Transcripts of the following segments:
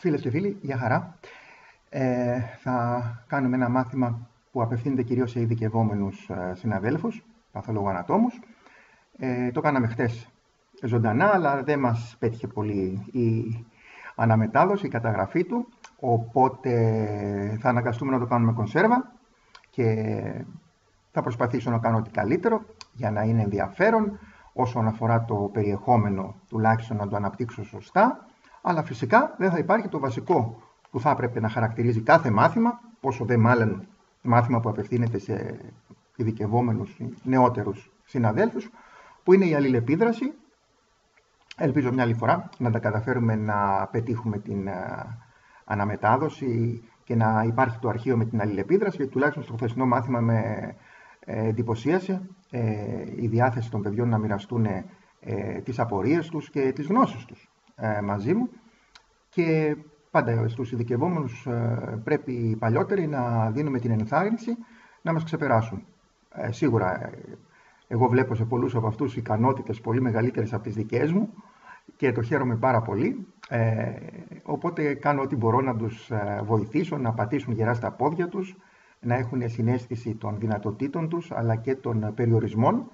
Φίλες και φίλοι, γεια χαρά. Θα κάνουμε ένα μάθημα που απευθύνεται κυρίως σε ειδικευόμενους συναδέλφους, παθολογοανατόμους. Το κάναμε χτες ζωντανά, αλλά δεν μας πέτυχε πολύ η αναμετάδοση, η καταγραφή του, οπότε θα αναγκαστούμε να το κάνουμε κονσέρβα και θα προσπαθήσω να κάνω ό,τι καλύτερο για να είναι ενδιαφέρον όσον αφορά το περιεχόμενο, τουλάχιστον να το αναπτύξω σωστά. Αλλά φυσικά δεν θα υπάρχει το βασικό που θα έπρεπε να χαρακτηρίζει κάθε μάθημα, πόσο δε μάλλον μάθημα που απευθύνεται σε ειδικευόμενους νεότερους συναδέλφους, που είναι η αλληλεπίδραση. Ελπίζω μια άλλη φορά να τα καταφέρουμε να πετύχουμε την αναμετάδοση και να υπάρχει το αρχείο με την αλληλεπίδραση, γιατί τουλάχιστον στο χθεσινό μάθημα με εντυπωσίασε η διάθεση των παιδιών να μοιραστούν τις απορίες τους και τις γνώσεις τους μαζί μου, και πάντα στους ειδικευόμενους πρέπει οι παλιότεροι να δίνουμε την ενθάρρυνση να μας ξεπεράσουν. Σίγουρα εγώ βλέπω σε πολλούς από αυτούς ικανότητες πολύ μεγαλύτερες από τις δικές μου και το χαίρομαι πάρα πολύ, οπότε κάνω ό,τι μπορώ να τους βοηθήσω να πατήσουν γερά στα πόδια τους, να έχουν συναίσθηση των δυνατοτήτων τους αλλά και των περιορισμών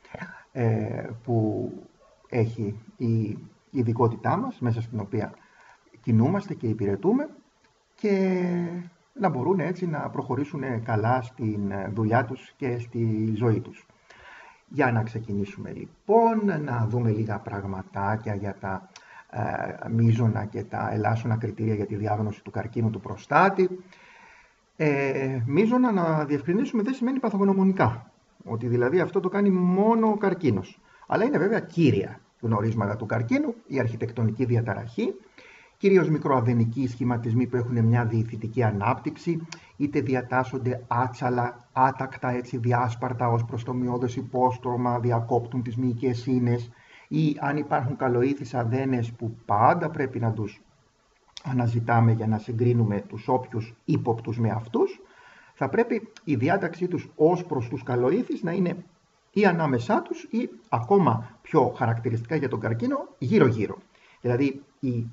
που έχει η ειδικότητά μας, μέσα στην οποία κινούμαστε και υπηρετούμε, και να μπορούν έτσι να προχωρήσουν καλά στην δουλειά τους και στη ζωή τους. Για να ξεκινήσουμε λοιπόν, να δούμε λίγα πραγματάκια για τα μείζωνα και τα ελάσσονα κριτήρια για τη διάγνωση του καρκίνου του προστάτη. Μείζωνα, να διευκρινίσουμε, δεν σημαίνει παθογνωμονικά, ότι δηλαδή αυτό το κάνει μόνο ο καρκίνος. Αλλά είναι βέβαια κύρια γνωρίσματα του καρκίνου, η αρχιτεκτονική διαταραχή, κυρίως μικροαδενικοί σχηματισμοί που έχουν μια διηφυτική ανάπτυξη, είτε διατάσσονται άτσαλα, άτακτα, έτσι διάσπαρτα ως προς το μειώδες υπόστρωμα, διακόπτουν τις μυϊκές ίνες, ή αν υπάρχουν καλοήθεις αδένες που πάντα πρέπει να τους αναζητάμε για να συγκρίνουμε τους όποιους ύποπτους με αυτούς, θα πρέπει η διάταξή τους ως προς τους καλοήθεις να είναι ή ανάμεσά τους ή, ακόμα πιο χαρακτηριστικά για τον καρκίνο, γύρω-γύρω. Δηλαδή οι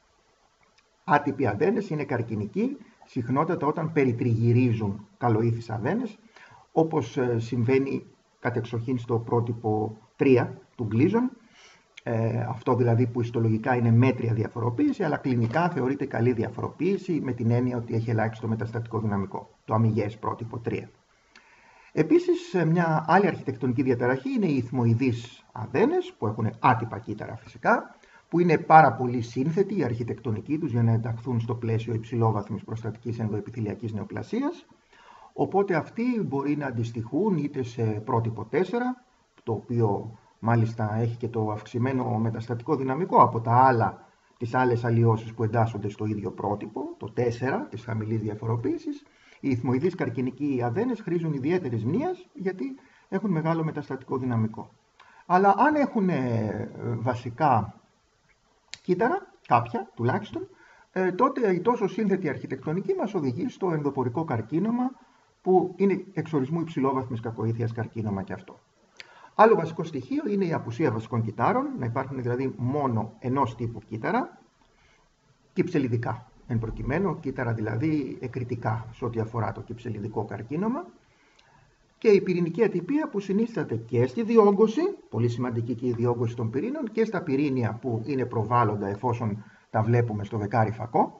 άτυποι αδένες είναι καρκινικοί συχνότατα όταν περιτριγυρίζουν καλοήθεις αδένες, όπως συμβαίνει κατεξοχήν στο πρότυπο 3 του Gleason, αυτό δηλαδή που ιστολογικά είναι μέτρια διαφοροποίηση, αλλά κλινικά θεωρείται καλή διαφοροποίηση, με την έννοια ότι έχει ελάχιστο μεταστατικό δυναμικό, το αμυγές πρότυπο 3. Επίσης, μια άλλη αρχιτεκτονική διαταραχή είναι οι ηθμοειδείς αδένες, που έχουν άτυπα κύτταρα φυσικά, που είναι πάρα πολύ σύνθετοι η αρχιτεκτονική τους για να ενταχθούν στο πλαίσιο υψηλόβαθμης προστατικής ενδοεπιθελιακής νεοπλασίας. Οπότε αυτοί μπορεί να αντιστοιχούν είτε σε πρότυπο 4, το οποίο μάλιστα έχει και το αυξημένο μεταστατικό δυναμικό από τις άλλες αλλοιώσεις που εντάσσονται στο ίδιο πρότυπο, το 4 της χαμηλής διαφοροποίησης. Οι ηθμοειδείς καρκινικοί αδένες χρήζουν ιδιαίτερης μνήας γιατί έχουν μεγάλο μεταστατικό δυναμικό. Αλλά αν έχουν βασικά κύτταρα, κάποια τουλάχιστον, τότε η τόσο σύνθετη αρχιτεκτονική μας οδηγεί στο ενδοπορικό καρκίνωμα, που είναι εξορισμού υψηλόβαθμης κακοήθειας καρκίνωμα και αυτό. Άλλο βασικό στοιχείο είναι η απουσία βασικών κυττάρων, να υπάρχουν δηλαδή μόνο ενός τύπου κύτταρα, κυψελιδικά. Εν προκειμένου, κύτταρα δηλαδή εκρητικά σε ό,τι αφορά το κυψελιδικό καρκίνωμα, και η πυρηνική ατυπία που συνίσταται και στη διόγκωση, πολύ σημαντική και η διόγκωση των πυρήνων, και στα πυρήνια που είναι προβάλλοντα εφόσον τα βλέπουμε στο δεκάρι φακό,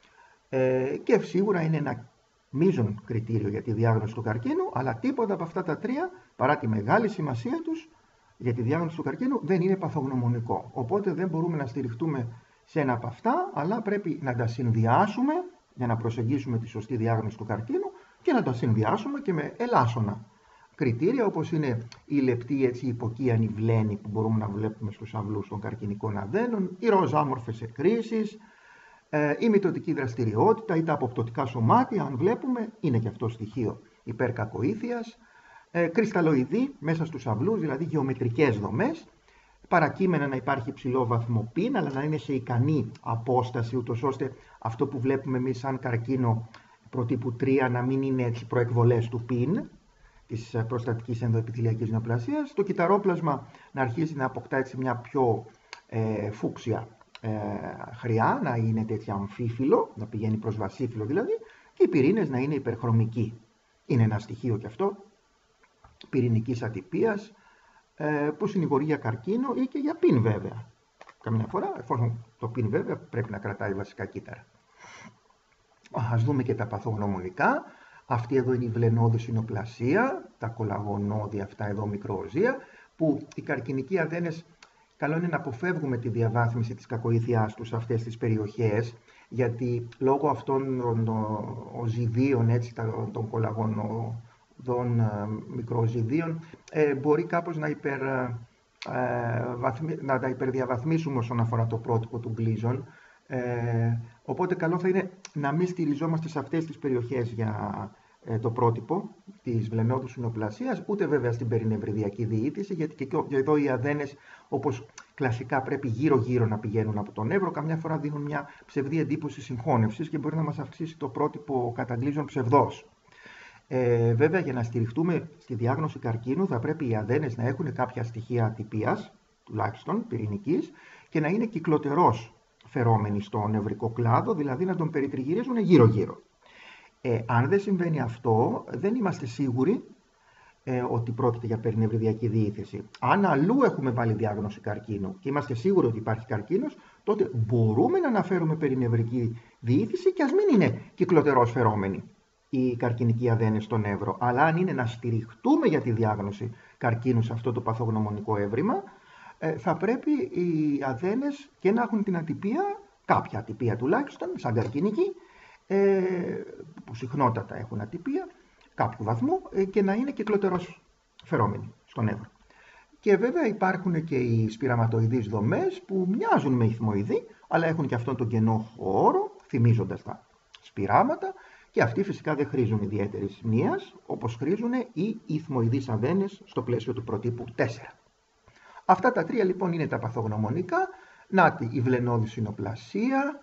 και σίγουρα είναι ένα μείζον κριτήριο για τη διάγνωση του καρκίνου, αλλά τίποτα από αυτά τα τρία, παρά τη μεγάλη σημασία τους για τη διάγνωση του καρκίνου, δεν είναι παθογνωμονικό. Οπότε δεν μπορούμε να στηριχτούμε σε ένα από αυτά, αλλά πρέπει να τα συνδυάσουμε για να προσεγγίσουμε τη σωστή διάγνωση του καρκίνου και να τα συνδυάσουμε και με ελάσσονα κριτήρια, όπως είναι η λεπτή υποκύανη βλένη που μπορούμε να βλέπουμε στους αυλούς των καρκινικών αδένων, οι ροζάμορφες εκκρίσεις, η μυτωτική δραστηριότητα ή τα αποπτωτικά σωμάτια, αν βλέπουμε, είναι και αυτό στοιχείο υπερκακοήθειας, κρυσταλλοειδή μέσα στους αυλούς, δηλαδή γεωμετρικές δομές, παρακείμενα να υπάρχει υψηλό βαθμό πιν, αλλά να είναι σε ικανή απόσταση, ούτως ώστε αυτό που βλέπουμε εμείς σαν καρκίνο προτύπου 3 να μην είναι έτσι προεκβολές του πιν, της προστατικής ενδοεπιθελιακής νεοπλασίας, το κυτταρόπλασμα να αρχίζει να αποκτά έτσι μια πιο φούξια χρειά να είναι τέτοια αμφίφυλλο, να πηγαίνει προς βασίφυλλο δηλαδή, και οι πυρήνες να είναι υπερχρωμικοί. Είναι ένα στοιχείο και αυτό πυρηνικής ατυπίας που συνηγορεί για καρκίνο ή και για πιν βέβαια. Καμιά φορά, εφόσον το πιν βέβαια πρέπει να κρατάει βασικά κύτταρα. Ας δούμε και τα παθογνωμονικά. Αυτή εδώ είναι η βλενώδη συνοπλασία, τα κολαγονώδη αυτά εδώ μικροοζεία, που οι καρκινικοί αδένες καλό είναι να αποφεύγουμε τη διαβάθμιση της κακοήθειάς τους σε αυτές τις περιοχές, γιατί λόγω αυτών των οζυδίων, έτσι, των κολαγονωδών μικροοζυδίων, μπορεί κάπως να τα υπερδιαβαθμίσουμε όσον αφορά το πρότυπο του Gleason. Οπότε καλό θα είναι να μην στηριζόμαστε σε αυτές τις περιοχές για το πρότυπο της βλενώδους συνοπλασίας, ούτε βέβαια στην περινευριδιακή διοίτηση, γιατί και εδώ οι αδένες, όπως κλασικά πρέπει γύρω-γύρω να πηγαίνουν από το νεύρο, καμιά φορά δίνουν μια ψευδή εντύπωση συγχώνευσης και μπορεί να μας αυξήσει το πρότυπο κατά Gleason ψευδός. Βέβαια, για να στηριχτούμε στη διάγνωση καρκίνου θα πρέπει οι αδένες να έχουν κάποια στοιχεία ατυπίας, τουλάχιστον πυρηνικής, και να είναι κυκλοτερός φερόμενοι στο νευρικό κλάδο, δηλαδή να τον περιτριγυρίζουν γύρω-γύρω. Αν δεν συμβαίνει αυτό, δεν είμαστε σίγουροι ότι πρόκειται για περινευριδιακή διήθηση. Αν αλλού έχουμε βάλει διάγνωση καρκίνου και είμαστε σίγουροι ότι υπάρχει καρκίνος, τότε μπορούμε να αναφέρουμε περινευρική διήθηση και ας μην είναι κυκλοτερός φερόμενοι οι καρκινικοί αδένες στο νεύρο. Αλλά αν είναι να στηριχτούμε για τη διάγνωση καρκίνου σε αυτό το παθογνωμονικό έβριμα, θα πρέπει οι αδένες και να έχουν την ατυπία, κάποια ατυπία τουλάχιστον, σαν καρκινική, που συχνότατα έχουν ατυπία, κάποιου βαθμού, και να είναι κυκλοτερός φερόμενοι στο νεύρο. Και βέβαια υπάρχουν και οι σπειραματοειδείς δομές που μοιάζουν με ιθμοειδή, αλλά έχουν και αυτόν τον κενό χώρο, θυμίζοντας τα σπειράματα, και αυτοί φυσικά δεν χρήζουν ιδιαίτερης μνήας, όπως χρήζουν οι ιθμοειδείς αδένες στο πλαίσιο του προτύπου 4. Αυτά τα τρία λοιπόν είναι τα παθογνωμονικά. Νάτι η βλενώδη συνοπλασία,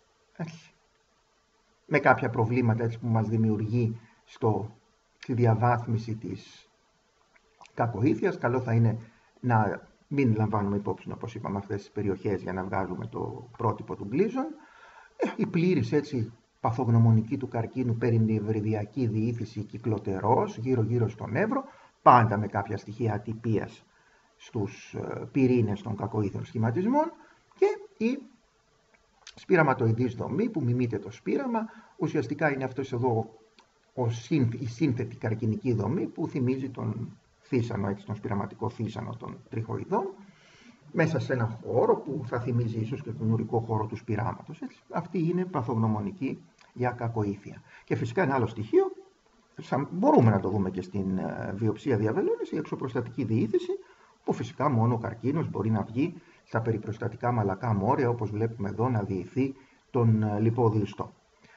με κάποια προβλήματα έτσι, που μας δημιουργεί στη διαβάθμιση της κακοήθειας. Καλό θα είναι να μην λαμβάνουμε υπόψη, όπως είπαμε, αυτές τις περιοχές για να βγάζουμε το πρότυπο του Gleason. Η πλήρης έτσι παθογνωμονική του καρκίνου περινευριδιακή διήθηση κυκλοτερός γύρω-γύρω στο νεύρο, πάντα με κάποια στοιχεία ατυπίας στους πυρήνες των κακοήθων σχηματισμών, και η σπειραματοειδής δομή που μιμείται το σπείραμα. Ουσιαστικά είναι αυτός εδώ η σύνθετη καρκινική δομή που θυμίζει τον θύσανο, έτσι, τον σπειραματικό θύσανο των τριχοειδών, μέσα σε ένα χώρο που θα θυμίζει ίσως και τον ουρικό χώρο του σπειράματος. Έτσι. Αυτή είναι παθογνωμονική για κακοήθεια. Και φυσικά ένα άλλο στοιχείο, μπορούμε να το δούμε και στην βιοψία διαβελώνης, η εξωπροστατική διήθηση, που φυσικά μόνο ο καρκίνος μπορεί να βγει στα περιπροστατικά μαλακά μόρια, όπως βλέπουμε εδώ να διηθεί τον λιπόδηλστό.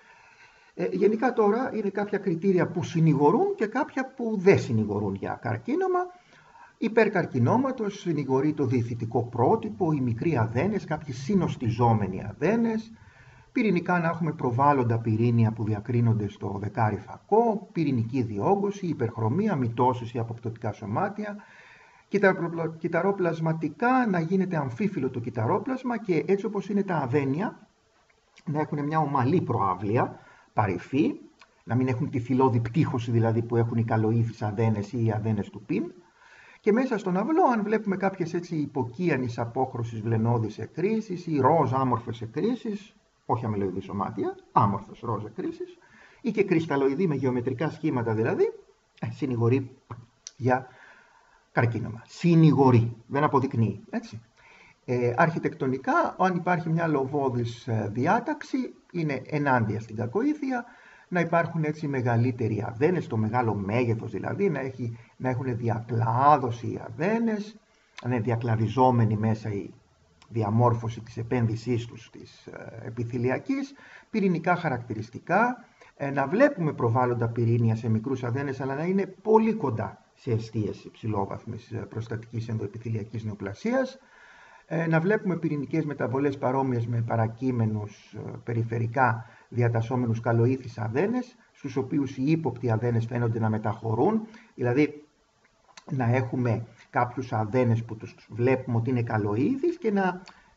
Γενικά τώρα είναι κάποια κριτήρια που συνηγορούν και κάποια που δεν συνηγορούν για καρκίνωμα. Υπερκαρκινώματος συνηγορεί το διηθητικό πρότυπο, οι μικροί αδένες, κάποιοι συνοστιζόμενοι αδένες. Πυρηνικά να έχουμε προβάλλοντα πυρήνια που διακρίνονται στο δεκάρι φακό, πυρηνική διόγκωση, υπερχρωμία, μυτώσεις ή αποπτωτικά σωμάτια. Κυταρόπλασματικά να γίνεται αμφίφυλλο το κυταρόπλασμα και έτσι όπως είναι τα αδένια να έχουν μια ομαλή προαύλεια, παρυφή, να μην έχουν τη θυλώδη πτύχωση δηλαδή που έχουν οι καλοήθεις αδένες ή οι αδένες του πιν. Και μέσα στον αυλό, αν βλέπουμε κάποιες έτσι υποκίανης απόχρωσης βλενώδης εκκρίσεις ή ροζ άμορφες εκκρίσεις, όχι αμυλοειδή σωμάτια, άμορφες ροζ εκκρίσεις, ή και κρυσταλλοειδή με γεωμετρικά σχήματα δηλαδή, συνηγορεί για καρκίνωμα. Συνηγορεί, δεν αποδεικνύει, έτσι. Αρχιτεκτονικά, αν υπάρχει μια λοβόδης διάταξη, είναι ενάντια στην κακοήθεια, να υπάρχουν έτσι μεγαλύτεροι αδένες, το μεγάλο μέγεθος δηλαδή, να έχουν διακλάδωση οι αδένες, να είναι διακλαδιζόμενη μέσα η διαμόρφωση της επένδυσής τους της επιθυλιακής, πυρηνικά χαρακτηριστικά, να βλέπουμε προβάλλοντα πυρήνια σε μικρούς αδένες, αλλά να είναι πολύ κοντά σε αιστείες υψηλόβαθμης προστατικής ενδοεπιθυλιακής νεοπλασίας, να βλέπουμε πυρηνικές μεταβολές παρόμοιες με παρακείμενους περιφερικά διατασσόμενους καλοήθεις αδένες, στους οποίους οι ύποπτοι αδένες φαίνονται να μεταχωρούν, δηλαδή να έχουμε κάποιους αδένες που τους βλέπουμε ότι είναι καλοήθεις και να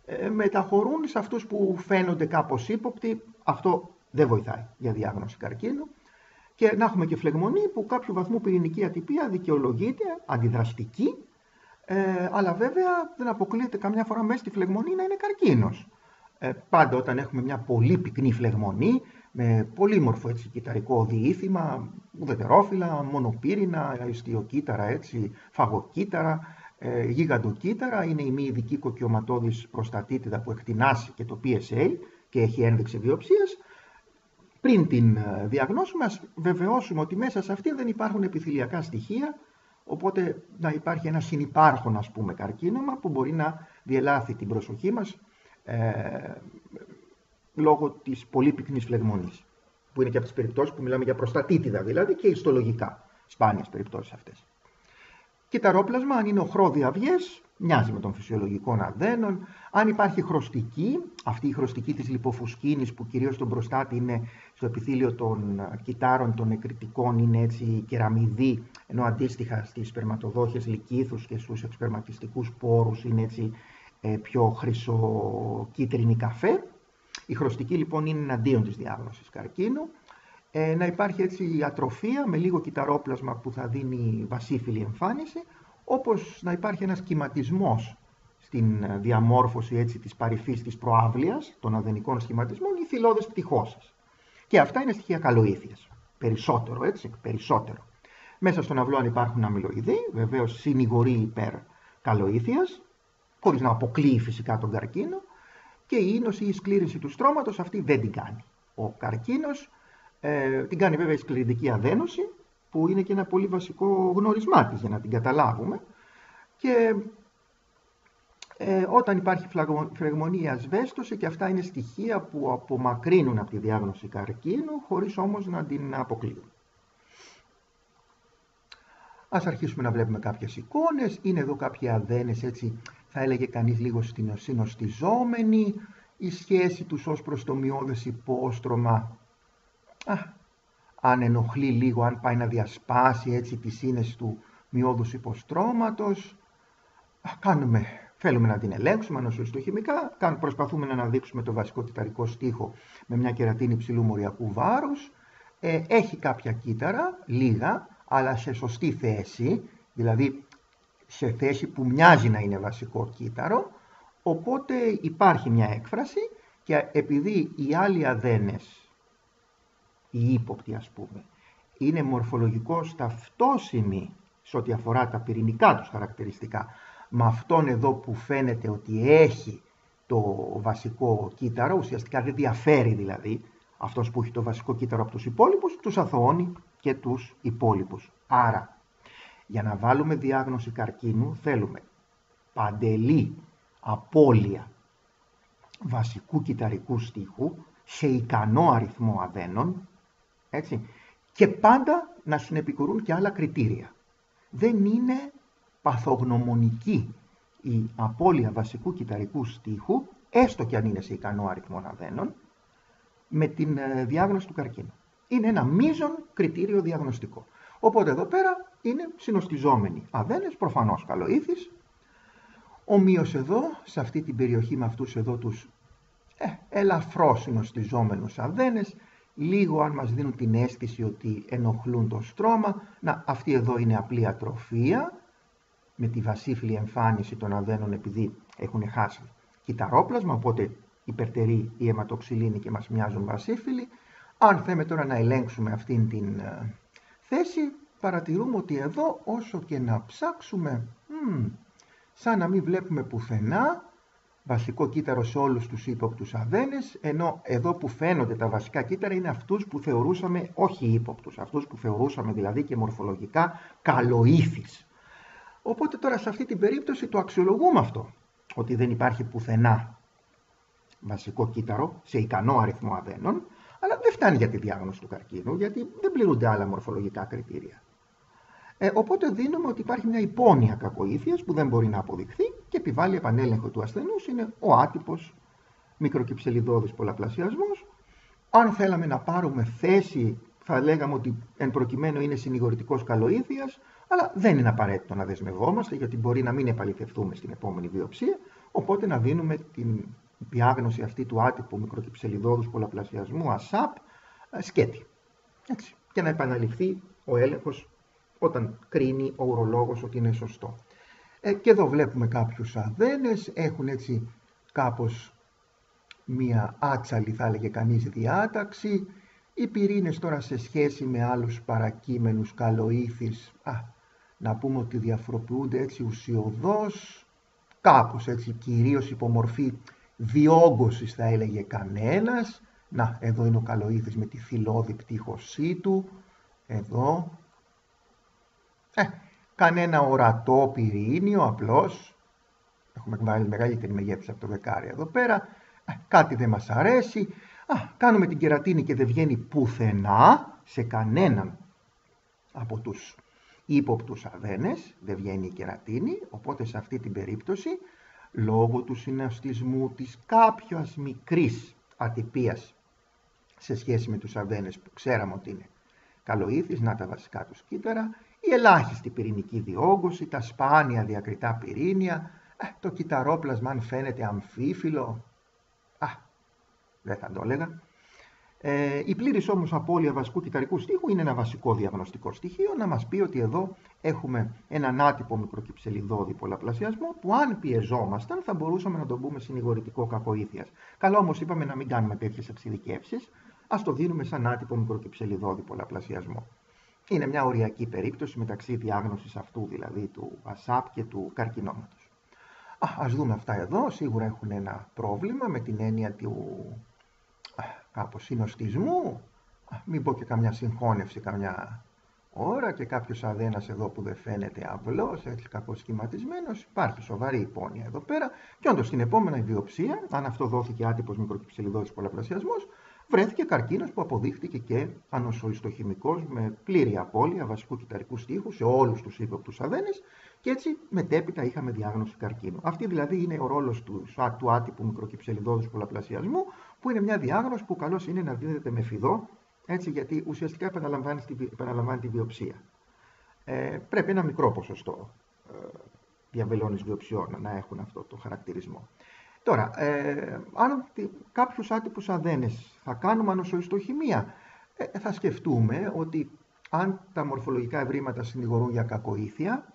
μεταχωρούν σε αυτούς που φαίνονται κάπως ύποπτοι. Αυτό δεν βοηθάει για διάγνωση καρκίνου. Και να έχουμε και φλεγμονή που κάποιου βαθμού πυρηνική ατυπία δικαιολογείται, αντιδραστική, αλλά βέβαια δεν αποκλείεται καμιά φορά μέσα στη φλεγμονή να είναι καρκίνος. Πάντα όταν έχουμε μια πολύ πυκνή φλεγμονή, με πολύμορφο έτσι, κυταρικό διήθημα, ουδετερόφυλλα, μονοπύρινα, ιστιοκύτταρα, έτσι, φαγοκύτταρα, γιγαντοκύτταρα, είναι η μη ειδική κοκκιωματώδης προστατίτιδα που εκτινάσει και το PSA και έχει ένδειξη βιοψίας. Πριν την διαγνώσουμε, ας βεβαιώσουμε ότι μέσα σε αυτή δεν υπάρχουν επιθυλιακά στοιχεία, οπότε να υπάρχει ένα συνυπάρχον, ας πούμε, καρκίνωμα που μπορεί να διελάθει την προσοχή μας λόγω της πολύ πυκνής φλεγμονής, που είναι και από τις περιπτώσεις που μιλάμε για προστατίτιδα, δηλαδή και ιστολογικά, σπάνιες περιπτώσεις αυτές. Κυταρόπλασμα, αν είναι οχρώδη αυγές, μοιάζει με των φυσιολογικών αδένων. Αν υπάρχει χρωστική, αυτή η χρωστική της λιποφουσκίνης που κυρίως στον προστάτη είναι στο επιθύλιο των κυτάρων των νεκριτικών, είναι έτσι κεραμιδί, ενώ αντίστοιχα στις σπερματοδόχες λυκήθους και στους εξπερματιστικούς πόρους είναι έτσι πιο χρυσοκίτρινη καφέ. Η χρωστική λοιπόν είναι εναντίον της διάγνωσης καρκίνου. Να υπάρχει έτσι ατροφία με λίγο κυταρόπλασμα που θα δίνει βασίφυλλη εμφάνιση, όπως να υπάρχει ένας κυματισμός στην διαμόρφωση έτσι, της παρυφής της προάβλειας των αδενικών σχηματισμών ή θυλώδες πτυχώσεις. Και αυτά είναι στοιχεία καλοήθειας. Περισσότερο, έτσι, περισσότερο. Μέσα στον αυλό αν υπάρχουν αμυλοειδή, βεβαίως συνηγορεί υπέρ καλοήθειας, χωρίς να αποκλείει φυσικά τον καρκίνο, και η ίνωση ή η σκλήρυνση του στρώματος αυτή δεν την κάνει. Ο καρκίνος την κάνει βέβαια η σκληρητική αδένωση, που είναι και ένα πολύ βασικό γνωρισμά της για να την καταλάβουμε. Και όταν υπάρχει φλεγμονή ή ασβέστωση, και αυτά είναι στοιχεία που απομακρύνουν από τη διάγνωση καρκίνου, χωρίς όμως να την αποκλείουν. Ας αρχίσουμε να βλέπουμε κάποιες εικόνες. Είναι εδώ κάποιοι αδένες, έτσι θα έλεγε κανείς λίγο συνοστιζόμενοι. Η σχέση τους ως προς το μειώδες υπόστρωμα, αν ενοχλεί λίγο, αν πάει να διασπάσει έτσι τη σύνεση του μειώδους υποστρώματος. Θέλουμε να την ελέγξουμε νοσοϊστοχημικά, προσπαθούμε να αναδείξουμε το βασικό κυταρικό στίχο με μια κερατίνη υψηλού μοριακού βάρους. Έχει κάποια κύτταρα, λίγα, αλλά σε σωστή θέση, δηλαδή σε θέση που μοιάζει να είναι βασικό κύτταρο, οπότε υπάρχει μια έκφραση, και επειδή οι άλλοι αδένες, οι ύποπτοι ας πούμε, είναι μορφολογικώς ταυτόσιμοι σε ό,τι αφορά τα πυρηνικά τους χαρακτηριστικά, με αυτόν εδώ που φαίνεται ότι έχει το βασικό κύτταρο, ουσιαστικά δεν διαφέρει δηλαδή αυτός που έχει το βασικό κύτταρο από τους υπόλοιπους, τους αθωώνει και τους υπόλοιπους. Άρα, για να βάλουμε διάγνωση καρκίνου θέλουμε παντελή απώλεια βασικού κυταρικού στίχου σε ικανό αριθμό αδένων, έτσι, και πάντα να συνεπικουρούν και άλλα κριτήρια. Δεν είναι παθογνωμονική η απώλεια βασικού κυταρικού στίχου, έστω και αν είναι σε ικανό αριθμό αδένων, με την διάγνωση του καρκίνου. Είναι ένα μείζον κριτήριο διαγνωστικό. Οπότε εδώ πέρα είναι συνοστιζόμενοι αδένες, προφανώς καλοήθης. Ομοίως εδώ, σε αυτή την περιοχή με αυτούς εδώ τους ελαφρώς συνοστιζόμενους αδένες, λίγο αν μας δίνουν την αίσθηση ότι ενοχλούν το στρώμα. Αυτή εδώ είναι απλή ατροφία, με τη βασίφυλλη εμφάνιση των αδένων επειδή έχουν χάσει κυταρόπλασμα, οπότε υπερτερεί η αιματοξυλίνη και μας μοιάζουν βασίφυλλοι. Αν θέλουμε τώρα να ελέγξουμε αυτήν την θέση, παρατηρούμε ότι εδώ όσο και να ψάξουμε, σαν να μην βλέπουμε πουθενά βασικό κύτταρο σε όλους τους ύποπτους αδένες, ενώ εδώ που φαίνονται τα βασικά κύτταρα είναι αυτούς που θεωρούσαμε όχι ύποπτους, αυτούς που θεωρούσαμε δηλαδή και μορφολογικά καλοήθης. Οπότε τώρα σε αυτή την περίπτωση το αξιολογούμε αυτό, ότι δεν υπάρχει πουθενά βασικό κύτταρο σε ικανό αριθμό αδένων, αλλά δεν φτάνει για τη διάγνωση του καρκίνου, γιατί δεν πληρούνται άλλα μορφολογικά κριτήρια. Οπότε δίνουμε ότι υπάρχει μια υπόνοια κακοήθειας που δεν μπορεί να αποδειχθεί και επιβάλλει επανέλεγχο του ασθενούς, είναι ο άτυπος μικροκυψελιδώδης πολλαπλασιασμός. Αν θέλαμε να πάρουμε θέση, θα λέγαμε ότι εν προκειμένου είναι συνηγορητικός καλοήθειας, αλλά δεν είναι απαραίτητο να δεσμευόμαστε, γιατί μπορεί να μην επαληθευτούμε στην επόμενη βιοψία. Οπότε να δίνουμε την διάγνωση αυτή του άτυπου μικροκυψελιδώδους πολλαπλασιασμού, ASAP, σκέτη. Έτσι. Και να επαναληφθεί ο έλεγχος όταν κρίνει ο ουρολόγος ότι είναι σωστό. Και εδώ βλέπουμε κάποιους αδένες, έχουν έτσι κάπως μία άτσαλη, θα έλεγε κανείς, διάταξη. Οι πυρήνες τώρα σε σχέση με άλλους παρακείμενους καλοήθεις, να πούμε ότι διαφοροποιούνται έτσι ουσιωδώς, κάπως έτσι, κυρίως υπομορφή διόγκωσης θα έλεγε κανένας. Να, εδώ είναι ο καλοήθης με τη θηλώδη πτύχωσή του, εδώ. Κανένα ορατό πυρήνιο, απλώς. Έχουμε βάλει μεγαλύτερη μεγέθυνση από το δεκάρι εδώ πέρα. Κάτι δεν μας αρέσει. Κάνουμε την κερατίνη και δεν βγαίνει πουθενά σε κανέναν από τους ύποπτους αδένες. Δεν βγαίνει η κερατίνη, οπότε σε αυτή την περίπτωση, λόγω του συναισθισμού της κάποιας μικρής ατυπίας σε σχέση με τους αδένες που ξέραμε ότι είναι καλοήθης, να τα βασικά τους κύτταρα, η ελάχιστη πυρηνική διόγκωση, τα σπάνια διακριτά πυρήνια, το κυταρόπλασμα αν φαίνεται αμφίφυλλο, δεν θα το έλεγα. Η πλήρης όμως απώλεια βασικού κυταρικού στίχου είναι ένα βασικό διαγνωστικό στοιχείο, να μας πει ότι εδώ έχουμε έναν άτυπο μικροκυψελιδώδη πολλαπλασιασμό που αν πιεζόμασταν θα μπορούσαμε να τον πούμε συνηγορητικό κακοήθειας. Καλό όμως είπαμε να μην κάνουμε τέτοιες εξειδικεύσεις, ας το δίνουμε σαν άτυπο μικροκυψελιδώδη πολλαπλασιασμό. Είναι μια οριακή περίπτωση μεταξύ διάγνωσης αυτού δηλαδή του ASAP και του καρκινώματος. Ας δούμε αυτά εδώ, σίγουρα έχουν ένα πρόβλημα με την έννοια του κάπως συνοστισμού, μην πω και καμιά συγχώνευση καμιά ώρα και κάποιος αδένας εδώ που δεν φαίνεται απλός, έτσι κακώς σχηματισμένος, υπάρχει σοβαρή υπόνοια εδώ πέρα και όντως στην επόμενη βιοψία, αν αυτό δόθηκε άτυπος μικροκυψελιδώδης πολλαπλασιασμός, βρέθηκε καρκίνος που αποδείχτηκε και ανοσοϊστοχημικός με πλήρη απώλεια βασικού κυταρικού στίχου σε όλους τους ύποπτους αδένες και έτσι μετέπειτα είχαμε διάγνωση καρκίνου. Αυτή δηλαδή είναι ο ρόλος του άτυπου μικροκυψελιδώδους πολλαπλασιασμού, που είναι μια διάγνωση που καλώς είναι να δίνεται με φιδό, έτσι, γιατί ουσιαστικά επαναλαμβάνει τη βιοψία. Πρέπει ένα μικρό ποσοστό διαβελώνης βιοψιών να έχουν αυτό το χαρακτηρισμό. Τώρα, αν κάποιους άτυπους αδένες θα κάνουμε ανοσοϊστοχημία, θα σκεφτούμε ότι αν τα μορφολογικά ευρήματα συνηγορούν για κακοήθεια,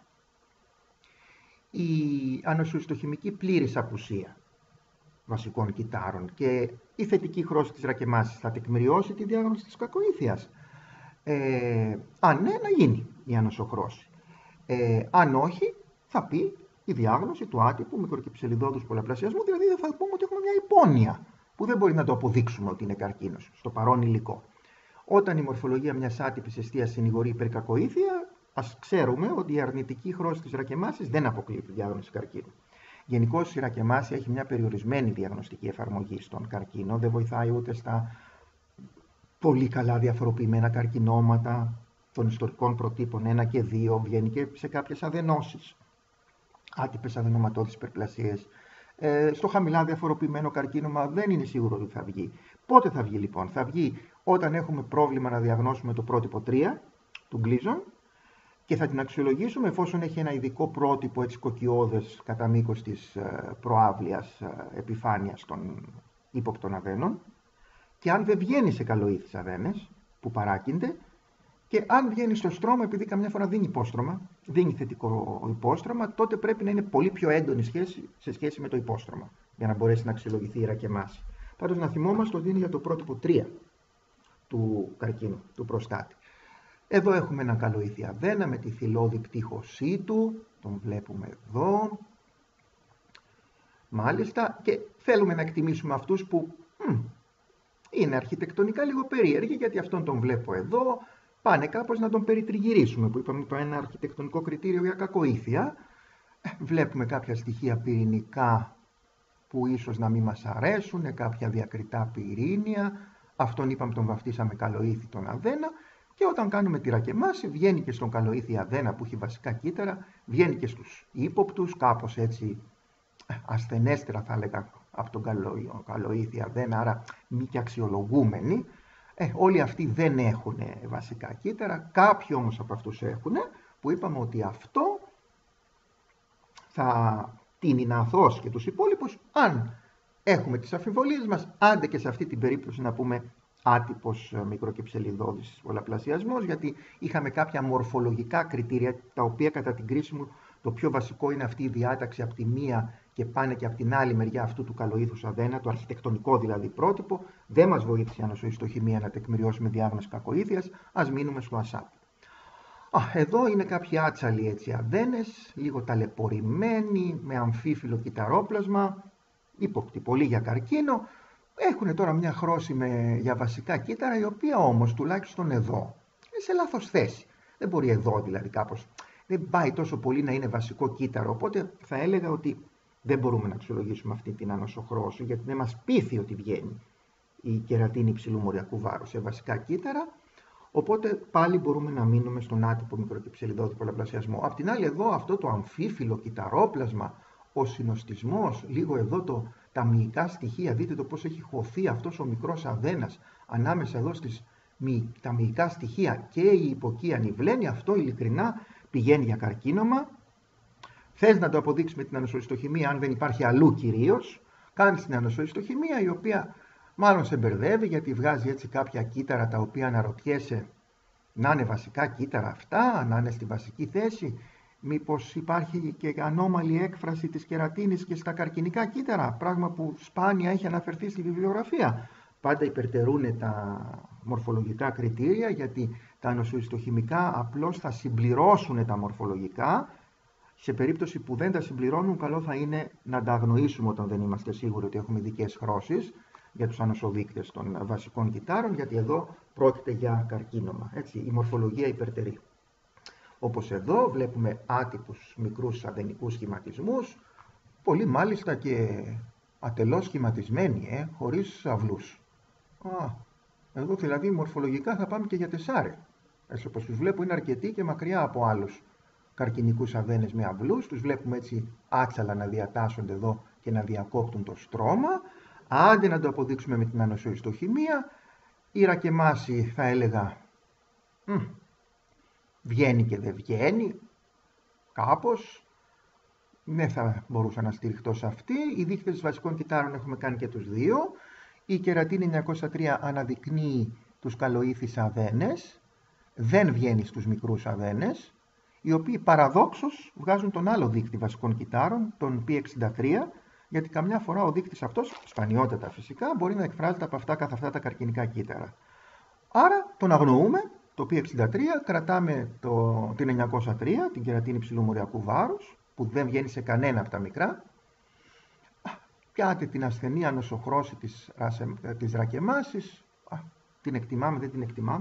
η ανοσοϊστοχημική πλήρης απουσία βασικών κυτάρων και η θετική χρώση της ρακεμάσης θα τεκμηριώσει τη διάγνωση της κακοήθειας. Αν ναι, να γίνει η ανοσοχρώση. Αν όχι, θα πει η διάγνωση του άτυπου μικροκυψελιδώδους πολλαπλασιασμού, δηλαδή δεν θα πούμε ότι έχουμε μια υπόνοια που δεν μπορεί να το αποδείξουμε ότι είναι καρκίνος στο παρόν υλικό. Όταν η μορφολογία μιας άτυπης εστίας συνηγορεί υπέρ κακοήθεια, ας ξέρουμε ότι η αρνητική χρώση της ρακεμάσης δεν αποκλείει τη διάγνωση καρκίνου. Γενικώς η ρακεμάσια έχει μια περιορισμένη διαγνωστική εφαρμογή στον καρκίνο, δεν βοηθάει ούτε στα πολύ καλά διαφοροποιημένα καρκινώματα των ιστορικών προτύπων 1 και 2, βγαίνει και σε κάποιες αδενώσεις, άτυπες αδενοματώδεις υπερπλασίες. Στο χαμηλά διαφοροποιημένο καρκίνωμα δεν είναι σίγουρο ότι θα βγει. Πότε θα βγει λοιπόν? Θα βγει όταν έχουμε πρόβλημα να διαγνώσουμε το πρότυπο 3 του Gleason και θα την αξιολογήσουμε εφόσον έχει ένα ειδικό πρότυπο έτσι κοκκιώδες κατά μήκος της προάβλιας επιφάνειας των ύποπτων αδένων και αν δεν βγαίνει σε καλοήθεις αδένες που παράκυνται και αν βγαίνει στο στρώμα, επειδή καμιά φορά δίνει υπόστρωμα, δίνει θετικό υπόστρωμα, τότε πρέπει να είναι πολύ πιο έντονη σχέση σε σχέση με το υπόστρωμα για να μπορέσει να αξιολογηθεί η ρακεμάση. Πάντως να θυμόμαστε ότι είναι για το πρότυπο 3 του καρκίνου, του προστάτη. Εδώ έχουμε ένα καλοήθη αδένα με τη θηλώδη πτύχωσή του, τον βλέπουμε εδώ. Μάλιστα, και θέλουμε να εκτιμήσουμε αυτούς που είναι αρχιτεκτονικά λίγο περίεργοι, γιατί αυτόν τον βλέπω εδώ, πάνε κάπως να τον περιτριγυρίσουμε, που είπαμε ένα αρχιτεκτονικό κριτήριο για κακοήθεια. Βλέπουμε κάποια στοιχεία πυρηνικά που ίσως να μην μας αρέσουν, κάποια διακριτά πυρήνια, αυτόν είπαμε τον βαφτίσαμε καλοήθη τον αδένα, και όταν κάνουμε τη ρακεμάση βγαίνει και στον καλοήθη αδένα που έχει βασικά κύτταρα, βγαίνει και στους ύποπτους, κάπως έτσι ασθενέστερα θα έλεγα από τον καλοήθη αδένα, άρα μη και αξιολογούμενοι. Όλοι αυτοί δεν έχουν βασικά κύτταρα, κάποιοι όμως από αυτούς έχουν, που είπαμε ότι αυτό θα την Ιναθός και τους υπόλοιπους, αν έχουμε τις αμφιβολίες μας, άντε και σε αυτή την περίπτωση να πούμε άτυπος μικροκεψελιδώδης πολλαπλασιασμός, γιατί είχαμε κάποια μορφολογικά κριτήρια, τα οποία κατά την κρίση μου το πιο βασικό είναι αυτή η διάταξη από τη μία και πάνε και από την άλλη μεριά αυτού του καλοήθους αδένα, το αρχιτεκτονικό δηλαδή πρότυπο. Δεν μας βοήθησε η ανοσοϊστοχημία να τεκμηριώσουμε διάγνωση κακοήθειας, ας μείνουμε στο ASAP. Εδώ είναι κάποιοι άτσαλοι έτσι αδένες, λίγο ταλαιπωρημένοι, με αμφίφυλλο κυταρόπλασμα, ύποπτοι πολύ για καρκίνο. Έχουν τώρα μια χρώση για βασικά κύτταρα, η οποία όμως τουλάχιστον εδώ είναι σε λάθος θέση. Δεν μπορεί εδώ δηλαδή κάπως, δεν πάει τόσο πολύ να είναι βασικό κύτταρο, οπότε θα έλεγα ότι δεν μπορούμε να αξιολογήσουμε αυτή την ανοσοχρώση, γιατί δεν μας πείθει ότι βγαίνει η κερατίνη υψηλού μοριακού βάρους σε βασικά κύτταρα. Οπότε πάλι μπορούμε να μείνουμε στον άτυπο μικροκεψελιδώδη πολλαπλασιασμό. Απ' την άλλη, εδώ αυτό το αμφίφυλλο κυταρόπλασμα, ο συνοστισμός, λίγο εδώ τα μυϊκά στοιχεία, δείτε το πώς έχει χωθεί αυτός ο μικρός αδένας ανάμεσα εδώ τα μυϊκά στοιχεία και η υποκείανη βλένη, αυτό ειλικρινά πηγαίνει για καρκίνωμα. Θες να το αποδείξεις με την ανοσοϊστοχημία, αν δεν υπάρχει αλλού κυρίως, κάνεις την ανοσοϊστοχημία, η οποία μάλλον σε μπερδεύει, γιατί βγάζει έτσι κάποια κύτταρα τα οποία αναρωτιέσαι να είναι βασικά κύτταρα αυτά, να είναι στη βασική θέση. Μήπως υπάρχει και ανώμαλη έκφραση της κερατίνης και στα καρκινικά κύτταρα, πράγμα που σπάνια έχει αναφερθεί στη βιβλιογραφία. Πάντα υπερτερούν τα μορφολογικά κριτήρια, γιατί τα ανοσοϊστοχημικά απλώς θα συμπληρώσουν τα μορφολογικά. Σε περίπτωση που δεν τα συμπληρώνουν, καλό θα είναι να τα αγνοήσουμε όταν δεν είμαστε σίγουροι ότι έχουμε ειδικές χρώσεις για τους ανοσοδείκτες των βασικών κυττάρων, γιατί εδώ πρόκειται για καρκίνωμα. Έτσι, η μορφολογία υπερτερεί. Όπως εδώ βλέπουμε άτυπους μικρούς αδενικούς σχηματισμούς, πολύ μάλιστα και ατελώς σχηματισμένοι, χωρίς αυλούς. Εδώ δηλαδή μορφολογικά θα πάμε και για 4. Έτσι, όπως τους βλέπω είναι αρκετοί και μακριά από άλλους καρκινικούς αδένες με αυλούς. Τους βλέπουμε έτσι άτσαλα να διατάσσονται εδώ και να διακόπτουν το στρώμα. Άντε να το αποδείξουμε με την ανοσοϊστοχημία. Η ρακεμάση θα έλεγα βγαίνει και δεν βγαίνει κάπως. Δεν θα μπορούσα να στηριχτώ σε αυτή. Οι δείκτες βασικών κυττάρων έχουμε κάνει και τους δύο. Η κερατίνη 903 αναδεικνύει τους καλοήθεις αδένες. Δεν βγαίνει στους μικρούς αδένες, οι οποίοι παραδόξως βγάζουν τον άλλο δείκτη βασικών κυττάρων, τον P63, γιατί καμιά φορά ο δείκτης αυτός, σπανιότατα φυσικά, μπορεί να εκφράζεται από αυτά καθ' αυτά τα καρκινικά κύτταρα. Άρα τον αγνοούμε, το P63, κρατάμε την 903, την κερατίνη υψηλού μοριακού βάρους, που δεν βγαίνει σε κανένα από τα μικρά. Πιάτε την ασθενή ανοσοχρώση της ρακεμάσης, την εκτιμάμε, δεν την εκτιμάμε.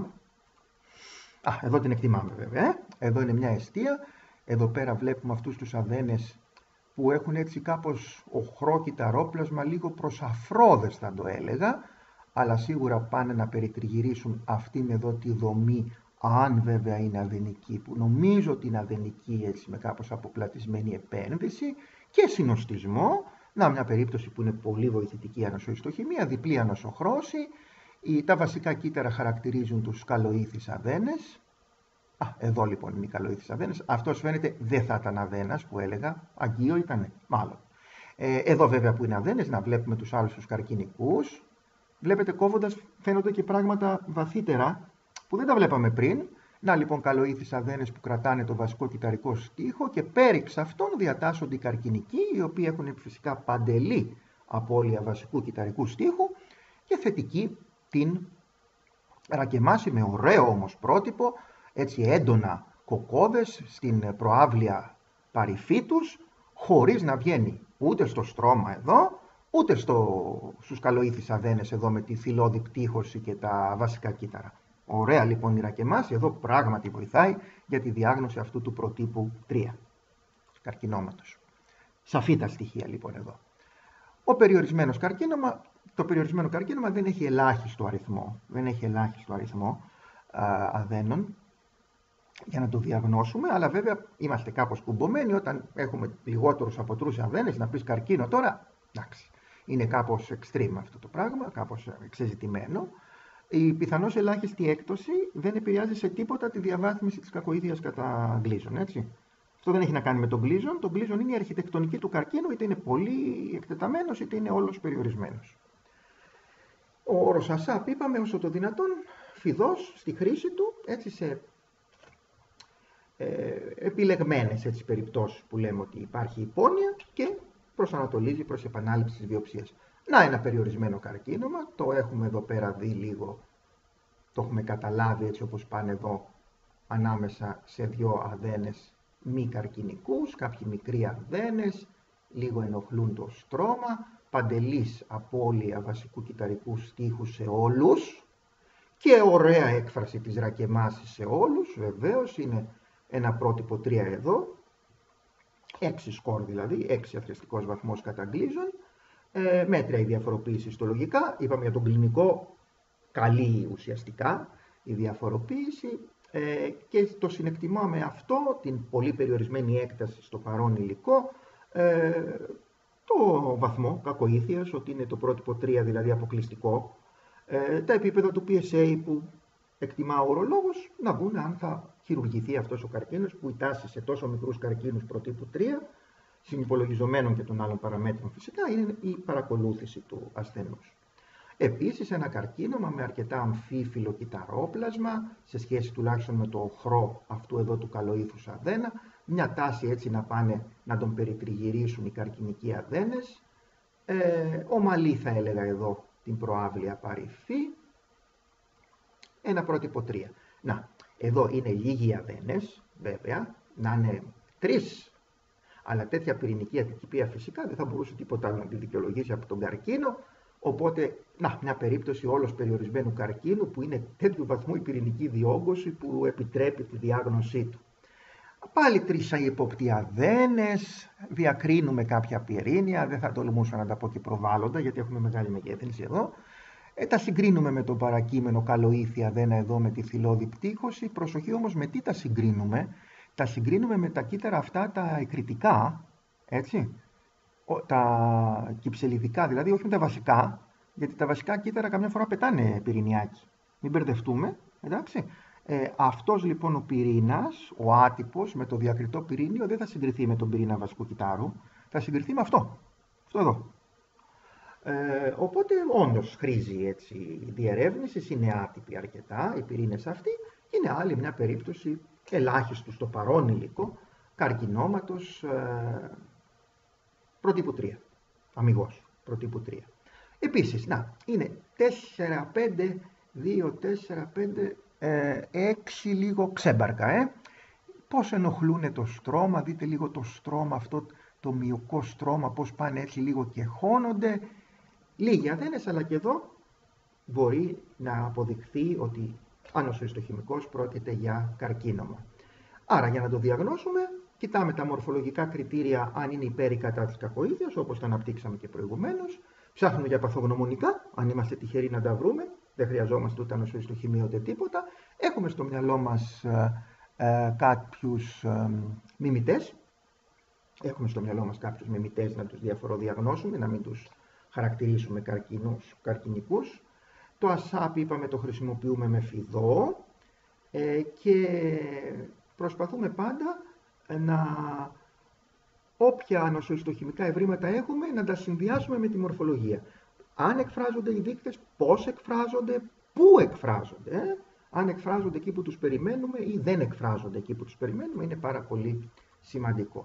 Εδώ την εκτιμάμε βέβαια, εδώ είναι μια εστία, εδώ πέρα βλέπουμε αυτούς τους αδένες που έχουν έτσι κάπως οχρό κυταρόπλασμα, λίγο προσαφρόδες θα το έλεγα, αλλά σίγουρα πάνε να περιτριγυρίσουν αυτήν εδώ τη δομή, αν βέβαια είναι αδενική, που νομίζω ότι είναι αδενική έτσι με κάπως αποπλατισμένη επένδυση και συνοστισμό. Να, μια περίπτωση που είναι πολύ βοηθητική ανοσοϊστοχημία, διπλή ανοσοχρώση. Τα βασικά κύτταρα χαρακτηρίζουν τους καλοήθεις αδένες. Εδώ λοιπόν είναι οι καλοήθεις αδένες. Αυτός φαίνεται δεν θα ήταν αδένας που έλεγα, αγκείο ήτανε, μάλλον. Εδώ βέβαια που είναι αδένες, να βλέπουμε τους άλλους τους καρκινικούς. Βλέπετε κόβοντας φαίνονται και πράγματα βαθύτερα που δεν τα βλέπαμε πριν. Να λοιπόν καλοήθεις αδένες που κρατάνε το βασικό κυτταρικό στίχο και πέριξ αυτών διατάσσονται οι καρκινικοί, οι οποίοι έχουν φυσικά παντελή απώλεια βασικού κυτταρικού στίχου και θετική την ρακεμάση με ωραίο όμως πρότυπο, έτσι έντονα κοκκόδες στην προάβλια παρυφή τους, χωρίς να βγαίνει ούτε στο στρώμα εδώ, ούτε στους καλοήθεις αδένες εδώ με τη θηλώδη πτύχωση και τα βασικά κύτταρα. Ωραία λοιπόν η ρακεμάση, εδώ πράγματι βοηθάει για τη διάγνωση αυτού του προτύπου 3 καρκινώματος. Σαφή τα στοιχεία λοιπόν εδώ. Το περιορισμένο καρκίνωμα δεν έχει ελάχιστο αριθμό, αδένων για να το διαγνώσουμε, αλλά βέβαια είμαστε κάπως κουμπωμένοι όταν έχουμε λιγότερους από τρεις αδένες να πεις καρκίνο τώρα, εντάξει, είναι κάπως extreme αυτό το πράγμα, κάπως εξεζητημένο. Η πιθανώς ελάχιστη έκπτωση δεν επηρεάζει σε τίποτα τη διαβάθμιση της κακοήθειας κατά γκλίζων, έτσι. Αυτό δεν έχει να κάνει με τον γκλίζον. Το γκλίζον είναι η αρχιτεκτονική του καρκίνου, είτε είναι πολύ εκτεταμένος, είτε είναι όλος περιορισμένος. Ο όρος ASAP είπαμε όσο το δυνατόν φιδός στη χρήση του, έτσι σε επιλεγμένες έτσι, περιπτώσεις που λέμε ότι υπάρχει υπόνοια και προσανατολίζει προς επανάληψη της βιοψίας. Να ένα περιορισμένο καρκίνωμα, το έχουμε εδώ πέρα δει λίγο, το έχουμε καταλάβει έτσι όπως πάνε εδώ ανάμεσα σε δύο αδένες μη καρκινικούς, κάποιοι μικροί αδένες, λίγο ενοχλούν το στρώμα, παντελής απώλεια βασικού κυταρικού στίχου σε όλους και ωραία έκφραση της ρακεμάσης σε όλους, βεβαίως είναι ένα πρότυπο 3 εδώ, 6 σκορ δηλαδή, 6 αθρηστικός βαθμός κατά γκλίζον, μέτρια η διαφοροποίηση ιστολογικά, είπαμε για τον κλινικό, καλή ουσιαστικά η διαφοροποίηση και το συνεκτιμάμε αυτό, την πολύ περιορισμένη έκταση στο παρόν υλικό, το βαθμό κακοήθειας, ότι είναι το πρότυπο 3 δηλαδή αποκλειστικό, τα επίπεδα του PSA που εκτιμά ο ουρολόγος, να δουν αν θα χειρουργηθεί αυτός ο καρκίνος που η τάση σε τόσο μικρούς καρκίνους προτύπου 3, συνυπολογιζομένων και των άλλων παραμέτρων φυσικά, είναι η παρακολούθηση του ασθενούς. Επίσης ένα καρκίνωμα με αρκετά αμφίφυλλο κυταρόπλασμα, σε σχέση τουλάχιστον με το οχρό αυτού εδώ του καλοήθους αδένα, μια τάση έτσι να πάνε να τον περιτριγυρίσουν οι καρκινικοί αδένες, ομαλή θα έλεγα εδώ την προάβλια παρυφή, ένα πρότυπο 3. Να, εδώ είναι λίγοι αδένες, βέβαια, να είναι 3, αλλά τέτοια πυρηνική ατυπία φυσικά δεν θα μπορούσε τίποτα να τη δικαιολογήσει από τον καρκίνο, οπότε, να, μια περίπτωση όλος περιορισμένου καρκίνου που είναι τέτοιου βαθμού η πυρηνική διόγκωση που επιτρέπει τη διάγνωσή του. Πάλι 3 ύποπτοι αδένες, διακρίνουμε κάποια πυρήνια, δεν θα τολμούσα να τα πω και προβάλλοντα γιατί έχουμε μεγάλη μεγέθυνση εδώ. Τα συγκρίνουμε με το παρακείμενο καλοήθη αδένα εδώ με τη θηλώδη πτύχωση. Προσοχή όμως με τι τα συγκρίνουμε. Τα συγκρίνουμε με τα κύτταρα αυτά τα εκρητικά, έτσι, τα κυψελιδικά δηλαδή, όχι με τα βασικά, γιατί τα βασικά κύτταρα καμιά φορά πετάνε πυρηνιάκι. Μην μπερδευτούμε, εντάξει. Αυτός λοιπόν ο πυρήνας, ο άτυπος με το διακριτό πυρήνιο δεν θα συγκριθεί με τον πυρήνα βασικού κυτάρου, θα συγκριθεί με αυτό εδώ. Οπότε όντως χρήζει έτσι διερεύνηση, είναι άτυπη αρκετά οι πυρήνες αυτοί, είναι άλλη μια περίπτωση ελάχιστου στο παρόν υλικό καρκινώματος προτύπου 3, αμιγώς προτύπου 3. Επίσης, να, είναι 4, 5, 2, 4, 5, 6 λίγο ξέμπαρκα, πώς ενοχλούν το στρώμα, δείτε λίγο το στρώμα αυτό, το μυοκό στρώμα, πώς πάνε έτσι λίγο και χώνονται. Λίγοι αδένες, αλλά και εδώ μπορεί να αποδειχθεί ότι ανοσοϊστοχημικός πρόκειται για καρκίνωμα. Άρα για να το διαγνώσουμε, κοιτάμε τα μορφολογικά κριτήρια αν είναι υπέρ ή κατά της κακοήθειας, όπως τα αναπτύξαμε και προηγουμένως. Ψάχνουμε για παθογνωμονικά, αν είμαστε τυχεροί να τα βρούμε, δεν χρειαζόμαστε ούτε ανοσοϊστοχημία ούτε τίποτα. Έχουμε στο μυαλό μας κάποιους μιμητές. Έχουμε στο μυαλό μας κάποιους μιμητές να τους διαφοροδιαγνώσουμε, να μην τους χαρακτηρίσουμε καρκινικούς. Το ASAP είπαμε το χρησιμοποιούμε με φιδό και προσπαθούμε πάντα να όποια ανοσοϊστοχημικά ευρήματα έχουμε να τα συνδυάσουμε με τη μορφολογία. Αν εκφράζονται οι δείκτες, πώς εκφράζονται, πού εκφράζονται. Αν εκφράζονται εκεί που τους περιμένουμε ή δεν εκφράζονται εκεί που τους περιμένουμε, είναι πάρα πολύ σημαντικό.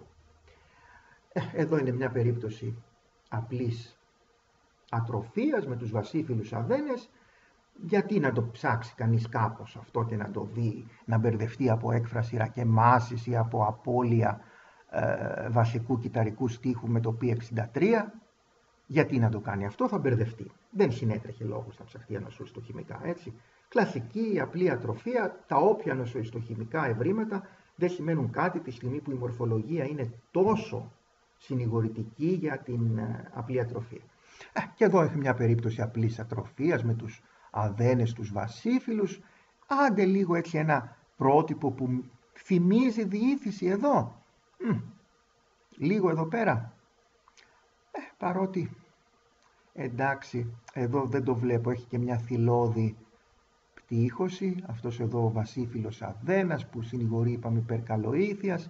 Εδώ είναι μια περίπτωση απλής ατροφίας με τους βασίφυλλους αδένες. Γιατί να το ψάξει κανείς κάπως αυτό και να το δει, να μπερδευτεί από έκφραση ρακεμάσης ή από απώλεια βασικού κυταρικού στίχου με το P63. Γιατί να το κάνει αυτό, θα μπερδευτεί. Δεν συνέτρεχε λόγος να ψαχτεί ανοσοϊστοχημικά, έτσι. Κλασική απλή ατροφία, τα όποια ανοσοϊστοχημικά ευρήματα δεν σημαίνουν κάτι τη στιγμή που η μορφολογία είναι τόσο συνηγορητική για την απλή ατροφία. Και εδώ έχει μια περίπτωση απλής ατροφίας με τους αδένες, τους βασίφυλλους. Άντε λίγο έτσι ένα πρότυπο που θυμίζει διήθηση εδώ. Λίγο εδώ πέρα. Παρότι, εντάξει, εδώ δεν το βλέπω, έχει και μια θηλώδη πτύχωση. Αυτός εδώ ο βασίφυλλος αδένας που συνηγορεί, είπαμε, υπερκαλοήθειας.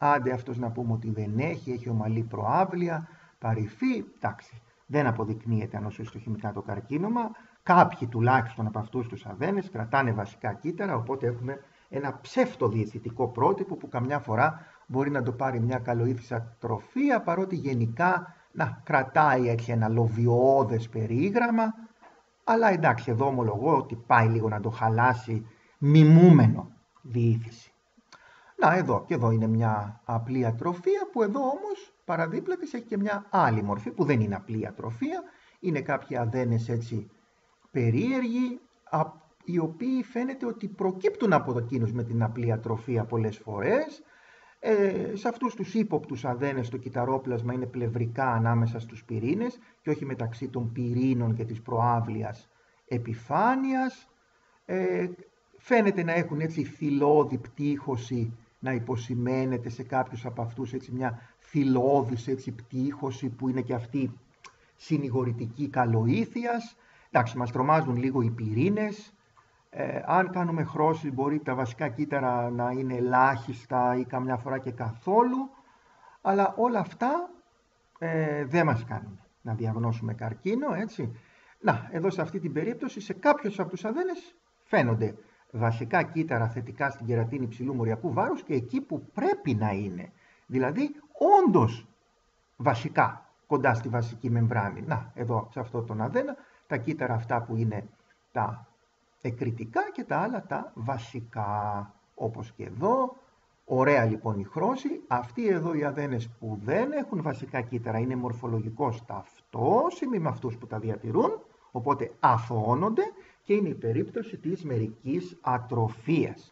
άντε αυτός να πούμε ότι δεν έχει ομαλή προάβλεια, παρυφή, εντάξει. Δεν αποδεικνύεται ανοσοϊστοχημικά το καρκίνωμα. Κάποιοι τουλάχιστον από αυτούς τους αδένες κρατάνε βασικά κύτταρα, οπότε έχουμε ένα ψευτοδιαισθητικό πρότυπο που καμιά φορά μπορεί να το πάρει μια καλοήθης ατροφία, παρότι γενικά κρατάει έτσι ένα λοβιώδες περίγραμμα, αλλά εντάξει, εδώ ομολογώ ότι πάει λίγο να το χαλάσει μιμούμενο διήθηση. Εδώ και εδώ είναι μια απλή ατροφία, που εδώ όμως παραδίπλα της έχει και μια άλλη μορφή που δεν είναι απλή ατροφία, είναι κάποιοι αδένες έτσι περίεργοι, οι οποίοι φαίνεται ότι προκύπτουν από εκείνους με την απλή ατροφία πολλές φορές. Σε αυτούς τους ύποπτους αδένες το κυταρόπλασμα είναι πλευρικά ανάμεσα στους πυρήνες και όχι μεταξύ των πυρήνων και της προάβλειας επιφάνειας. Φαίνεται να έχουν έτσι θυλώδη πτύχωση, να υποσημαίνεται σε κάποιους από αυτούς έτσι μια θυλώδης έτσι πτύχωση που είναι και αυτή συνηγορητική καλοήθειας. Εντάξει, μας τρομάζουν λίγο οι πυρήνες. Αν κάνουμε χρώσεις μπορεί τα βασικά κύτταρα να είναι ελάχιστα ή καμιά φορά και καθόλου, αλλά όλα αυτά δεν μας κάνουν να διαγνώσουμε καρκίνο, έτσι. Εδώ σε αυτή την περίπτωση σε κάποιους από τους αδένες φαίνονται βασικά κύτταρα θετικά στην κερατίνη υψηλού μοριακού βάρους και εκεί που πρέπει να είναι, δηλαδή όντως βασικά κοντά στη βασική μεμβράνη. Εδώ σε αυτό τον αδένα τα κύτταρα αυτά που είναι τα εκρητικά και τα άλλα τα βασικά, όπως και εδώ. Ωραία λοιπόν η χρώση. Αυτοί εδώ οι αδένες που δεν έχουν βασικά κύτταρα είναι μορφολογικώς ταυτόσιμοι με αυτούς που τα διατηρούν, οπότε αθωώνονται και είναι η περίπτωση της μερικής ατροφίας.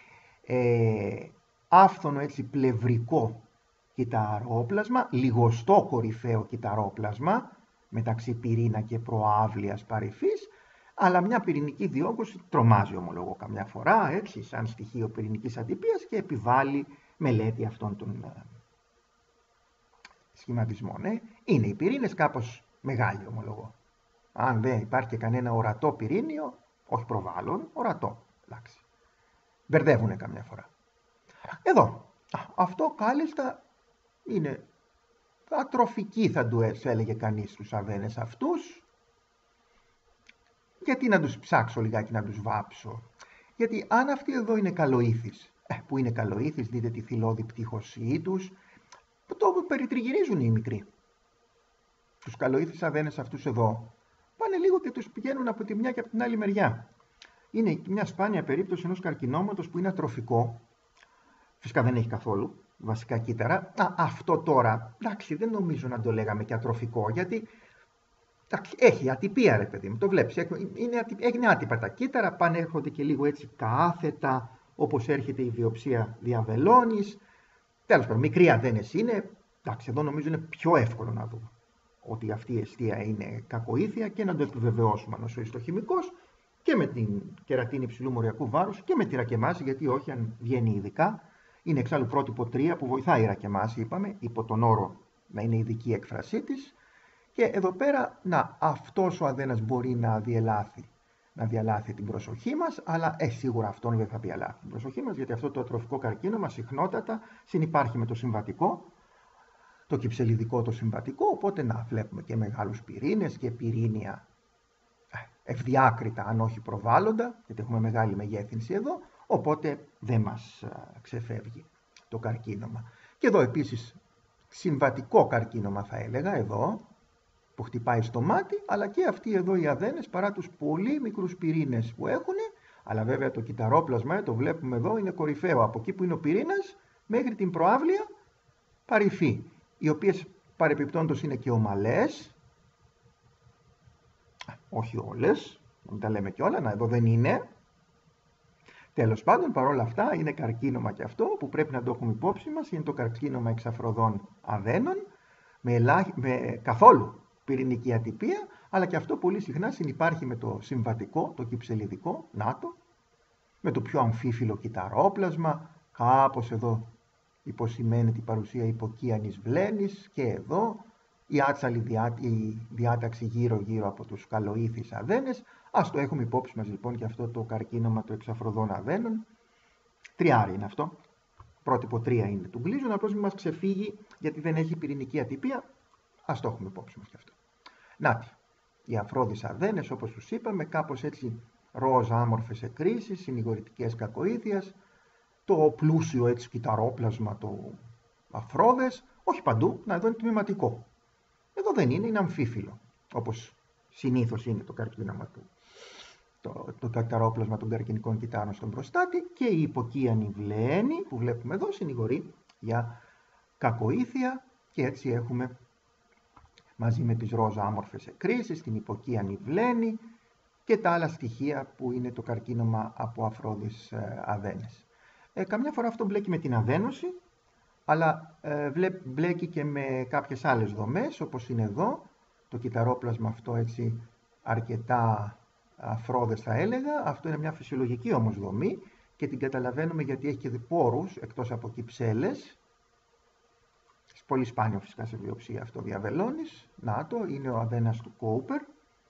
Άφθονο έτσι πλευρικό κυταρόπλασμα, λιγοστό κορυφαίο κυταρόπλασμα μεταξύ πυρήνα και προάβλειας παρυφής, αλλά μια πυρηνική διόγκωση τρομάζει ομολογώ καμιά φορά, έτσι, σαν στοιχείο πυρηνικής ατυπίας και επιβάλλει μελέτη αυτών των σχηματισμών. Είναι οι πυρήνες κάπως μεγάλοι ομολογώ. Αν δεν υπάρχει κανένα ορατό πυρήνιο, όχι προβάλλον, ορατό, εντάξει. Μπερδεύουνε καμιά φορά. Εδώ, αυτό κάλλιστα είναι ατροφική θα του έλεγε κανείς τους αδένες αυτούς. Γιατί να τους ψάξω λιγάκι να τους βάψω. Γιατί αν αυτοί εδώ είναι καλοήθης, που είναι καλοήθης, δείτε τη θυλώδη πτύχωσή τους, που το περιτριγυρίζουν οι μικροί. Τους καλοήθης αδένες αυτούς εδώ, πάνε λίγο και τους πηγαίνουν από τη μια και από την άλλη μεριά. Είναι μια σπάνια περίπτωση ενός καρκινώματος που είναι ατροφικό. Φυσικά δεν έχει καθόλου βασικά κύτταρα. Αυτό τώρα, εντάξει, δεν νομίζω να το λέγαμε και ατροφικό, γιατί έχει ατυπία ρε παιδί μου, το βλέπεις, είναι άτυπα τα κύτταρα, πάνε έρχονται και λίγο έτσι κάθετα, όπως έρχεται η βιοψία διαβελώνης. Τέλος πάντων, μικροί αδένες είναι, εντάξει, εδώ νομίζω είναι πιο εύκολο να δούμε ότι αυτή η αιστεία είναι κακοήθεια και να το επιβεβαιώσουμε ανοσοϊστοχημικός και με την κερατίνη υψηλού μοριακού βάρους και με τη ρακεμάση, γιατί όχι αν βγαίνει ειδικά. Είναι εξάλλου πρότυπο 3 που βοηθάει η ρακεμάση, είπαμε, υπό τον όρο να είναι ειδική έκφρασή της. Και εδώ πέρα, αυτός ο αδένας μπορεί να διαλάθει την προσοχή μας, αλλά σίγουρα αυτόν δεν θα διαλάθει την προσοχή μας, γιατί αυτό το ατροφικό καρκίνωμα συχνότατα συνυπάρχει με το συμβατικό, το κυψελιδικό το συμβατικό, οπότε βλέπουμε και μεγάλους πυρήνες και πυρήνια ευδιάκριτα, αν όχι προβάλλοντα, γιατί έχουμε μεγάλη μεγέθυνση εδώ, οπότε δεν μας ξεφεύγει το καρκίνωμα. Και εδώ επίσης συμβατικό καρκίνωμα θα έλεγα, εδώ, που χτυπάει στο μάτι, αλλά και αυτοί εδώ οι αδένες, παρά τους πολύ μικρούς πυρήνες που έχουν, αλλά βέβαια το κυταρόπλασμα, το βλέπουμε εδώ, είναι κορυφαίο, από εκεί που είναι ο πυρήνας μέχρι την προάβλεια παρυφή, οι οποίες παρεπιπτόντως είναι και ομαλές, όχι όλες, να μην τα λέμε και όλα, εδώ δεν είναι. Τέλος πάντων, παρόλα αυτά, είναι καρκίνωμα και αυτό που πρέπει να το έχουμε υπόψη μας, είναι το καρκίνωμα εξαφροδών αδένων, με καθόλου πυρηνική ατυπία, αλλά και αυτό πολύ συχνά συνυπάρχει με το συμβατικό, το κυψελιδικό, με το πιο αμφίφυλλο κυταρόπλασμα, κάπως εδώ υποσημαίνεται η παρουσία υποκίανης βλένης και εδώ η άτσαλη διάταξη γύρω-γύρω από τους καλοήθης αδένες. Ας το έχουμε υπόψη μας λοιπόν και αυτό το καρκίνωμα του εξαφροδών αδένων. Τριάρι είναι αυτό. πρότυπο 3 είναι του Γκλίζον, απλώς μην μας ξεφύγει γιατί δεν έχει πυρηνική ατυπία. Ας το έχουμε υπόψη μας και αυτό. Νάτι, οι αφρόδεις αδένες, όπως τους είπαμε, κάπως έτσι ροζ άμορφες εκκρίσεις, συνηγορητικές κακοήθειας, το πλούσιο έτσι κυταρόπλασμα το αφρόδες, όχι παντού, να εδώ είναι τμηματικό. Εδώ δεν είναι, είναι αμφίφυλλο, όπως συνήθως είναι το καρκίνωμα του. Το κυταρόπλασμα των καρκινικών κυτάρων στον προστάτη και η υποκείανη βλένη που βλέπουμε εδώ συνηγορεί για κακοήθεια και έτσι έχουμε μαζί με τις ροζ άμορφες εκκρίσεις, την υποκείανη βλένη και τα άλλα στοιχεία που είναι το καρκίνωμα από αφρόδεις αδένες. Καμιά φορά αυτό μπλέκει με την αδένωση, αλλά μπλέκει και με κάποιες άλλες δομές, όπως είναι εδώ, το κυταρόπλασμα αυτό έτσι αρκετά αφρόδες θα έλεγα. Αυτό είναι μια φυσιολογική όμως δομή και την καταλαβαίνουμε γιατί έχει και πόρους εκτός από κυψέλες. Πολύ σπάνιο φυσικά σε βιοψία αυτό διαβελώνεις. Να το, είναι ο αδένας του Κόουπερ.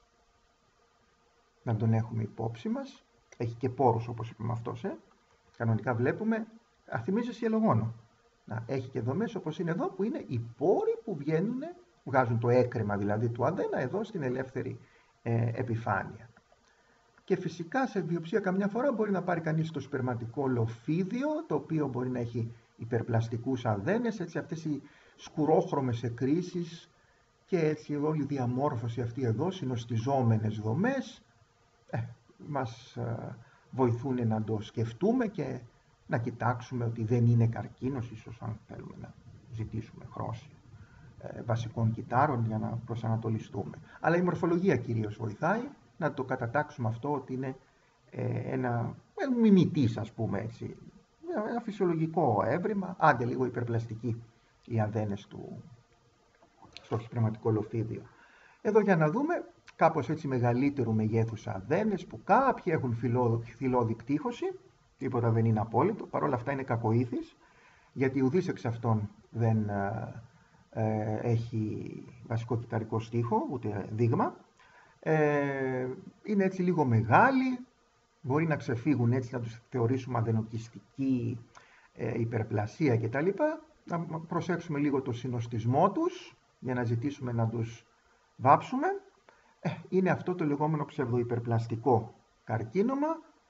Να τον έχουμε υπόψη μας. Έχει και πόρους όπως είπαμε αυτός. Κανονικά βλέπουμε, θυμίζει συλλογόνο. Να, έχει και δομές όπως είναι εδώ που είναι οι πόροι που βγάζουν το έκρεμα δηλαδή του αδένα εδώ στην ελεύθερη επιφάνεια. Και φυσικά σε βιοψία καμιά φορά μπορεί να πάρει κανείς το σπερματικό λοφίδιο, το οποίο μπορεί να έχει υπερπλαστικούς αδένες, έτσι αυτές οι σκουρόχρωμες εκκρίσεις και έτσι όλη η διαμόρφωση αυτή εδώ, συνοστιζόμενες δομές, μας βοηθούν να το σκεφτούμε και να κοιτάξουμε ότι δεν είναι καρκίνος, ίσως αν θέλουμε να ζητήσουμε χρώση βασικών κυτάρων για να προσανατολιστούμε. Αλλά η μορφολογία κυρίως βοηθάει να το κατατάξουμε αυτό ότι είναι ένα μιμητής, ας πούμε έτσι, ένα φυσιολογικό έβριμα, άντε λίγο υπερπλαστική οι αδένες του στο σπερματικό λοφίδιο. Εδώ για να δούμε κάπως έτσι μεγαλύτερου μεγέθους αδένες που κάποιοι έχουν θηλώδη κτύχωση, τίποτα δεν είναι απόλυτο, παρόλα αυτά είναι κακοήθης, γιατί ουδής εξ αυτών δεν έχει βασικό κυταρικό στίχο, ούτε δείγμα. Είναι έτσι λίγο μεγάλοι, μπορεί να ξεφύγουν έτσι, να τους θεωρήσουμε αδενοκυστική υπερπλασία κτλ. Να προσέξουμε λίγο το συνοστισμό τους, για να ζητήσουμε να τους βάψουμε. Είναι αυτό το λεγόμενο ψευδοϊπερπλαστικό καρκίνωμα.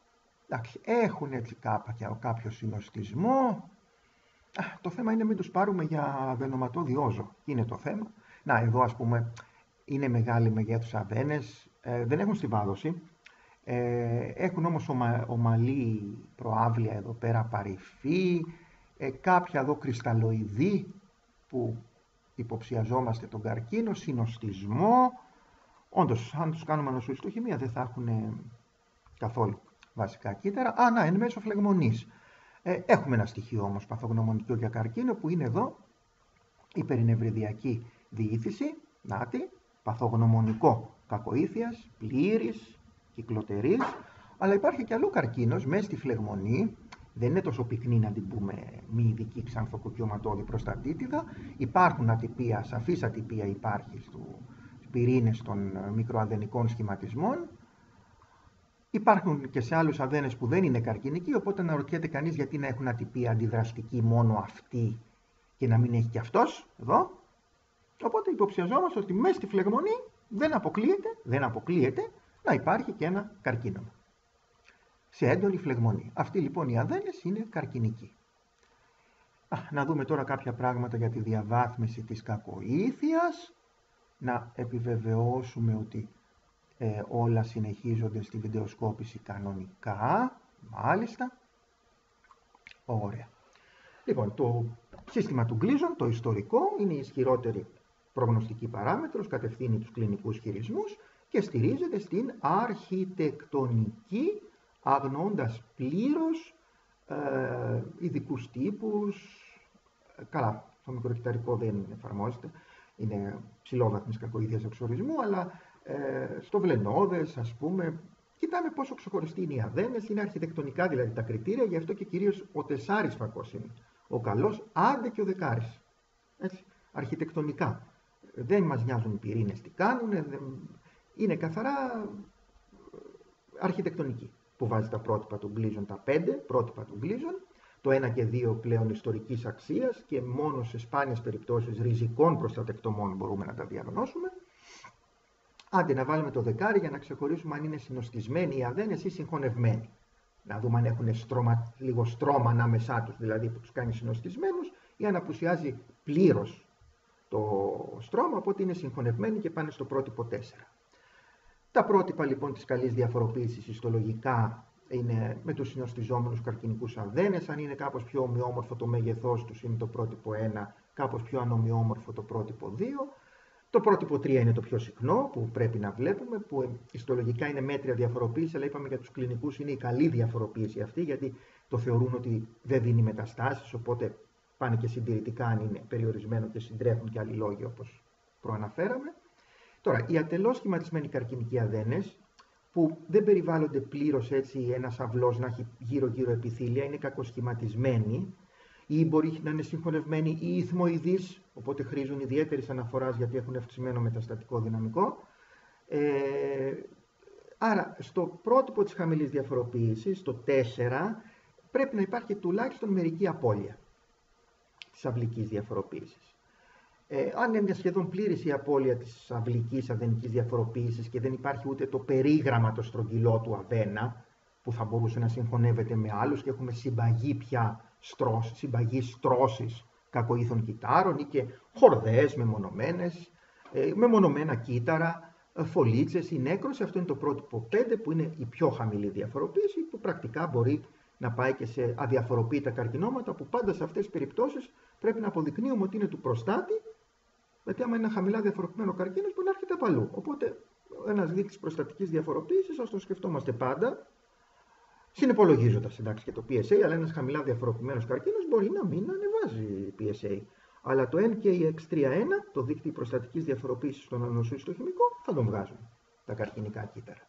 Έχουν έτσι κάποιο συνοστισμό. Το θέμα είναι μην τους πάρουμε για αδενοματώδη όζο. Είναι το θέμα. Να, εδώ ας πούμε είναι μεγάλοι μεγέθους αδένες, δεν έχουν στιβάδωση. Έχουν όμως ομαλή προάβλια εδώ πέρα παρυφή, κάποια εδώ κρυσταλλοειδή που υποψιαζόμαστε τον καρκίνο, συνοστισμό. Όντως, αν τους κάνουμε νοσοϊστοχημία δεν θα έχουν καθόλου βασικά κύτταρα. Να, εν μέσω φλεγμονής. Έχουμε ένα στοιχείο όμως παθογνωμονικό για καρκίνο που είναι εδώ η περινευριδιακή διήθηση, νάτι, παθογνωμονικό κακοήθειας, πλήρης, κυκλοτερής, αλλά υπάρχει και αλλού καρκίνος μέσα στη φλεγμονή. Δεν είναι τόσο πυκνή να την πούμε μη ειδική ξανθοκοκιωματώδη προστατήτιδα. Υπάρχουν ατυπία, σαφής ατυπία υπάρχει στους πυρήνες των μικροαδενικών σχηματισμών. Υπάρχουν και σε άλλους αδένες που δεν είναι καρκινικοί, οπότε αναρωτιέται κανείς γιατί να έχουν ατυπία αντιδραστική μόνο αυτή και να μην έχει και αυτός εδώ. Οπότε υποψιαζόμαστε ότι μέσα στη φλεγμονή δεν αποκλείεται να υπάρχει και ένα καρκίνωμα. Σε έντονη φλεγμονή. Αυτοί λοιπόν οι αδένες είναι καρκινικοί. Να δούμε τώρα κάποια πράγματα για τη διαβάθμιση της κακοήθειας. Να επιβεβαιώσουμε ότι όλα συνεχίζονται στη βιντεοσκόπηση κανονικά. Μάλιστα. Ωραία. Λοιπόν, το σύστημα του Γκλίζον, το ιστορικό, είναι η ισχυρότερη προγνωστική παράμετρος, κατευθύνει τους κλινικούς χειρισμούς και στηρίζεται στην αρχιτεκτονική, αγνοώντας πλήρως ειδικούς τύπους. Καλά, στο μικροκυταρικό δεν εφαρμόζεται, είναι ψηλόβαθμης κακοήθειας εξορισμού, αλλά στο βλενώδες, ας πούμε, κοιτάμε πόσο ξεχωριστοί είναι οι αδένες, είναι αρχιτεκτονικά δηλαδή τα κριτήρια, γι' αυτό και κυρίως ο 4 φακός είναι ο καλός, άντε και ο 10. Έτσι, αρχιτεκτονικά. Δεν μας νοιάζουν οι πυρήνες τι κάνουν, είναι καθαρά αρχιτεκτονική που βάζει τα πρότυπα του Γκλίζον, τα 5 πρότυπα του Γκλίζον, το 1 και 2 πλέον ιστορικής αξίας και μόνο σε σπάνιες περιπτώσεις ριζικών προστατεκτομών μπορούμε να τα διαγνώσουμε. Άντε να βάλουμε το δεκάρι για να ξεχωρίσουμε αν είναι συνοστισμένοι οι αδένες ή συγχωνευμένοι. Να δούμε αν έχουν λίγο στρώμα ανάμεσά τους, δηλαδή που τους κάνει συνοστισμένους, ή αν απουσιάζει πλήρως το στρώμα, οπότε είναι συγχωνευμένοι και πάνε στο πρότυπο 4. Τα πρότυπα λοιπόν της καλής διαφοροποίησης ιστολογικά είναι με τους συνοστιζόμενους καρκινικούς αδένες. Αν είναι κάπως πιο ομοιόμορφο το μέγεθός τους είναι το πρότυπο 1, κάπως πιο ανομοιόμορφο το πρότυπο 2. Το πρότυπο 3 είναι το πιο συχνό που πρέπει να βλέπουμε, που ιστολογικά είναι μέτρια διαφοροποίηση, αλλά είπαμε για τους κλινικούς είναι η καλή διαφοροποίηση αυτή, γιατί το θεωρούν ότι δεν δίνει μεταστάσεις, οπότε πάνε και συντηρητικά αν είναι περιορισμένο και συντρέχουν και άλλοι λόγοι όπως προαναφέραμε. Τώρα, οι ατελώς σχηματισμένοι καρκινικοί αδένες, που δεν περιβάλλονται πλήρως έτσι ένας αυλός να έχει γύρω-γύρω επιθύλια, είναι κακοσχηματισμένοι ή μπορεί να είναι συγχωνευμένοι ή ηθμοειδείς, οπότε χρήζουν ιδιαίτερης αναφοράς γιατί έχουν αυξημένο μεταστατικό δυναμικό. Άρα, στο πρότυπο της χαμηλής διαφοροποίησης, το 4, πρέπει να υπάρχει τουλάχιστον μερική απώλεια της αυλικής διαφοροποίησης. Αν είναι σχεδόν πλήρης η απώλεια της αυλικής αδενικής διαφοροποίησης και δεν υπάρχει ούτε το περίγραμμα το στρογγυλό του αδένα, που θα μπορούσε να συγχωνεύεται με άλλους και έχουμε συμπαγή πια συμπαγή στρώσεις κακοήθων κυτάρων ή και χορδές μεμονωμένες, μεμονωμένα κύτταρα, φωλίτσες ή νέκρωση. Αυτό είναι το πρότυπο 5 που είναι η πιο χαμηλή διαφοροποίηση, που πρακτικά μπορεί να πάει και σε αδιαφοροποίητα καρκινόματα, που πάντα σε αυτές τις περιπτώσεις πρέπει να αποδεικνύουμε ότι είναι του προστάτη, γιατί άμα είναι ένα χαμηλά διαφοροποιημένο καρκίνος μπορεί να έρχεται από αλλού. Οπότε ένας δείκτης προστατικής διαφοροποίησης, ας το σκεφτόμαστε πάντα, συνυπολογίζοντας εντάξει και το PSA, αλλά ένας χαμηλά διαφοροποιημένος καρκίνος μπορεί να μην ανεβάζει PSA. Αλλά το NKX31, το δείκτη προστατικής διαφοροποίησης στον ανοσού ιστοχημικό, θα τον βγάζουν τα καρκινικά κύτταρα.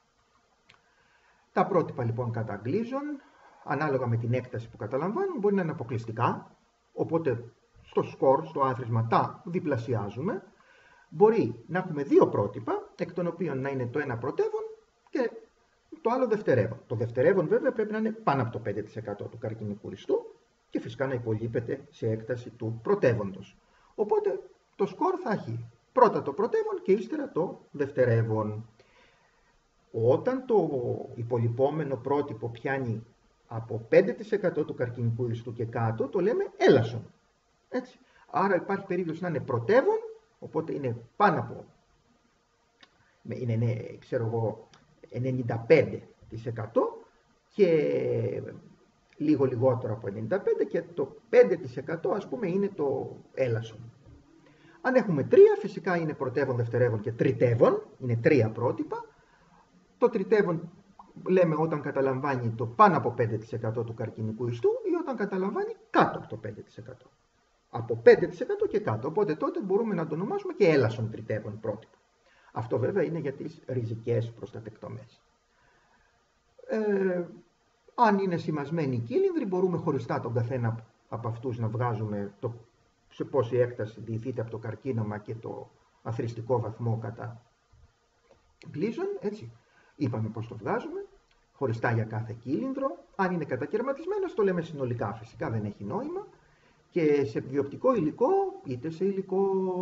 Τα πρότυπα λοιπόν καταγγλίζουν, ανάλογα με την έκταση που καταλαμβάνουν, μπορεί να είναι αποκλειστικά, οπότε στο σκορ, στο άθροισμα τα διπλασιάζουμε. Μπορεί να έχουμε δύο πρότυπα, εκ των οποίων να είναι το ένα πρωτεύον και το άλλο δευτερεύον. Το δευτερεύον βέβαια πρέπει να είναι πάνω από το 5% του καρκινικού ιστού και φυσικά να υπολείπεται σε έκταση του πρωτεύοντος. Οπότε το σκορ θα έχει πρώτα το πρωτεύον και ύστερα το δευτερεύον. Όταν το υπολοιπόμενο πρότυπο πιάνει από 5% του καρκινικού ιστού και κάτω, το λέμε έλασον. Έτσι. Άρα υπάρχει περίπτωση να είναι πρωτεύον, οπότε είναι πάνω από, είναι, ξέρω εγώ, 95% και λίγο λιγότερο από 95% και το 5% ας πούμε είναι το έλασον. Αν έχουμε τρία, φυσικά είναι πρωτεύον, δευτερεύον και τριτεύον, είναι τρία πρότυπα. Το τριτεύον λέμε όταν καταλαμβάνει το πάνω από 5% του καρκινικού ιστού ή όταν καταλαμβάνει κάτω από το 5%. Από 5% και κάτω, οπότε τότε μπορούμε να το ονομάσουμε και έλασον τριτεύον πρότυπο. Αυτό βέβαια είναι για τις ριζικές προστατεκτομές. Αν είναι σημασμένοι οι κύλινδροι, μπορούμε χωριστά τον καθένα από αυτούς να βγάζουμε σε πόση έκταση διηθείται από το καρκίνωμα και το αθροιστικό βαθμό κατά γλίζον, έτσι. Είπαμε πώς το βγάζουμε, χωριστά για κάθε κύλινδρο. Αν είναι κατακαιρματισμένος, το λέμε συνολικά, φυσικά δεν έχει νόημα. Και σε βιοπτικό υλικό, είτε σε υλικό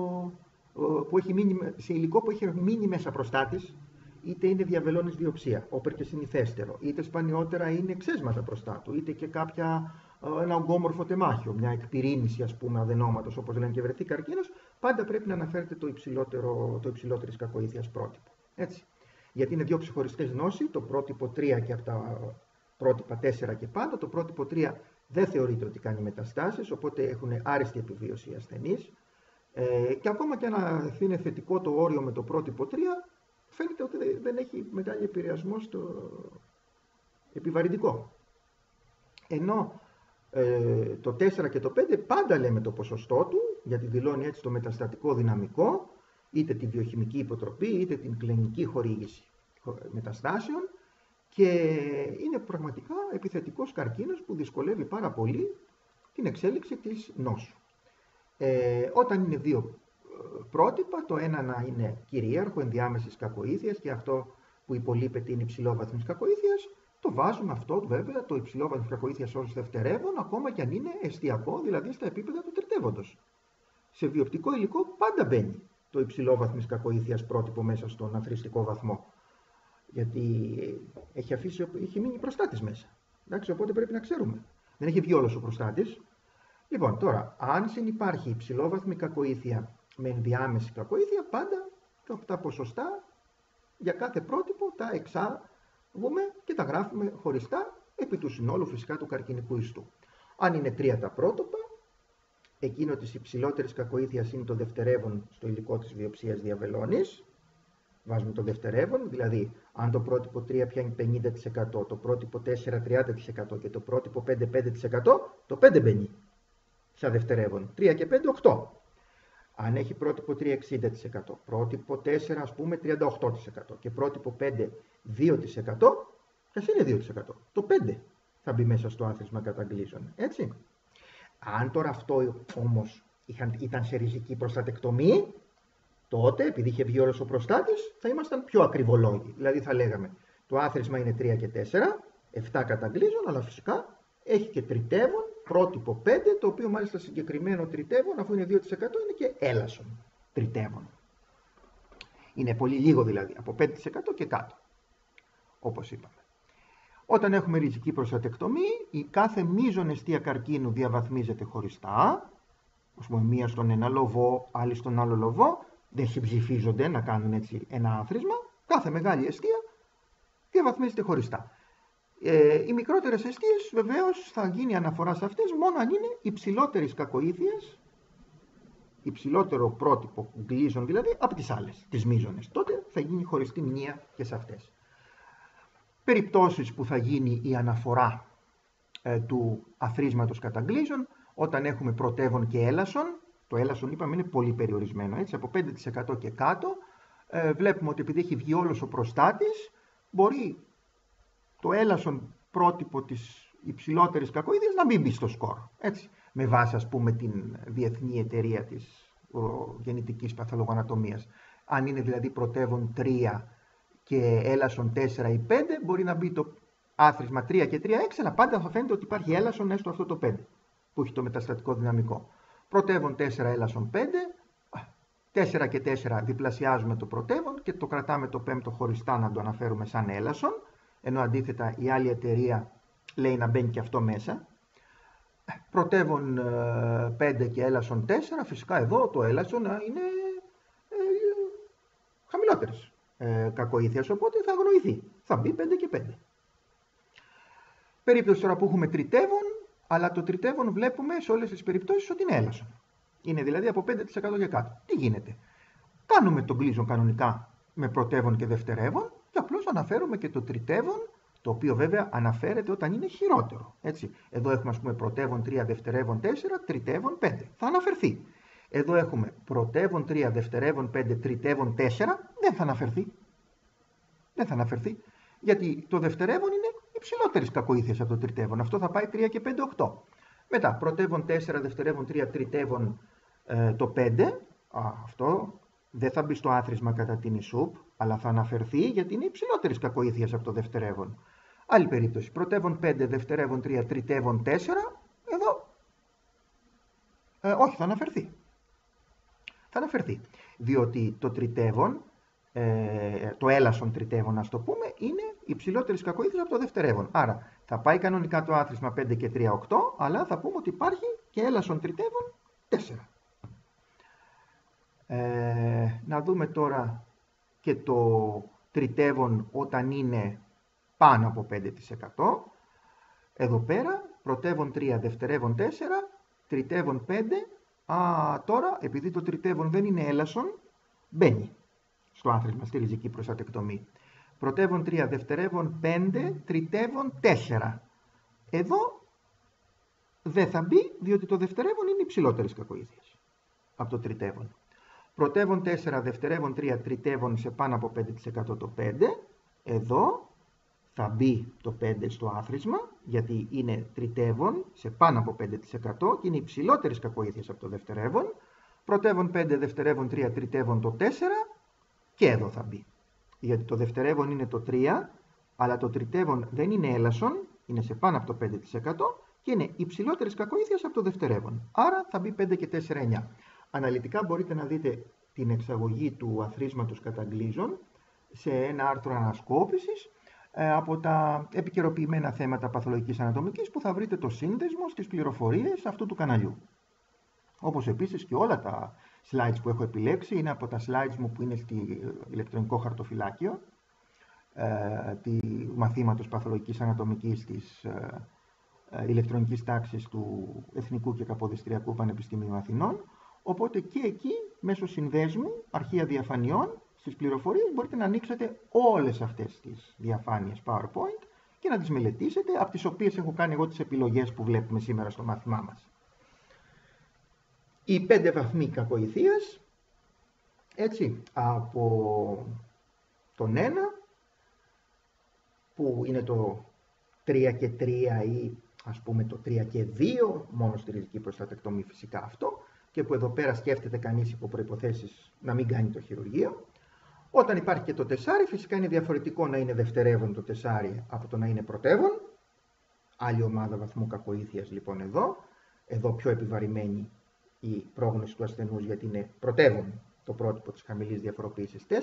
που έχει μείνει μέσα προστάτης, είτε είναι διαβελώνης βιοψία, όπερ και συνηθέστερο, είτε σπανιότερα είναι ξέσματα προστάτου, είτε και ένα ογκόμορφο τεμάχιο, μια εκπυρήνηση ας πούμε αδενόματος, όπως λένε και βρεθεί καρκίνος, πάντα πρέπει να αναφέρεται το υψηλότερης κακοήθειας πρότυπο. Έτσι. Γιατί είναι δύο ξεχωριστές γνώσεις, το πρότυπο 3 και από τα πρότυπα 4 και πάνω. Το πρότυπο 3 δεν θεωρείται ότι κάνει μεταστάσεις, οπότε έχουν άριστη επιβίωση οι ασθενείς. Και ακόμα και αν είναι θετικό το όριο με το πρότυπο 3, φαίνεται ότι δεν έχει μεγάλο επηρεασμό στο επιβαρυντικό. Ενώ το 4 και το 5 πάντα λέμε το ποσοστό του, γιατί δηλώνει έτσι το μεταστατικό δυναμικό, είτε τη βιοχημική υποτροπή, είτε την κλινική χορήγηση μεταστάσεων, και είναι πραγματικά επιθετικός καρκίνος που δυσκολεύει πάρα πολύ την εξέλιξη της νόσου. Όταν είναι δύο πρότυπα, το ένα να είναι κυρίαρχο ενδιάμεσης κακοήθειας και αυτό που υπολείπεται είναι υψηλόβαθμης κακοήθειας, το βάζουμε αυτό βέβαια το υψηλόβαθμης κακοήθειας ως δευτερεύον, ακόμα και αν είναι εστιακό, δηλαδή στα επίπεδα του τριτεύοντος. Σε βιοπτικό υλικό πάντα μπαίνει το υψηλόβαθμης κακοήθειας πρότυπο μέσα στον αθροιστικό βαθμό. Γιατί έχει μείνει προστάτης μέσα. Εντάξει, οπότε πρέπει να ξέρουμε. Δεν έχει βγει όλος ο προστάτης. Λοιπόν, τώρα, αν συνυπάρχει υψηλόβαθμη κακοήθεια με ενδιάμεση κακοήθεια, πάντα τα ποσοστά για κάθε πρότυπο τα εξάγουμε και τα γράφουμε χωριστά επί του συνόλου φυσικά του καρκινικού ιστού. Αν είναι 3 τα πρότυπα, εκείνο της υψηλότερης κακοήθειας είναι το δευτερεύον στο υλικό της βιοψίας διαβελώνης. Βάζουμε το δευτερεύον, δηλαδή αν το πρότυπο 3 πιάνει 50%, το πρότυπο 4 30% και το πρότυπο 5 5%, το 5 μπαίνει σαν δευτερεύον. 3 και 5 8. Αν έχει πρότυπο 3 60%, πρότυπο 4 ας πούμε 38% και πρότυπο 5 2%, ας είναι 2%. Το 5 θα μπει μέσα στο άθροισμα καταγκλίζων, έτσι. Αν τώρα αυτό όμως ήταν σε ριζική προστατεκτομή, τότε, επειδή είχε βγει όλος ο προστάτης, θα ήμασταν πιο ακριβολόγοι. Δηλαδή θα λέγαμε, το άθροισμα είναι 3 και 4, 7 καταγκλίζων, αλλά φυσικά έχει και τριτεύον, πρότυπο 5, το οποίο μάλιστα συγκεκριμένο τριτεύον, αφού είναι 2%, είναι και έλασον τριτεύον. Είναι πολύ λίγο δηλαδή, από 5% και κάτω, όπως είπαμε. Όταν έχουμε ριζική προστατεκτομή, η κάθε μείζον αιστεία καρκίνου διαβαθμίζεται χωριστά, ας πούμε μία στον ένα λοβό, άλλη στον άλλο λοβό, δεν συμψηφίζονται να κάνουν έτσι ένα άθροισμα, κάθε μεγάλη αιστεία διαβαθμίζεται χωριστά. Οι μικρότερες αιστείες βεβαίως θα γίνει αναφορά σε αυτές μόνο αν είναι υψηλότερης κακοήθειας, υψηλότερο πρότυπο γκλίζων δηλαδή από τις άλλες, τις μείζονες. Τότε θα γίνει χωριστή μνήα και σε αυτές. Περιπτώσεις που θα γίνει η αναφορά του αθροίσματος καταγκλίζων, όταν έχουμε πρωτεύον και έλασον. Το έλασον είπαμε είναι πολύ περιορισμένο, έτσι, από 5% και κάτω. Βλέπουμε ότι επειδή έχει βγει όλος ο προστάτης, μπορεί το έλασον πρότυπο της υψηλότερης κακοήθειας να μην μπει στο σκορ. Έτσι, με βάση ας πούμε την Διεθνή Εταιρεία της Γεννητικής Παθολογοανατομίας. Αν είναι δηλαδή πρωτεύον 3 και έλασον 4 ή 5, μπορεί να μπει το άθροισμα 3 και 3, 6, αλλά πάντα θα φαίνεται ότι υπάρχει έλασον έστω αυτό το 5, που έχει το μεταστατικό δυναμικό. Πρωτεύον 4, έλασον 5, 4 και 4 διπλασιάζουμε το πρωτεύον και το κρατάμε το πέμπτο χωριστά να το αναφέρουμε σαν έλασον, ενώ αντίθετα η άλλη εταιρεία λέει να μπαίνει και αυτό μέσα. Πρωτεύον 5 και έλασον 4, φυσικά εδώ το έλασον είναι χαμηλότερες κακοήθειας, οπότε θα αγνοηθεί. Θα μπει 5 και 5. Περίπτωση τώρα που έχουμε τριτεύον, αλλά το τριτεύον βλέπουμε σε όλες τις περιπτώσεις ότι είναι έλασον. Είναι δηλαδή από 5% και κάτω. Τι γίνεται? Κάνουμε τον γκλίζον κανονικά με πρωτεύον και δευτερεύον και απλώς αναφέρουμε και το τριτεύον, το οποίο βέβαια αναφέρεται όταν είναι χειρότερο. Έτσι. Εδώ έχουμε ας πούμε πρωτεύον 3, δευτερεύον 4, τριτεύον 5. Θα αναφερθεί. Εδώ έχουμε πρωτεύον 3, δευτερεύον 5, τριτεύον 4. Δεν θα αναφερθεί. Δεν θα αναφερθεί. Γιατί το δευτερεύον είναι υψηλότερης κακοήθειας από το τριτεύον. Αυτό θα πάει 3 και 5, 8. Μετά πρωτεύον 4, δευτερεύον 3, τριτεύον το 5. Αυτό δεν θα μπει στο άθροισμα κατά την ΙΣΟΥΠ, αλλά θα αναφερθεί γιατί είναι υψηλότερης κακοήθειας από το δευτερεύον. Άλλη περίπτωση. Πρωτεύον 5, δευτερεύον 3, τριτεύον 4. Εδώ όχι, θα αναφερθεί. Θα αναφερθεί. Διότι το τριτεύον, το έλασον τριτεύον, ας το πούμε, είναι υψηλότερης κακοήθειας από το δευτερεύον. Άρα θα πάει κανονικά το άθροισμα 5 και 3, 8, αλλά θα πούμε ότι υπάρχει και έλασον τριτεύον 4. Να δούμε τώρα και το τριτεύον όταν είναι πάνω από 5%. Εδώ πέρα, πρωτεύον 3, δευτερεύον 4, τριτεύον 5. Τώρα, επειδή το τριτεύον δεν είναι έλασον, μπαίνει στο άθροισμα, στη ριζική προστατεκτομή. Πρωτεύον 3, δευτερεύον 5, τριτεύον 4. Εδώ δεν θα μπει, διότι το δευτερεύον είναι υψηλότερης κακοήθειας από το τριτεύον. Πρωτεύον 4, δευτερεύον 3, τριτεύον σε πάνω από 5% το 5. Εδώ θα μπει το 5 στο άθροισμα, γιατί είναι τριτεύον σε πάνω από 5% και είναι υψηλότερης κακοήθειας από το δευτερεύον. Πρωτεύον 5, δευτερεύον 3, τριτεύον το 4 και εδώ θα μπει. Γιατί το δευτερεύον είναι το 3 αλλά το τριτεύον δεν είναι έλασον, είναι σε πάνω από το 5% και είναι υψηλότερης κακοήθειας από το δευτερεύον. Άρα θα μπει 5 και 4, 9. Αναλυτικά μπορείτε να δείτε την εξαγωγή του αθροίσματος καταγκλίζων σε ένα άρθρο ανασκόπησης από τα επικαιροποιημένα θέματα παθολογικής ανατομικής που θα βρείτε το σύνδεσμο στις πληροφορίες αυτού του καναλιού. Όπως επίσης και όλα τα slides που έχω επιλέξει είναι από τα slides μου που είναι στη ηλεκτρονικό χαρτοφυλάκιο του μαθήματος παθολογικής ανατομικής της ηλεκτρονικής τάξης του Εθνικού και Καποδιστριακού Πανεπιστημίου Αθηνών. Οπότε και εκεί μέσω συνδέσμου αρχεία διαφανειών στις πληροφορίες μπορείτε να ανοίξετε όλες αυτές τις διαφάνειες PowerPoint και να τις μελετήσετε, από τις οποίες έχω κάνει εγώ τις επιλογές που βλέπουμε σήμερα στο μάθημά μας. Οι 5 βαθμοί κακοηθείας, έτσι, από τον 1, που είναι το 3 και 3 ή ας πούμε το 3 και 2, μόνο στη ριζική προστατεκτομή φυσικά αυτό, και που εδώ πέρα σκέφτεται κανείς υπό προϋποθέσεις να μην κάνει το χειρουργείο. Όταν υπάρχει και το 4, φυσικά είναι διαφορετικό να είναι δευτερεύον το 4 από το να είναι πρωτεύον. Άλλη ομάδα βαθμού κακοήθειας λοιπόν εδώ πιο επιβαρημένη η πρόγνωση του ασθενούς γιατί είναι πρωτεύον το πρότυπο της χαμηλής διαφοροποίησης 4.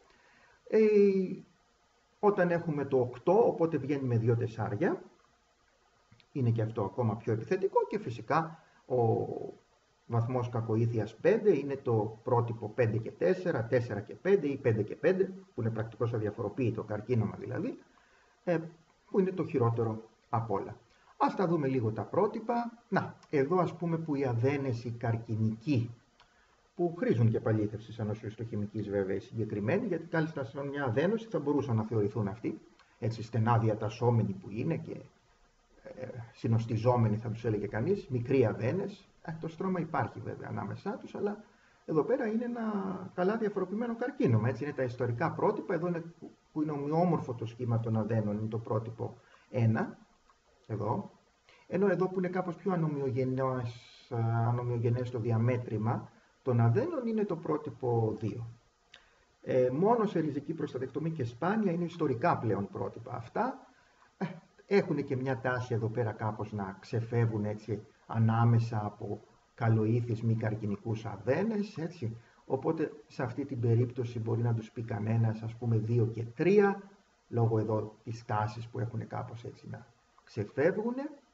Όταν έχουμε το 8, οπότε βγαίνει με 2 τεσσάρια, είναι και αυτό ακόμα πιο επιθετικό και φυσικά ο βαθμός κακοήθειας 5 είναι το πρότυπο 5 και 4, 4 και 5 ή 5 και 5, που είναι πρακτικώς αδιαφοροποιητό καρκίνωμα δηλαδή, που είναι το χειρότερο απ' όλα. Ας τα δούμε λίγο τα πρότυπα. Να, εδώ ας πούμε που η αδένεση καρκινική, που χρήζουν και παλήθευση σαν νοσοϊστοχημικής βέβαια οι συγκεκριμένοι, γιατί κάλλιστα σαν μια αδένωση θα μπορούσαν να θεωρηθούν αυτοί, έτσι στενά διατασσόμενοι που είναι και συνοστιζόμενοι θα τους έλεγε κανείς, μικροί αδένες. Το στρώμα υπάρχει βέβαια ανάμεσά τους, αλλά εδώ πέρα είναι ένα καλά διαφοροποιημένο καρκίνωμα. Έτσι είναι τα ιστορικά πρότυπα, εδώ είναι, που είναι ομοιόμορφο το σχήμα των αδένων, είναι το πρότυπο 1, εδώ. Ενώ εδώ που είναι κάπως πιο ανομοιογενές το διαμέτρημα των αδένων είναι το πρότυπο 2. Μόνο σε ριζική προστατεκτομή και σπάνια είναι ιστορικά πλέον πρότυπα αυτά. Έχουν και μια τάση εδώ πέρα κάπως να ξεφεύγουν έτσι ανάμεσα από καλοήθεις μη καρκινικούς αδένες, έτσι. Οπότε σε αυτή την περίπτωση μπορεί να τους πει κανένας ας πούμε 2 και 3, λόγω εδώ της τάσης που έχουν κάπως έτσι να ξεφεύγουν.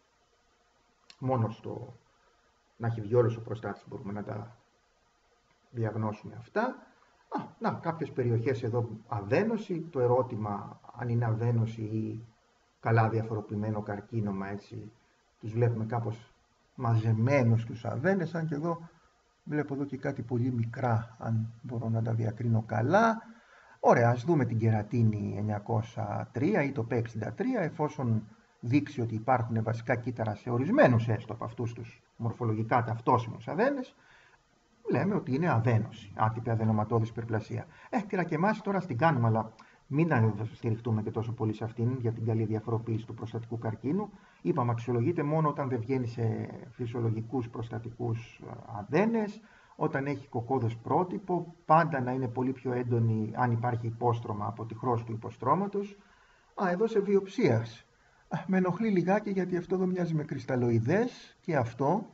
Μόνο στο να έχει βγει όλος ο προστάτης μπορούμε να τα διαγνώσουμε αυτά. Να, κάποιες περιοχές εδώ αδένωση, το ερώτημα αν είναι αδένωση ή καλά διαφοροποιημένο καρκίνωμα, έτσι, τους βλέπουμε κάπως μαζεμένους τους αδένες, αν και εδώ βλέπω εδώ και κάτι πολύ μικρά, αν μπορώ να τα διακρίνω καλά. Ωραία, ας δούμε την κερατίνη 903 ή το P63, εφόσον δείξει ότι υπάρχουν βασικά κύτταρα σε ορισμένους έστω από αυτούς τους μορφολογικά ταυτόσιμους αδένες, λέμε ότι είναι αδένωση, άτυπη αδενοματώδης υπερπλασία. Τη ρακεμάση τώρα την κάνουμε, αλλά μην στηριχτούμε και τόσο πολύ σε αυτήν για την καλή διαφοροποίηση του προστατικού καρκίνου. Είπαμε, αξιολογείται μόνο όταν δεν βγαίνει σε φυσιολογικούς προστατικούς αδένες, όταν έχει κοκκώδες πρότυπο, πάντα να είναι πολύ πιο έντονη αν υπάρχει υπόστρωμα από τη χρώση του υποστρώματος. Εδώ σε βιοψίας. Με ενοχλεί λιγάκι γιατί αυτό εδώ μοιάζει με κρυσταλλοειδές και αυτό.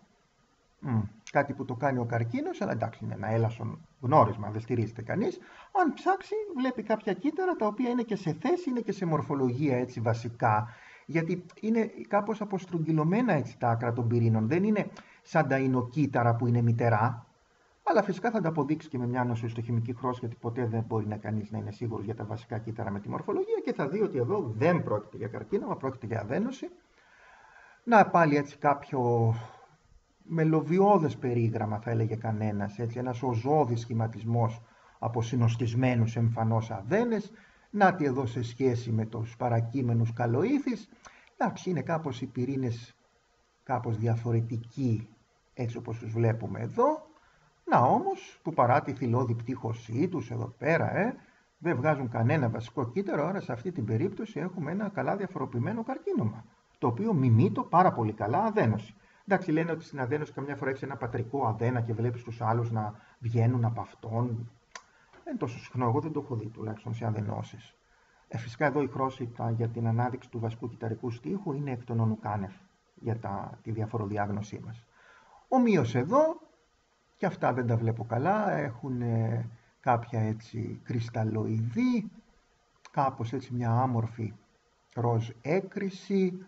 Κάτι που το κάνει ο καρκίνος, αλλά εντάξει είναι ένα έλασον γνώρισμα, δεν στηρίζεται κανείς. Αν ψάξει βλέπει κάποια κύτταρα τα οποία είναι και σε θέση, είναι και σε μορφολογία έτσι βασικά, γιατί είναι κάπως αποστρογγυλωμένα έτσι τα άκρα των πυρήνων, δεν είναι σαν τα εινοκύτταρα που είναι μητερά, αλλά φυσικά θα τα αποδείξει και με μια νοσοϊστοχημική χρώση, γιατί ποτέ δεν μπορεί κανείς να είναι σίγουρος για τα βασικά κύτταρα με τη μορφολογία και θα δει ότι εδώ δεν πρόκειται για καρκίνωμα, πρόκειται για αδένωση. Να πάλι έτσι κάποιο μελωβιώδες περίγραμμα θα έλεγε κανένας, έτσι, ένας οζώδης σχηματισμός από συνοστισμένους εμφανώς αδένες. Νάτι εδώ σε σχέση με τους παρακείμενους καλοήθεις. Εντάξει, είναι κάπως οι πυρήνες κάπως διαφορετικοί έτσι όπως τους βλέπουμε εδώ. Να όμως που παρά τη θηλώδη πτύχωσή τους εδώ πέρα δεν βγάζουν κανένα βασικό κύτταρο, άρα σε αυτή την περίπτωση έχουμε ένα καλά διαφοροποιημένο καρκίνωμα, το οποίο μιμεί το πάρα πολύ καλά αδένωση. Εντάξει, λένε ότι στην αδένωση καμιά φορά έχεις ένα πατρικό αδένα και βλέπεις τους άλλους να βγαίνουν από αυτόν. Δεν είναι τόσο συχνό, εγώ δεν το έχω δει τουλάχιστον σε αδενώσεις. Φυσικά εδώ η χρώσιτα για την ανάδειξη του βασικού κυταρικού στίχου είναι εκ των ονουκάνευ για τη διαφοροδιάγνωσή μας. Ομοίως εδώ, και αυτά δεν τα βλέπω καλά, έχουν κάποια έτσι κρυσταλλοειδή, κάπως έτσι μια άμορφη ροζ έκρηση,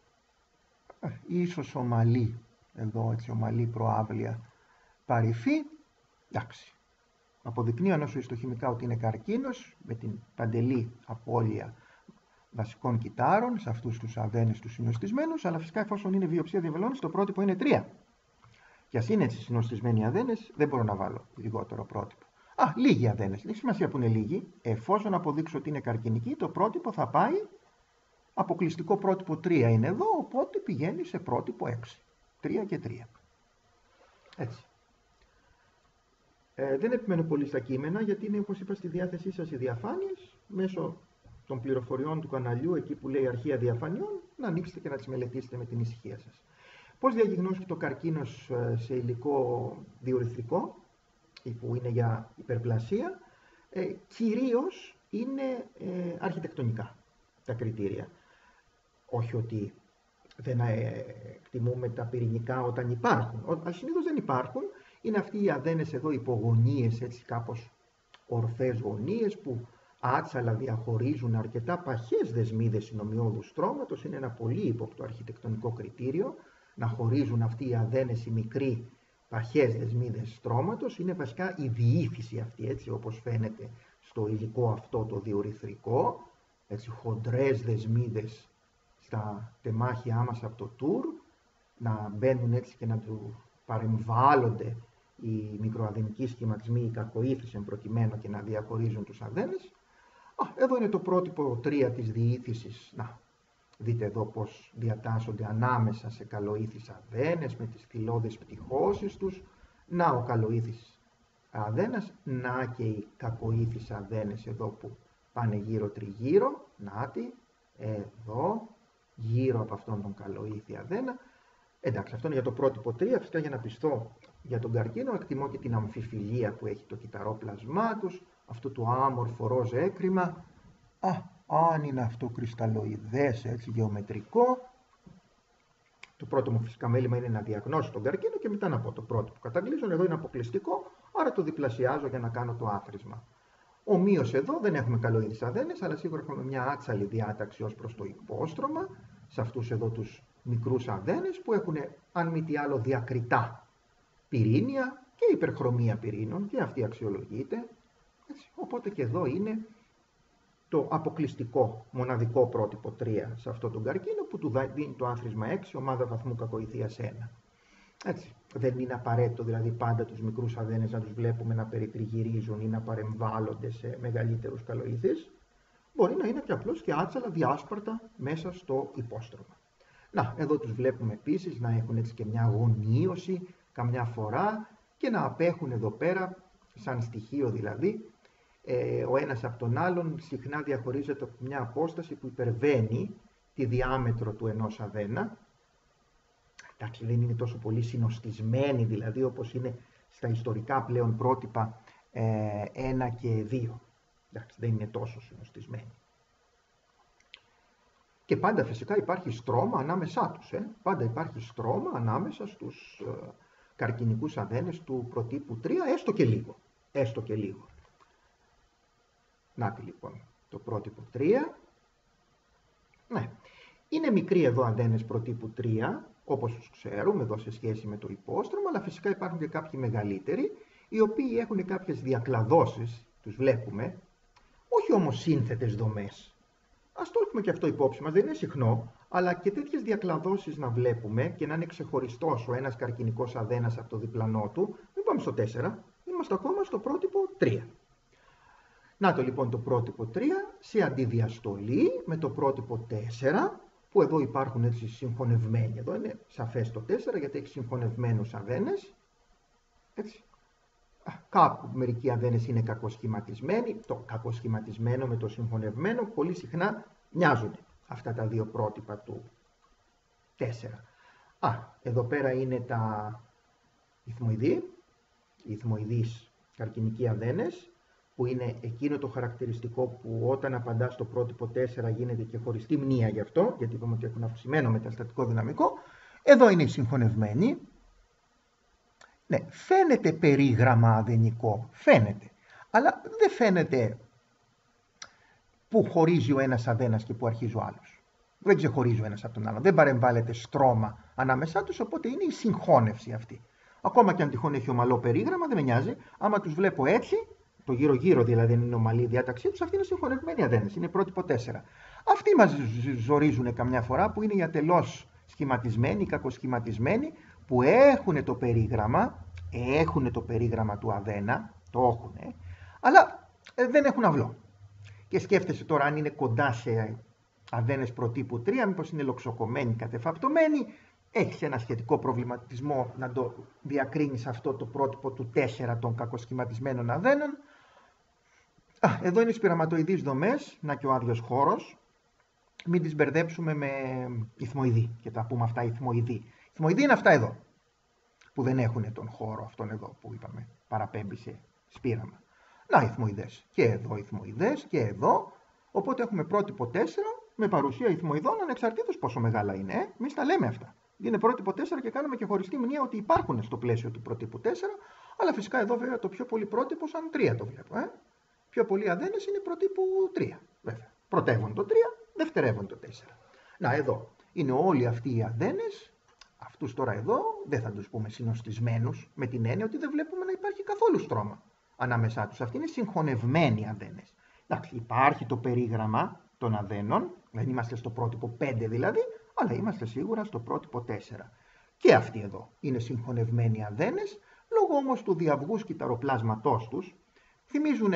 ίσως ομαλή, εδώ έτσι ομαλή προάβλια παρυφή. Εντάξει, αποδεικνύει ανώσου ιστοχημικά ότι είναι καρκίνος με την παντελή απώλεια βασικών κυτάρων σε αυτούς τους αδένες τους συνοστισμένους, αλλά φυσικά εφόσον είναι βιοψία διαβελώνης το πρότυπο είναι 3. Και ας είναι έτσι συνοστισμένοι αδένες, δεν μπορώ να βάλω λιγότερο πρότυπο. Λίγοι αδένες. Έχει σημασία που είναι λίγοι. Εφόσον αποδείξω ότι είναι καρκινική, το πρότυπο θα πάει. Αποκλειστικό πρότυπο 3 είναι εδώ, οπότε πηγαίνει σε πρότυπο 6. 3 και 3. Έτσι. Δεν επιμένω πολύ στα κείμενα, γιατί είναι, όπως είπα, στη διάθεσή σας οι διαφάνειες, μέσω των πληροφοριών του καναλιού, εκεί που λέει αρχεία διαφανειών, να ανοίξετε και να τις μελετήσετε με την ησυχία σας. Πώς διαγιγνώσκει το καρκίνος σε υλικό διορυθρικό, που είναι για υπερπλασία? Κυρίως είναι αρχιτεκτονικά τα κριτήρια. Όχι ότι δεν εκτιμούμε τα πυρηνικά όταν υπάρχουν. Συνήθως δεν υπάρχουν. Είναι αυτοί οι αδένες εδώ υπογωνίες, έτσι κάπως ορθές γωνίες, που άτσαλα διαχωρίζουν αρκετά παχές δεσμίδες συνομοιώδου στρώματος. Είναι ένα πολύ ύποπτο αρχιτεκτονικό κριτήριο να χωρίζουν αυτοί οι αδένες οι μικροί παχές δεσμίδες στρώματος. Είναι βασικά η διήθηση αυτή, έτσι όπως φαίνεται στο υλικό αυτό το διορυθρικό, έτσι χοντρές δεσμίδες στα τεμάχια μας από το τουρ, να μπαίνουν έτσι και να του παρεμβάλλονται οι μικροαδενικοί σχηματισμοί, οι κακοήθησεν προκειμένου και να διαχωρίζουν τους αδένες. Εδώ είναι το πρότυπο 3 της διήθησης. Να, δείτε εδώ πώς διατάσσονται ανάμεσα σε καλοήθεις αδένες με τις θυλώδεις πτυχώσεις τους. Να ο καλοήθης αδένας, να και οι κακοήθεις αδένες εδώ που πάνε γύρω τριγύρω. Νάτι, εδώ, γύρω από αυτόν τον καλοήθη αδένα. Εντάξει, αυτό είναι για το πρότυπο 3. Φυσικά για να πιστώ για τον καρκίνο εκτιμώ και την αμφιφιλία που έχει το κυταρόπλασμά τους, αυτό το άμορφο ροζ έκρημα. Αν είναι αυτό κρυσταλλοειδές, έτσι γεωμετρικό, το πρώτο μου φυσικά μέλημα είναι να διαγνώσω τον καρκίνο και μετά να πω το πρότυπο. Καταγγλίζον εδώ είναι αποκλειστικό, άρα το διπλασιάζω για να κάνω το άθροισμα. Ομοίως εδώ δεν έχουμε καλοειδείς αδένες, αλλά σίγουρα έχουμε μια άτσαλη διάταξη ως προς το υπόστρωμα, σε αυτούς εδώ τους μικρούς αδένες που έχουν, αν μη τι άλλο, διακριτά πυρήνια και υπερχρωμία πυρήνων, και αυτή αξιολογείται. Έτσι, οπότε και εδώ είναι το αποκλειστικό μοναδικό πρότυπο 3 σε αυτό τον καρκίνο, που του δίνει το άθροισμα 6, ομάδα βαθμού κακοηθείας 1. Έτσι. Δεν είναι απαραίτητο δηλαδή πάντα τους μικρούς αδένες να τους βλέπουμε να περιτριγυρίζουν ή να παρεμβάλλονται σε μεγαλύτερους καλοηθείς. Μπορεί να είναι και απλώς και άτσαλα διάσπαρτα μέσα στο υπόστρωμα. Να, εδώ τους βλέπουμε επίσης να έχουν έτσι και μια γωνίωση καμιά φορά και να απέχουν εδώ πέρα, σαν στοιχείο δηλαδή, ο ένας από τον άλλον συχνά διαχωρίζεται από μια απόσταση που υπερβαίνει τη διάμετρο του ενός αδένα. Εντάξει, δεν είναι τόσο πολύ συνοστισμένη δηλαδή όπως είναι στα ιστορικά πλέον πρότυπα 1 και 2. Εντάξει, δεν είναι τόσο συνοστισμένη. Και πάντα φυσικά υπάρχει στρώμα ανάμεσά τους. Πάντα υπάρχει στρώμα ανάμεσα στους καρκινικούς αδένες του προτύπου 3, έστω και λίγο. Έστω και λίγο. Νάτι λοιπόν το πρότυπο 3. Ναι. Είναι μικροί εδώ αδένες προτύπου 3, όπως τους ξέρουμε εδώ σε σχέση με το υπόστρωμα, αλλά φυσικά υπάρχουν και κάποιοι μεγαλύτεροι, οι οποίοι έχουν κάποιες διακλαδώσεις, τους βλέπουμε, όχι όμως σύνθετες δομές. Ας το έχουμε και αυτό υπόψη μας, δεν είναι συχνό, αλλά και τέτοιες διακλαδώσεις να βλέπουμε και να είναι ξεχωριστός ο ένας καρκινικός αδένας από το διπλανό του. Μην πάμε στο 4, είμαστε ακόμα στο πρότυπο 3. Να το λοιπόν το πρότυπο 3 σε αντιδιαστολή με το πρότυπο 4, που εδώ υπάρχουν έτσι συγχωνευμένοι. Εδώ είναι σαφές το 4 γιατί έχει συγχωνευμένους αδένες. Έτσι. Κάπου μερικοί αδένες είναι κακοσχηματισμένοι. Το κακοσχηματισμένο με το συγχωνευμένο πολύ συχνά μοιάζονται αυτά τα δύο πρότυπα του 4. Εδώ πέρα είναι τα ηθμοειδή, οι ηθμοειδείς καρκινικοί αδένες, που είναι εκείνο το χαρακτηριστικό που όταν απαντά στο πρότυπο 4 γίνεται και χωριστή μνήα γι' αυτό, γιατί είπαμε ότι έχουν αυξημένο μεταστατικό δυναμικό. Εδώ είναι η συγχωνευμένη. Ναι, φαίνεται περίγραμμα αδενικό, φαίνεται. Αλλά δεν φαίνεται που χωρίζει ο ένας αδένας και που αρχίζει ο άλλος. Δεν ξεχωρίζει ο ένας από τον άλλον. Δεν παρεμβάλλεται στρώμα ανάμεσά τους, οπότε είναι η συγχώνευση αυτή. Ακόμα και αν τυχόν έχει ομαλό περίγραμμα, δεν με νοιάζει. Άμα τους βλέπω έτσι, το γύρω-γύρω δηλαδή δεν είναι ομαλή η διάταξή τους, αυτή είναι συγχωνευμένοι αδένες, είναι πρότυπο 4. Αυτοί μας ζορίζουν καμιά φορά που είναι οι ατελώς σχηματισμένοι, οι κακοσχηματισμένοι, που έχουν το περίγραμμα του αδένα, το έχουν, αλλά δεν έχουν αυλό. Και σκέφτεσαι τώρα αν είναι κοντά σε αδένες προτύπου 3, μήπως είναι λοξοκομμένοι, κατεφαπτωμένοι. Έχεις ένα σχετικό προβληματισμό να το διακρίνεις αυτό το πρότυπο του 4 των κακοσχηματισμένων αδένων. Εδώ είναι οι σπειραματοειδείς δομές, να και ο άδειος χώρος. Μην τις μπερδέψουμε με ηθμοειδή και τα πούμε αυτά ηθμοειδή. Ηθμοειδή είναι αυτά εδώ, που δεν έχουν τον χώρο αυτόν εδώ που είπαμε, παραπέμπει σε σπήραμα. Να, ηθμοειδές. Και εδώ ηθμοειδές και εδώ. Οπότε έχουμε πρότυπο 4 με παρουσία ηθμοειδών ανεξαρτήτως πόσο μεγάλα είναι. Εμείς τα λέμε αυτά. Είναι πρότυπο 4 και κάνουμε και χωριστή μνήμα ότι υπάρχουν στο πλαίσιο του προτύπου 4. Αλλά φυσικά εδώ βέβαια το πιο πολύ πρότυπο σαν 3 το βλέπω. Πιο πολλοί αδένες είναι προτύπου 3. Βέβαια. Πρωτεύουν το 3, δευτερεύουν το 4. Να, εδώ είναι όλοι αυτοί οι αδένες. Αυτούς τώρα εδώ δεν θα τους πούμε συνοστισμένους, με την έννοια ότι δεν βλέπουμε να υπάρχει καθόλου στρώμα ανάμεσά τους. Αυτοί είναι συγχωνευμένοι αδένες. Εντάξει, υπάρχει το περίγραμμα των αδένων, δεν είμαστε στο πρότυπο 5 δηλαδή, αλλά είμαστε σίγουρα στο πρότυπο 4. Και αυτοί εδώ είναι συγχωνευμένοι αδένες, λόγω όμως του διαυγούς κυταροπλάσματός τους, θυμίζουν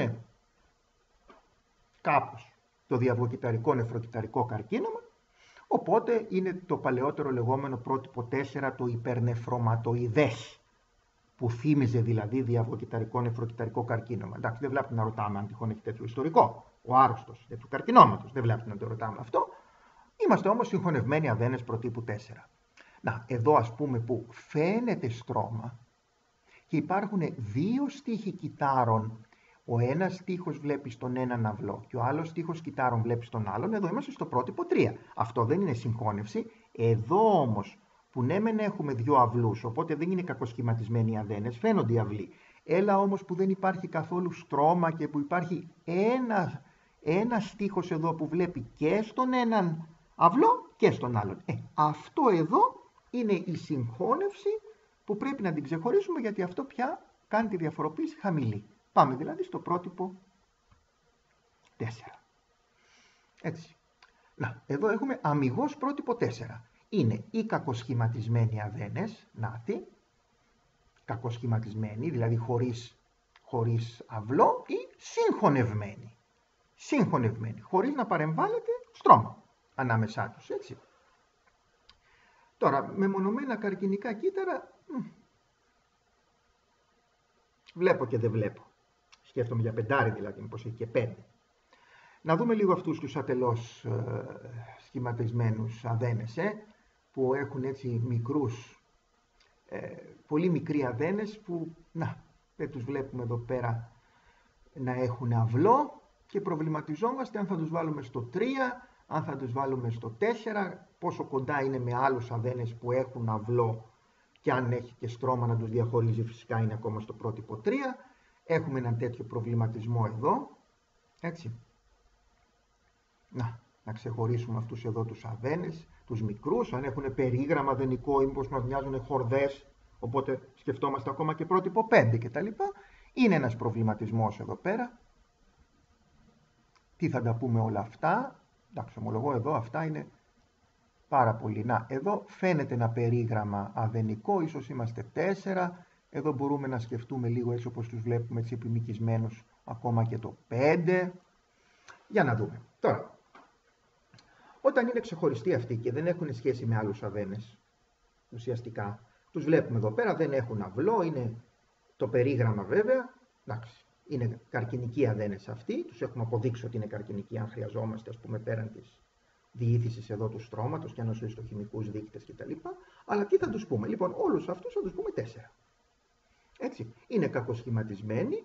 κάπως το διαυγοκυταρικό νεφροκυταρικό καρκίνωμα, οπότε είναι το παλαιότερο λεγόμενο πρότυπο 4, το υπερνεφρωματοειδές, που θύμιζε δηλαδή διαυγοκυταρικό νεφροκυταρικό καρκίνωμα. Εντάξει, δεν βλέπουμε να ρωτάμε αν τυχόν έχει τέτοιο ιστορικό, ο άρρωστος τέτοιου καρκινώματος, δεν βλέπουμε να το ρωτάμε αυτό. Είμαστε όμως συγχωνευμένοι αδένες προτύπου 4. Να, εδώ ας πούμε που φαίνεται στρώμα και υπάρχουν δύο στίχοι κυτάρων. Ο ένας στίχος βλέπει στον έναν αυλό και ο άλλος στίχος κυτάρων βλέπει στον άλλον. Εδώ είμαστε στο πρότυπο 3. Αυτό δεν είναι συγχώνευση. Εδώ όμως που ναι μεν έχουμε δύο αυλούς, οπότε δεν είναι κακοσχηματισμένοι οι αδένες, φαίνονται οι αυλοί. Έλα όμως που δεν υπάρχει καθόλου στρώμα και που υπάρχει ένα στίχος εδώ που βλέπει και στον έναν αυλό και στον άλλον. Αυτό εδώ είναι η συγχώνευση που πρέπει να την ξεχωρίσουμε, γιατί αυτό πια κάνει τη διαφοροποίηση χαμηλή. Πάμε δηλαδή στο πρότυπο 4. Έτσι. Να, εδώ έχουμε αμιγώς πρότυπο 4. Είναι οι κακοσχηματισμένοι αδένες, νάτι, κακοσχηματισμένοι, δηλαδή χωρίς αυλό, ή συγχωνευμένοι. Συγχωνευμένοι, χωρίς να παρεμβάλλεται στρώμα ανάμεσά τους, έτσι. Τώρα, μεμονωμένα καρκινικά κύτταρα, βλέπω και δεν βλέπω. Σκέφτομαι για 5 δηλαδή, μήπως έχει και 5. Να δούμε λίγο αυτούς τους ατελώς σχηματισμένους αδένες, που έχουν έτσι μικρούς, πολύ μικροί αδένες που, δεν τους βλέπουμε εδώ πέρα να έχουν αυλό και προβληματιζόμαστε αν θα τους βάλουμε στο 3, αν θα τους βάλουμε στο 4, πόσο κοντά είναι με άλλους αδένες που έχουν αυλό και αν έχει και στρώμα να τους διαχωρίζει, φυσικά είναι ακόμα στο πρότυπο 3. Έχουμε έναν τέτοιο προβληματισμό εδώ, έτσι. Να ξεχωρίσουμε αυτούς εδώ τους αδένες, τους μικρούς, αν έχουν περίγραμμα αδενικό ή μήπως μας μοιάζουν χορδές, οπότε σκεφτόμαστε ακόμα και πρότυπο 5 κτλ. Είναι ένας προβληματισμός εδώ πέρα. Τι θα τα πούμε όλα αυτά? Εντάξει, ομολογώ εδώ αυτά είναι πάρα πολύ. Να, εδώ φαίνεται ένα περίγραμμα αδενικό, ίσως είμαστε 4. Εδώ μπορούμε να σκεφτούμε λίγο έτσι όπως τους βλέπουμε έτσι επιμικισμένους ακόμα και το 5. Για να δούμε. Τώρα, όταν είναι ξεχωριστοί αυτοί και δεν έχουν σχέση με άλλους αδένες, ουσιαστικά, τους βλέπουμε εδώ πέρα, δεν έχουν αυλό, είναι το περίγραμμα βέβαια, εντάξει, είναι καρκινικοί αδένες αυτοί, τους έχουμε αποδείξει ότι είναι καρκινικοί αν χρειαζόμαστε, ας πούμε, πέραν της διήθησης εδώ του στρώματος και αν όσο ιστοχημικούς δείκτες κτλ. Αλλά τι θα τους πούμε? Λοιπόν, όλους αυτούς θα τους πούμε 4. Έτσι, είναι κακοσχηματισμένοι,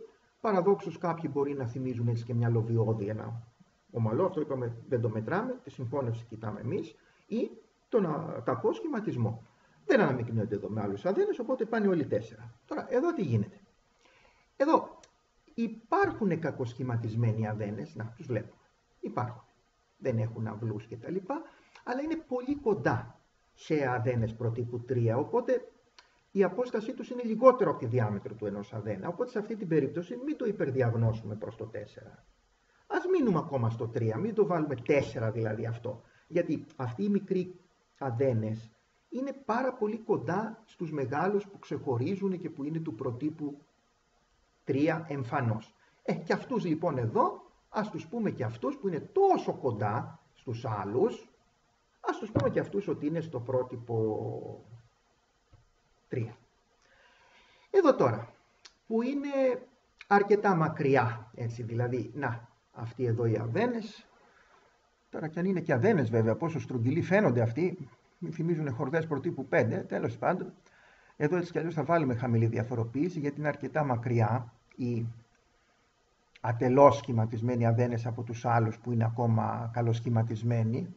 Παραδόξως κάποιοι μπορεί να θυμίζουν έτσι και μια λοβιώδη, ένα ομαλό, αυτό είπαμε δεν το μετράμε, τη συγχώνευση κοιτάμε εμείς, ή τον κακό σχηματισμό. Δεν αναμεικνύονται εδώ με άλλους αδένες, οπότε πάνε όλοι 4. Τώρα, εδώ τι γίνεται. Εδώ υπάρχουν κακοσχηματισμένοι αδένες, να τους βλέπουμε. Υπάρχουν. Δεν έχουν αυλούς κτλ. Αλλά είναι πολύ κοντά σε αδένες προτύπου 3, οπότε η απόστασή τους είναι λιγότερο από τη διάμετρο του ενός αδένα. Οπότε σε αυτή την περίπτωση μην το υπερδιαγνώσουμε προς το 4. Ας μείνουμε ακόμα στο 3, μην το βάλουμε 4 δηλαδή αυτό. Γιατί αυτοί οι μικροί αδένες είναι πάρα πολύ κοντά στους μεγάλους που ξεχωρίζουν και που είναι του προτύπου 3 εμφανώς. Και αυτούς λοιπόν εδώ, ας τους πούμε και αυτούς που είναι τόσο κοντά στους άλλους, ας τους πούμε και αυτούς ότι είναι στο πρότυπο 3. Εδώ τώρα, που είναι αρκετά μακριά, έτσι δηλαδή, να, αυτοί εδώ οι αδένες, τώρα κι αν είναι και αδένες βέβαια, πόσο στρογγυλοί φαίνονται αυτοί, μην θυμίζουν χορδές προτύπου 5, τέλος πάντων, εδώ έτσι κι αλλιώς θα βάλουμε χαμηλή διαφοροποίηση, γιατί είναι αρκετά μακριά οι ατελώς σχηματισμένοι αδένες από τους άλλους που είναι ακόμα καλοσχηματισμένοι.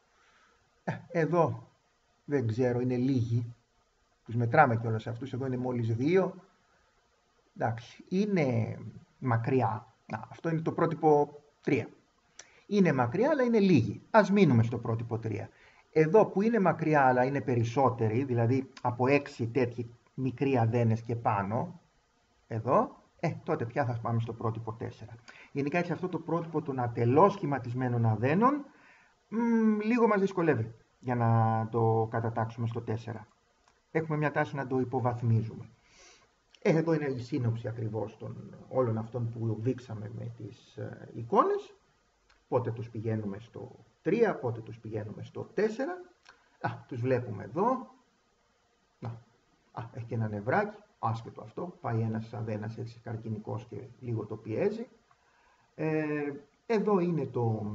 Εδώ δεν ξέρω, είναι λίγοι, τους μετράμε κιόλας αυτούς, εδώ είναι μόλις 2. Εντάξει, είναι μακριά. Αυτό είναι το πρότυπο 3. Είναι μακριά, αλλά είναι λίγοι. Ας μείνουμε στο πρότυπο 3. Εδώ που είναι μακριά, αλλά είναι περισσότεροι, δηλαδή από 6 τέτοιοι μικροί αδένες και πάνω, εδώ, τότε πια θα πάμε στο πρότυπο 4. Γενικά έτσι αυτό το πρότυπο των ατελώς σχηματισμένων αδένων, λίγο μας δυσκολεύει για να το κατατάξουμε στο 4. Έχουμε μια τάση να το υποβαθμίζουμε. Εδώ είναι η σύνοψη ακριβώς των όλων αυτών που δείξαμε με τις εικόνες. Πότε τους πηγαίνουμε στο 3, πότε τους πηγαίνουμε στο 4. Τους βλέπουμε εδώ. Έχει και ένα νευράκι, άσχετο αυτό. Πάει ένας αδένας έτσι καρκινικός και λίγο το πιέζει. Εδώ είναι το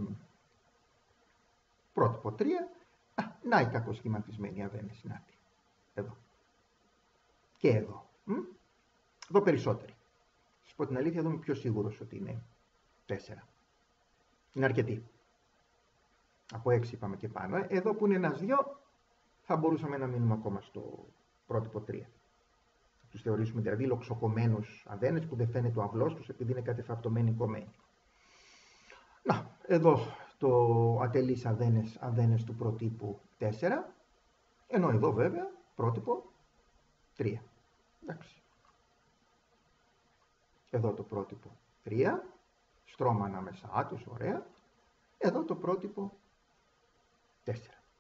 πρότυπο 3. Να οι κακοσχηματισμένοι αδένες. Εδώ. Και εδώ. Εδώ περισσότεροι. Σας πω την αλήθεια, εδώ είμαι πιο σίγουρος ότι είναι 4. Είναι αρκετοί. Από 6 είπαμε και πάνω. Εδώ που είναι ένας-δυο, θα μπορούσαμε να μείνουμε ακόμα στο πρότυπο 3. Τους θεωρήσουμε δηλαδή λοξοκομμένους αδένες που δεν φαίνεται ο αυλός τους επειδή είναι κατεφαπτωμένοι κομμένοι. Εδώ το ατελείς αδένες του προτύπου 4, ενώ εδώ βέβαια πρότυπο 3. Εντάξει. Εδώ το πρότυπο 3, στρώμα ανάμεσά τους, ωραία. Εδώ το πρότυπο 4.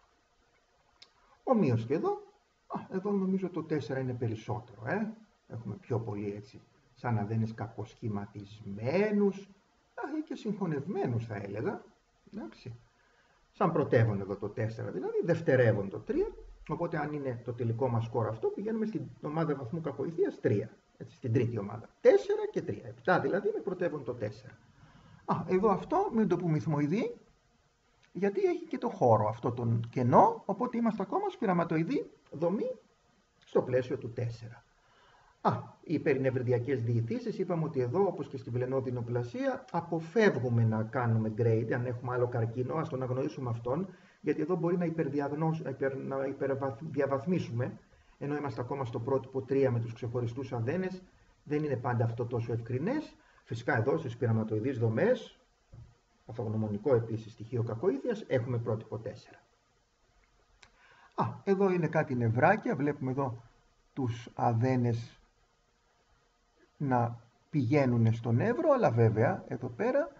Ομοίως και εδώ, εδώ νομίζω το 4 είναι περισσότερο, Έχουμε πιο πολύ έτσι, σαν αδένες κακοσχηματισμένους, ή και συγχωνευμένους θα έλεγα, εντάξει. Σαν πρωτεύον εδώ το 4 δηλαδή, δευτερεύον το 3, οπότε αν είναι το τελικό μας σκορ αυτό, πηγαίνουμε στην ομάδα βαθμού κακοηθείας 3. Έτσι, στην τρίτη ομάδα. 4 και 3. 7 δηλαδή με πρωτεύον το 4. Εδώ αυτό μην το πούμε ηθμοειδή, γιατί έχει και το χώρο αυτό τον κενό, οπότε είμαστε ακόμα σπειραματοειδή δομή στο πλαίσιο του 4. Οι περινευριδιακές διηθήσεις, είπαμε ότι εδώ, όπως και στην βλενόδινοπλασία, αποφεύγουμε να κάνουμε grade, αν έχουμε άλλο καρκίνο, ας τον αγνοήσουμε αυτόν, γιατί εδώ μπορεί να υπερδιαβαθμίσουμε, ενώ είμαστε ακόμα στο πρότυπο 3 με τους ξεχωριστούς αδένες, δεν είναι πάντα αυτό τόσο ευκρινές. Φυσικά εδώ στις πειραματοειδείς δομές, αυτογνωμονικό επίσης στοιχείο κακοήθειας, έχουμε πρότυπο 4. Εδώ είναι κάτι νευράκια, βλέπουμε εδώ τους αδένες να πηγαίνουν στο νεύρο, αλλά βέβαια εδώ πέρα,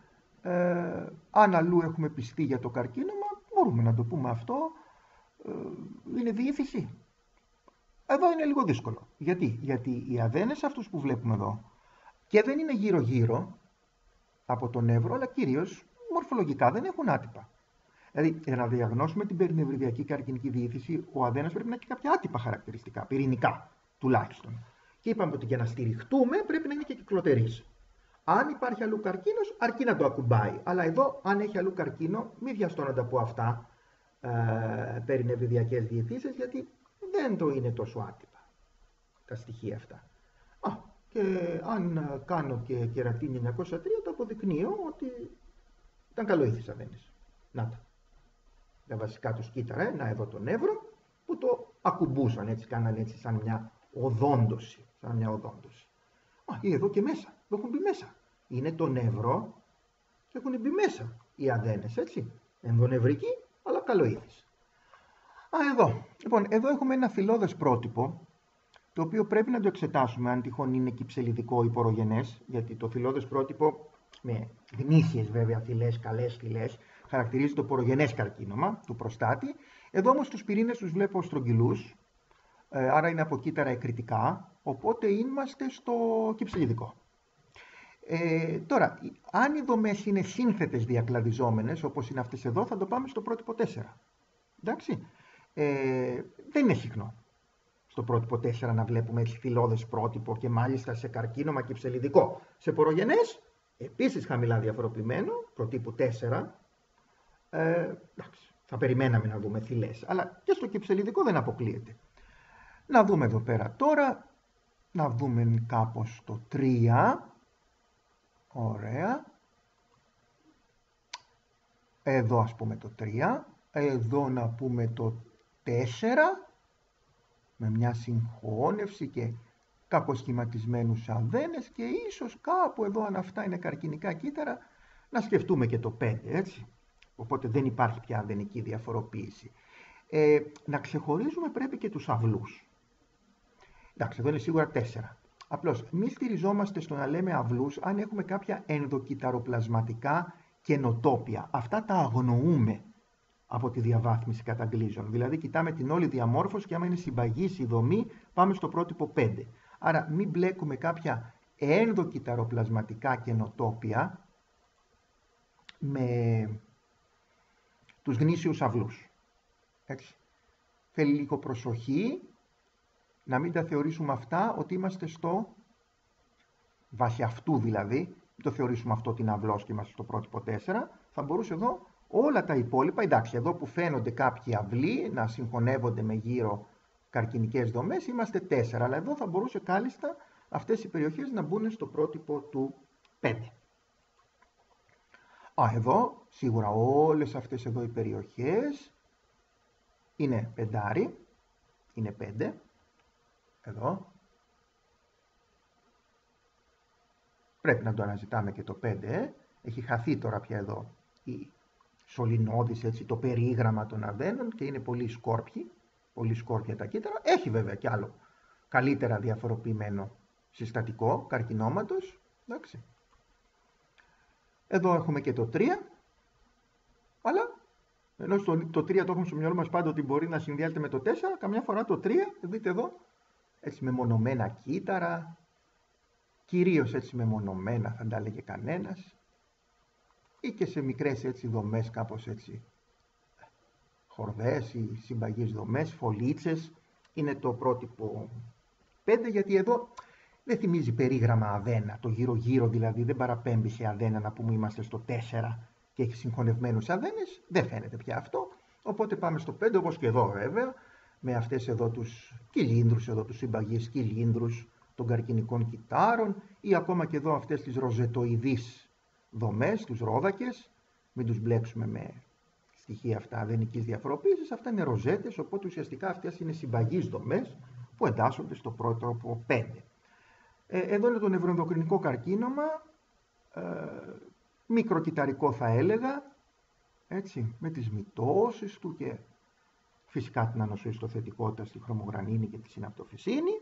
αν αλλού έχουμε πιστεί για το καρκίνωμα, μπορούμε να το πούμε αυτό, είναι διήθηση. Εδώ είναι λίγο δύσκολο. Γιατί οι αδένες αυτούς που βλέπουμε εδώ και δεν είναι γύρω-γύρω από το νεύρο, αλλά κυρίως μορφολογικά δεν έχουν άτυπα. Δηλαδή, για να διαγνώσουμε την περινευριδιακή καρκινική διήθηση, ο αδένας πρέπει να έχει κάποια άτυπα χαρακτηριστικά, πυρηνικά τουλάχιστον. Και είπαμε ότι για να στηριχτούμε πρέπει να είναι και κυκλοτερής. Αν υπάρχει αλλού καρκίνος, αρκεί να το ακουμπάει. Αλλά εδώ, αν έχει αλλού καρκίνο, μην βιαστώ από αυτά περινευριδιακές διηθήσεις, γιατί δεν το είναι τόσο άτυπα τα στοιχεία αυτά. και αν κάνω και κερατίνη 903 το αποδεικνύω ότι ήταν καλοήθης αδένες. Να τα. Τα βασικά τους κύτταρα, να εδώ το νεύρο που το ακουμπούσαν έτσι, κάνανε έτσι σαν μια οδόντωση. Ή εδώ και μέσα, εδώ έχουν μπει μέσα. Είναι το νεύρο και έχουν μπει μέσα οι αδένες, έτσι. Ενδονευρική, αλλά καλοήθης. Εδώ. Λοιπόν, εδώ έχουμε ένα θηλώδες πρότυπο, το οποίο πρέπει να το εξετάσουμε αν τυχόν είναι κυψελιδικό ή πορογενές, γιατί το θηλώδες πρότυπο, με γνήσιες βέβαια θηλές, καλές θηλές, χαρακτηρίζει το πορογενές καρκίνωμα του προστάτη. Εδώ όμως τους πυρήνες τους βλέπω στρογγυλούς, άρα είναι από κύτταρα εκρητικά, οπότε είμαστε στο κυψελιδικό. Τώρα, αν οι δομές είναι σύνθετες διακλαδιζόμενες, όπως είναι αυτές εδώ, θα το πάμε στο πρότυπο 4. Εντάξει, δεν είναι συχνό στο πρότυπο 4 να βλέπουμε έτσι θηλώδες πρότυπο και μάλιστα σε καρκίνωμα κυψελιδικό. Σε πορογενές, επίσης χαμηλά διαφοροποιημένο, προτύπου 4, εντάξει, θα περιμέναμε να δούμε θηλές, αλλά και στο κυψελιδικό δεν αποκλείεται. Να δούμε εδώ πέρα τώρα, να δούμε κάπως το 3, ωραία, εδώ ας πούμε το 3, εδώ να πούμε το 4, με μια συγχώνευση και κάπως σχηματισμένους αδένες και ίσως κάπου εδώ αν αυτά είναι καρκινικά κύτταρα να σκεφτούμε και το 5, έτσι. Οπότε δεν υπάρχει πια αδενική διαφοροποίηση. Να ξεχωρίζουμε πρέπει και τους αυλούς. Εντάξει, εδώ είναι σίγουρα 4. Απλώς μη στηριζόμαστε στο να λέμε αυλούς αν έχουμε κάποια ενδοκυταροπλασματικά καινοτόπια. Αυτά τα αγνοούμε από τη διαβάθμιση καταγκλίζων. Δηλαδή κοιτάμε την όλη διαμόρφωση και άμα είναι συμπαγής η δομή πάμε στο πρότυπο 5. Άρα μην μπλέκουμε κάποια ενδοκυταροπλασματικά καινοτόπια με τους γνήσιους αυλούς. Έτσι. Θέλει λίγο προσοχή να μην τα θεωρήσουμε αυτά ότι είμαστε στο βάσει αυτού δηλαδή, μην το θεωρήσουμε αυτό την αυλός και είμαστε στο πρότυπο 4, θα μπορούσε εδώ όλα τα υπόλοιπα, εντάξει, εδώ που φαίνονται κάποιοι αυλοί να συγχωνεύονται με γύρω καρκινικές δομές, είμαστε 4, αλλά εδώ θα μπορούσε κάλλιστα αυτές οι περιοχές να μπουν στο πρότυπο του 5. Εδώ σίγουρα όλες αυτές εδώ οι περιοχές είναι πεντάρι, είναι 5, εδώ. Πρέπει να το αναζητάμε και το 5, έχει χαθεί τώρα πια εδώ η σωληνώδης, έτσι, το περίγραμμα των αδένων και είναι πολύ σκόρπια τα κύτταρα. Έχει βέβαια κι άλλο καλύτερα διαφοροποιημένο συστατικό καρκινώματος, εντάξει. Εδώ έχουμε και το 3, αλλά ενώ το 3 το έχουμε στο μυαλό μας πάντα ότι μπορεί να συνδυάζεται με το 4, καμιά φορά το 3, δείτε εδώ, έτσι μεμονωμένα κύτταρα, κυρίως έτσι μεμονωμένα θα τα έλεγε κανένας, ή και σε μικρές έτσι δομές κάπως έτσι, χορδές ή συμπαγείς δομές, φωλίτσες, είναι το πρότυπο 5, γιατί εδώ δεν θυμίζει περίγραμμα αδένα, το γύρω-γύρω δηλαδή δεν παραπέμπει σε αδένα να πούμε είμαστε στο 4 και έχει συγχωνευμένους αδένες, δεν φαίνεται πια αυτό, οπότε πάμε στο 5 όπως και εδώ βέβαια, με αυτές εδώ τους κυλίνδρους, εδώ τους συμπαγείς κυλίνδρους των καρκινικών κυττάρων ή ακόμα και εδώ αυτές τις ροζετοειδείς δομές, τους ρόδακες, μην τους μπλέξουμε με στοιχεία αυτά αδενικής διαφοροποίησης, αυτά είναι ροζέτες, οπότε ουσιαστικά αυτές είναι συμπαγείς δομές που εντάσσονται στο πρότυπο 5. Εδώ είναι το νευροενδοκρινικό καρκίνωμα, μικροκυταρικό θα έλεγα, έτσι, με τις μυτώσεις του και φυσικά την ανοσοϊστοθετικότητα στη χρωμογρανίνη και τη συναπτοφυσίνη,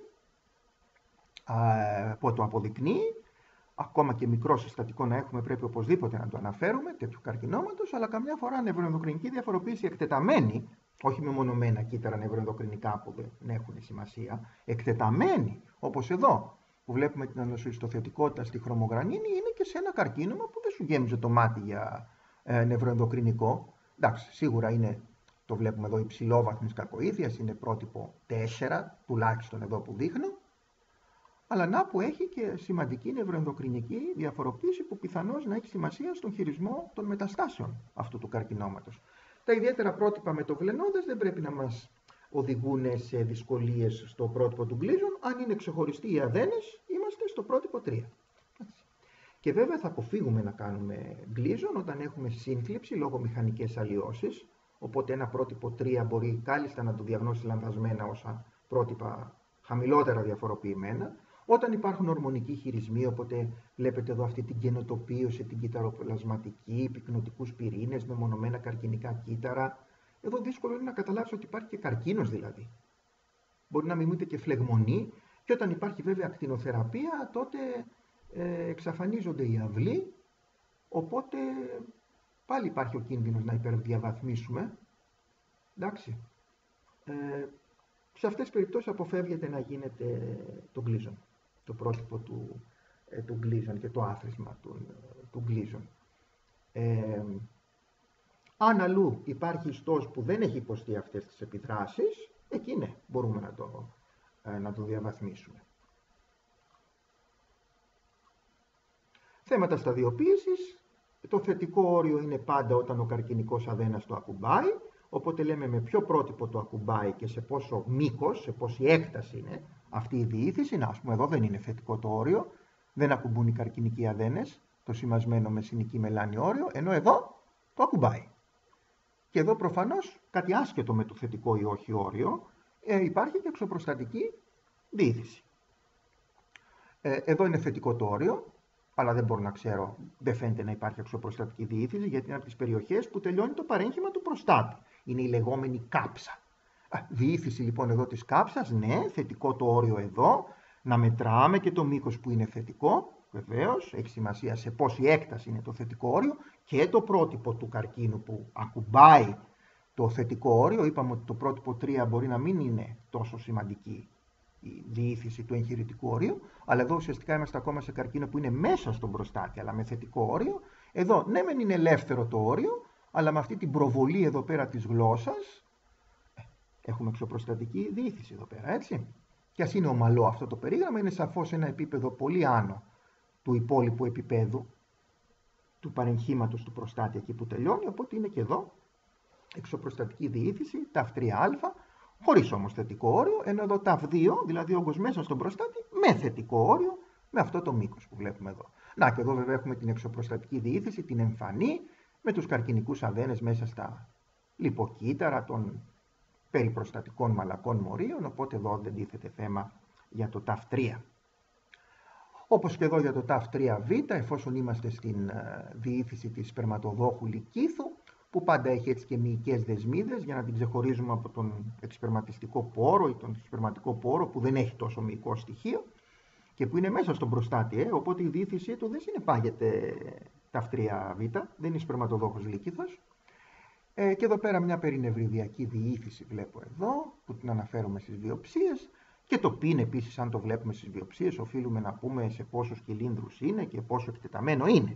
που το αποδεικνύει. Ακόμα και μικρό συστατικό να έχουμε πρέπει οπωσδήποτε να το αναφέρουμε, τέτοιου καρκινώματος, αλλά καμιά φορά νευροενδοκρινική διαφοροποίηση εκτεταμένη, όχι μεμονωμένα κύτταρα νευροενδοκρινικά που δεν έχουν σημασία, εκτεταμένη, όπως εδώ, που βλέπουμε την ανοσοϊστοθετικότητα στη χρωμογρανίνη, είναι και σε ένα καρκίνωμα που δεν σου γέμιζε το μάτι για νευροενδοκρινικό. Εντάξει, σίγουρα είναι, το βλέπουμε εδώ, υψηλόβαθμης κακοήθειας, είναι πρότυπο 4, τουλάχιστον εδώ που δείχνω, αλλά να που έχει και σημαντική νευροενδοκρινική διαφοροποίηση που πιθανώς να έχει σημασία στον χειρισμό των μεταστάσεων αυτού του καρκινώματος. Τα ιδιαίτερα πρότυπα με το γλενώδες δεν πρέπει να μας οδηγούν σε δυσκολίες στο πρότυπο του Gleason. Αν είναι ξεχωριστοί οι αδένες, είμαστε στο πρότυπο 3. Και βέβαια θα αποφύγουμε να κάνουμε γκλίζον όταν έχουμε σύνθλιψη λόγω μηχανικές αλλοιώσεις, οπότε ένα πρότυπο 3 μπορεί κάλλιστα να το διαγνώσει λανθασμένα όσα πρότυπα χαμηλότερα διαφοροποιημένα. Όταν υπάρχουν ορμονικοί χειρισμοί, οπότε βλέπετε εδώ αυτή την καινοτοπίωση, την κυταροπλασματική, πυκνοτικούς πυρήνες, μεμονωμένα καρκινικά κύτταρα. Εδώ δύσκολο είναι να καταλάβεις ότι υπάρχει και καρκίνος δηλαδή. Μπορεί να μιμείται και φλεγμονή, και όταν υπάρχει βέβαια ακτινοθεραπεία, τότε εξαφανίζονται οι αυλοί, οπότε πάλι υπάρχει ο κίνδυνος να υπερδιαβαθμίσουμε. Εντάξει. Σε αυτές τις περιπτώσεις αποφεύγεται να γίνεται το γκλίζον, το πρότυπο του γκλίζον και το άθροισμα του γκλίζον. Αν αλλού υπάρχει ιστός που δεν έχει υποστεί αυτές τις επιδράσεις, εκεί ναι, μπορούμε να το διαβαθμίσουμε. Θέματα σταδιοποίησης. Το θετικό όριο είναι πάντα όταν ο καρκινικός αδένας το ακουμπάει, οπότε λέμε με ποιο πρότυπο το ακουμπάει και σε πόσο μήκος, σε πόση έκταση είναι αυτή η διήθηση. Να, ας πούμε, εδώ δεν είναι θετικό το όριο, δεν ακουμπούν οι καρκινικοί αδένες, το σημασμένο με συνική μελάνη όριο, ενώ εδώ το ακουμπάει. Και εδώ προφανώς κάτι άσχετο με το θετικό ή όχι όριο, υπάρχει και εξωπροστατική διήθηση. Εδώ είναι θετικό το όριο, αλλά δεν μπορώ να ξέρω, δεν φαίνεται να υπάρχει εξωπροστατική διήθηση, γιατί είναι από τις περιοχές που τελειώνει το παρέγχημα του προστάτη. Είναι η λεγόμενη κάψα. Διήθηση λοιπόν εδώ της κάψας, ναι, θετικό το όριο εδώ, να μετράμε και το μήκος που είναι θετικό, βεβαίως, έχει σημασία σε πόση έκταση είναι το θετικό όριο, και το πρότυπο του καρκίνου που ακουμπάει το θετικό όριο. Είπαμε ότι το πρότυπο 3 μπορεί να μην είναι τόσο σημαντική η διήθηση του εγχειρητικού όριου, αλλά εδώ ουσιαστικά είμαστε ακόμα σε καρκίνο που είναι μέσα στον προστάτη, αλλά με θετικό όριο. Εδώ ναι μεν είναι ελεύθερο το όριο, αλλά με αυτή την προβολή εδώ πέρα της γλώσσας, έχουμε εξωπροστατική διήθηση εδώ πέρα, έτσι. Και ας είναι ομαλό αυτό το περίγραμμα, είναι σαφώς ένα επίπεδο πολύ άνω του υπόλοιπου επίπεδου του παρεγχήματος του προστάτη εκεί που τελειώνει, οπότε είναι και εδώ εξωπροστατική διήθηση, ταφ3α, χωρίς όμως θετικό όριο, ενώ εδώ ταφ2, δηλαδή όγκος μέσα στον προστάτη, με θετικό όριο, με αυτό το μήκος που βλέπουμε εδώ. Να, και εδώ βέβαια έχουμε την εξωπροστατική διήθηση, την εμφανή, με τους καρκινικούς αδένες μέσα στα λιποκύτταρα των περιπροστατικών μαλακών μορίων, οπότε εδώ δεν τίθεται θέμα για το ταφ3. Όπως και εδώ για το ταφ3β, εφόσον είμαστε στην διήθηση της σπερματοδόχου λυκήθου, που πάντα έχει έτσι και μυϊκές δεσμίδες για να την ξεχωρίζουμε από τον εξπερματιστικό πόρο ή τον σπερματικό πόρο που δεν έχει τόσο μυϊκό στοιχείο και που είναι μέσα στον προστάτη, οπότε η διήθησή του δεν συνεπάγεται ταφ3β, δεν είναι σπερματοδόχος λύκηθος. Και εδώ πέρα μια περινευριδιακή διήθηση βλέπω εδώ, που την αναφέρουμε στις βιοψίες, και το πιν επίσης, αν το βλέπουμε στις βιοψίες, οφείλουμε να πούμε σε πόσους κυλίνδρους είναι και πόσο εκτεταμένο είναι.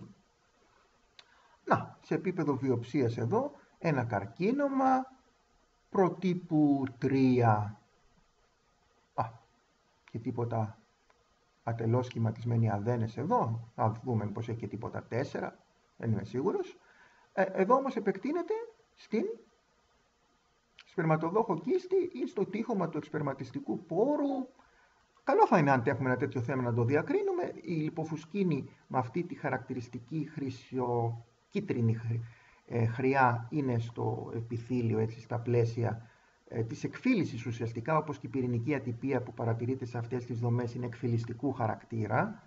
Να, σε επίπεδο βιοψίας εδώ, ένα καρκίνωμα προτύπου 3, και τίποτα ατελώς σχηματισμένοι αδένες εδώ, θα δούμε πως έχει και τίποτα 4, δεν είμαι σίγουρος. Εδώ όμως επεκτείνεται στην σπερματοδόχο κίστη ή στο τείχομα του εξπερματιστικού πόρου. Καλό θα είναι αν έχουμε ένα τέτοιο θέμα να το διακρίνουμε. Η λιποφουσκίνη με αυτή τη χαρακτηριστική χρυσοκίτρινη χρειά είναι στο επιθύλιο, έτσι, στα πλαίσια της εκφύλισης ουσιαστικά, όπως και η πυρηνική ατυπία που παρατηρείται σε αυτές τις δομές είναι εκφυλιστικού χαρακτήρα.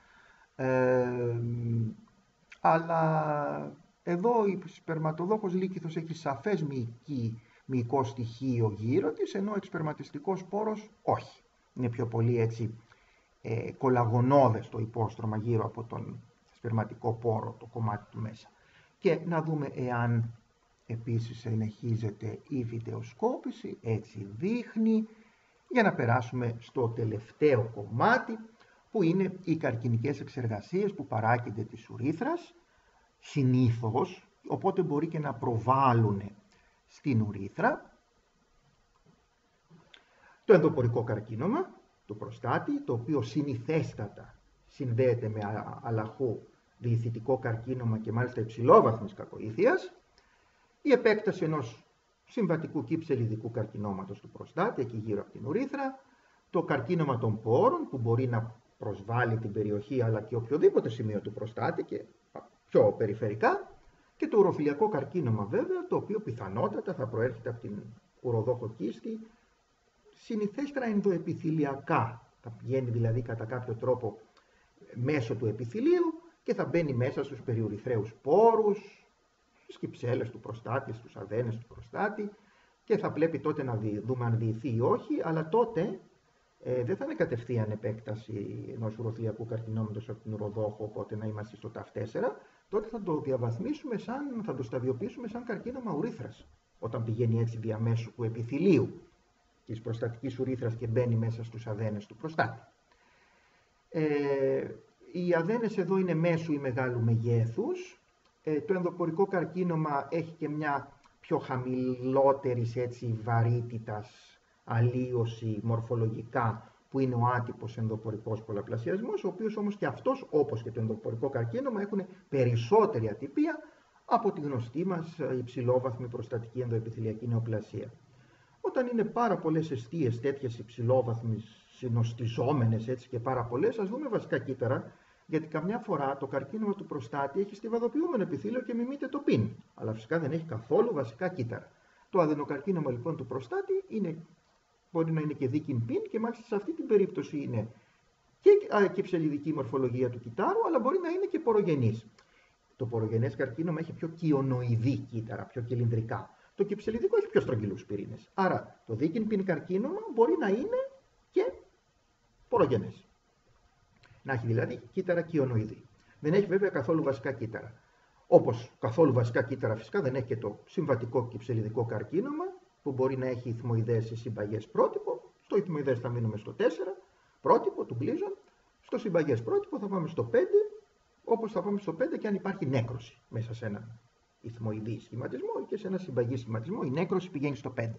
Αλλά εδώ η σπερματοδόχος λύκηθος έχει σαφές μυϊκό στοιχείο γύρω της, ενώ ο εξπερματιστικός πόρος όχι. Είναι πιο πολύ έτσι κολαγονώδες το υπόστρωμα γύρω από τον σπερματικό πόρο, το κομμάτι του μέσα. Και να δούμε εάν επίσης συνεχίζεται η βιτεοσκόπηση, έτσι δείχνει, για να περάσουμε στο τελευταίο κομμάτι, που είναι οι καρκινικές εξεργασίες που παράγεται της ουρήθρας, συνήθως, οπότε μπορεί και να προβάλλουν στην ουρήθρα το ενδοπορικό καρκίνωμα, το προστάτη, το οποίο συνηθέστατα συνδέεται με αλαχού διηθητικό καρκίνωμα και μάλιστα υψηλόβαθμης κακοήθειας, η επέκταση ενός συμβατικού κυψελιδικού καρκινώματος του προστάτη, εκεί γύρω από την ουρήθρα, το καρκίνωμα των πόρων που μπορεί να προσβάλλει την περιοχή αλλά και οποιοδήποτε σημείο του προστάτη και πιο περιφερικά, και το ουροφυλιακό καρκίνωμα βέβαια, το οποίο πιθανότατα θα προέρχεται από την ουροδόχο κίστη, συνηθέστερα ενδοεπιθυλιακά, θα πηγαίνει δηλαδή κατά κάποιο τρόπο μέσω του επιθυλίου και θα μπαίνει μέσα στους περιουρηθραίους πόρους, στις κυψέλες του προστάτη, στους αδένες του προστάτη, και θα πρέπει τότε να δούμε αν διηθεί ή όχι, αλλά τότε δεν θα είναι κατευθείαν επέκταση ενός ουροφυλιακού καρκινώματος από την ουροδόχο, οπότε να είμαστε στο TAF4, τότε θα το διαβαθμίσουμε θα το σταδιοποιήσουμε σαν καρκίνωμα ουρήθρας, όταν πηγαίνει έτσι διαμέσου του επιθυλίου της προστατικής ουρήθρας και μπαίνει μέσα στους αδένες του προστάτη. Οι αδένες εδώ είναι μέσου ή μεγάλου μεγέθους. Το ενδοπορικό καρκίνωμα έχει και μια πιο χαμηλότερης βαρύτητας αλλίωση μορφολογικά, που είναι ο άτυπος ενδοπορικός πολλαπλασιασμός, ο οποίος όμως και αυτός, όπως και το ενδοπορικό καρκίνωμα, έχουν περισσότερη ατυπία από τη γνωστή μας υψηλόβαθμη προστατική ενδοεπιθυλιακή νεοπλασία. Όταν είναι πάρα πολλές εστίες τέτοιες υψηλόβαθμες, συνοστιζόμενες έτσι και πάρα πολλές, ας δούμε βασικά κύτταρα, γιατί καμιά φορά το καρκίνωμα του προστάτη έχει στιβαδοποιούμενο επιθύλιο και μιμείται το πιν, αλλά φυσικά δεν έχει καθόλου βασικά κύτταρα. Το αδενοκαρκίνωμα λοιπόν του προστάτη μπορεί να είναι και δίκην πιν, και μάλιστα σε αυτή την περίπτωση είναι και κυψελιδική μορφολογία του κυττάρου, αλλά μπορεί να είναι και πορογενής. Το πορογενές καρκίνωμα έχει πιο κυονοειδή κύτταρα, πιο κυλινδρικά. Το κυψελιδικό έχει πιο στρογγυλούς πυρήνες. Άρα το δίκην πιν καρκίνωμα μπορεί να είναι και πορογενές. Να έχει δηλαδή κύτταρα κυονοειδή. Δεν έχει βέβαια καθόλου βασικά κύτταρα. Όπως καθόλου βασικά κύτταρα φυσικά δεν έχει και το συμβατικό κυψελιδικό καρκίνωμα, που μπορεί να έχει ηθμοειδές ή συμπαγές πρότυπο. Στο ηθμοειδές θα μείνουμε στο 4 πρότυπο του Gleason. Στο συμπαγές πρότυπο θα πάμε στο 5, όπως θα πάμε στο 5 και αν υπάρχει νέκρωση μέσα σε έναν ηθμοειδή σχηματισμό ή και σε ένα συμπαγή σχηματισμό, η νέκρωση πηγαίνει στο 5.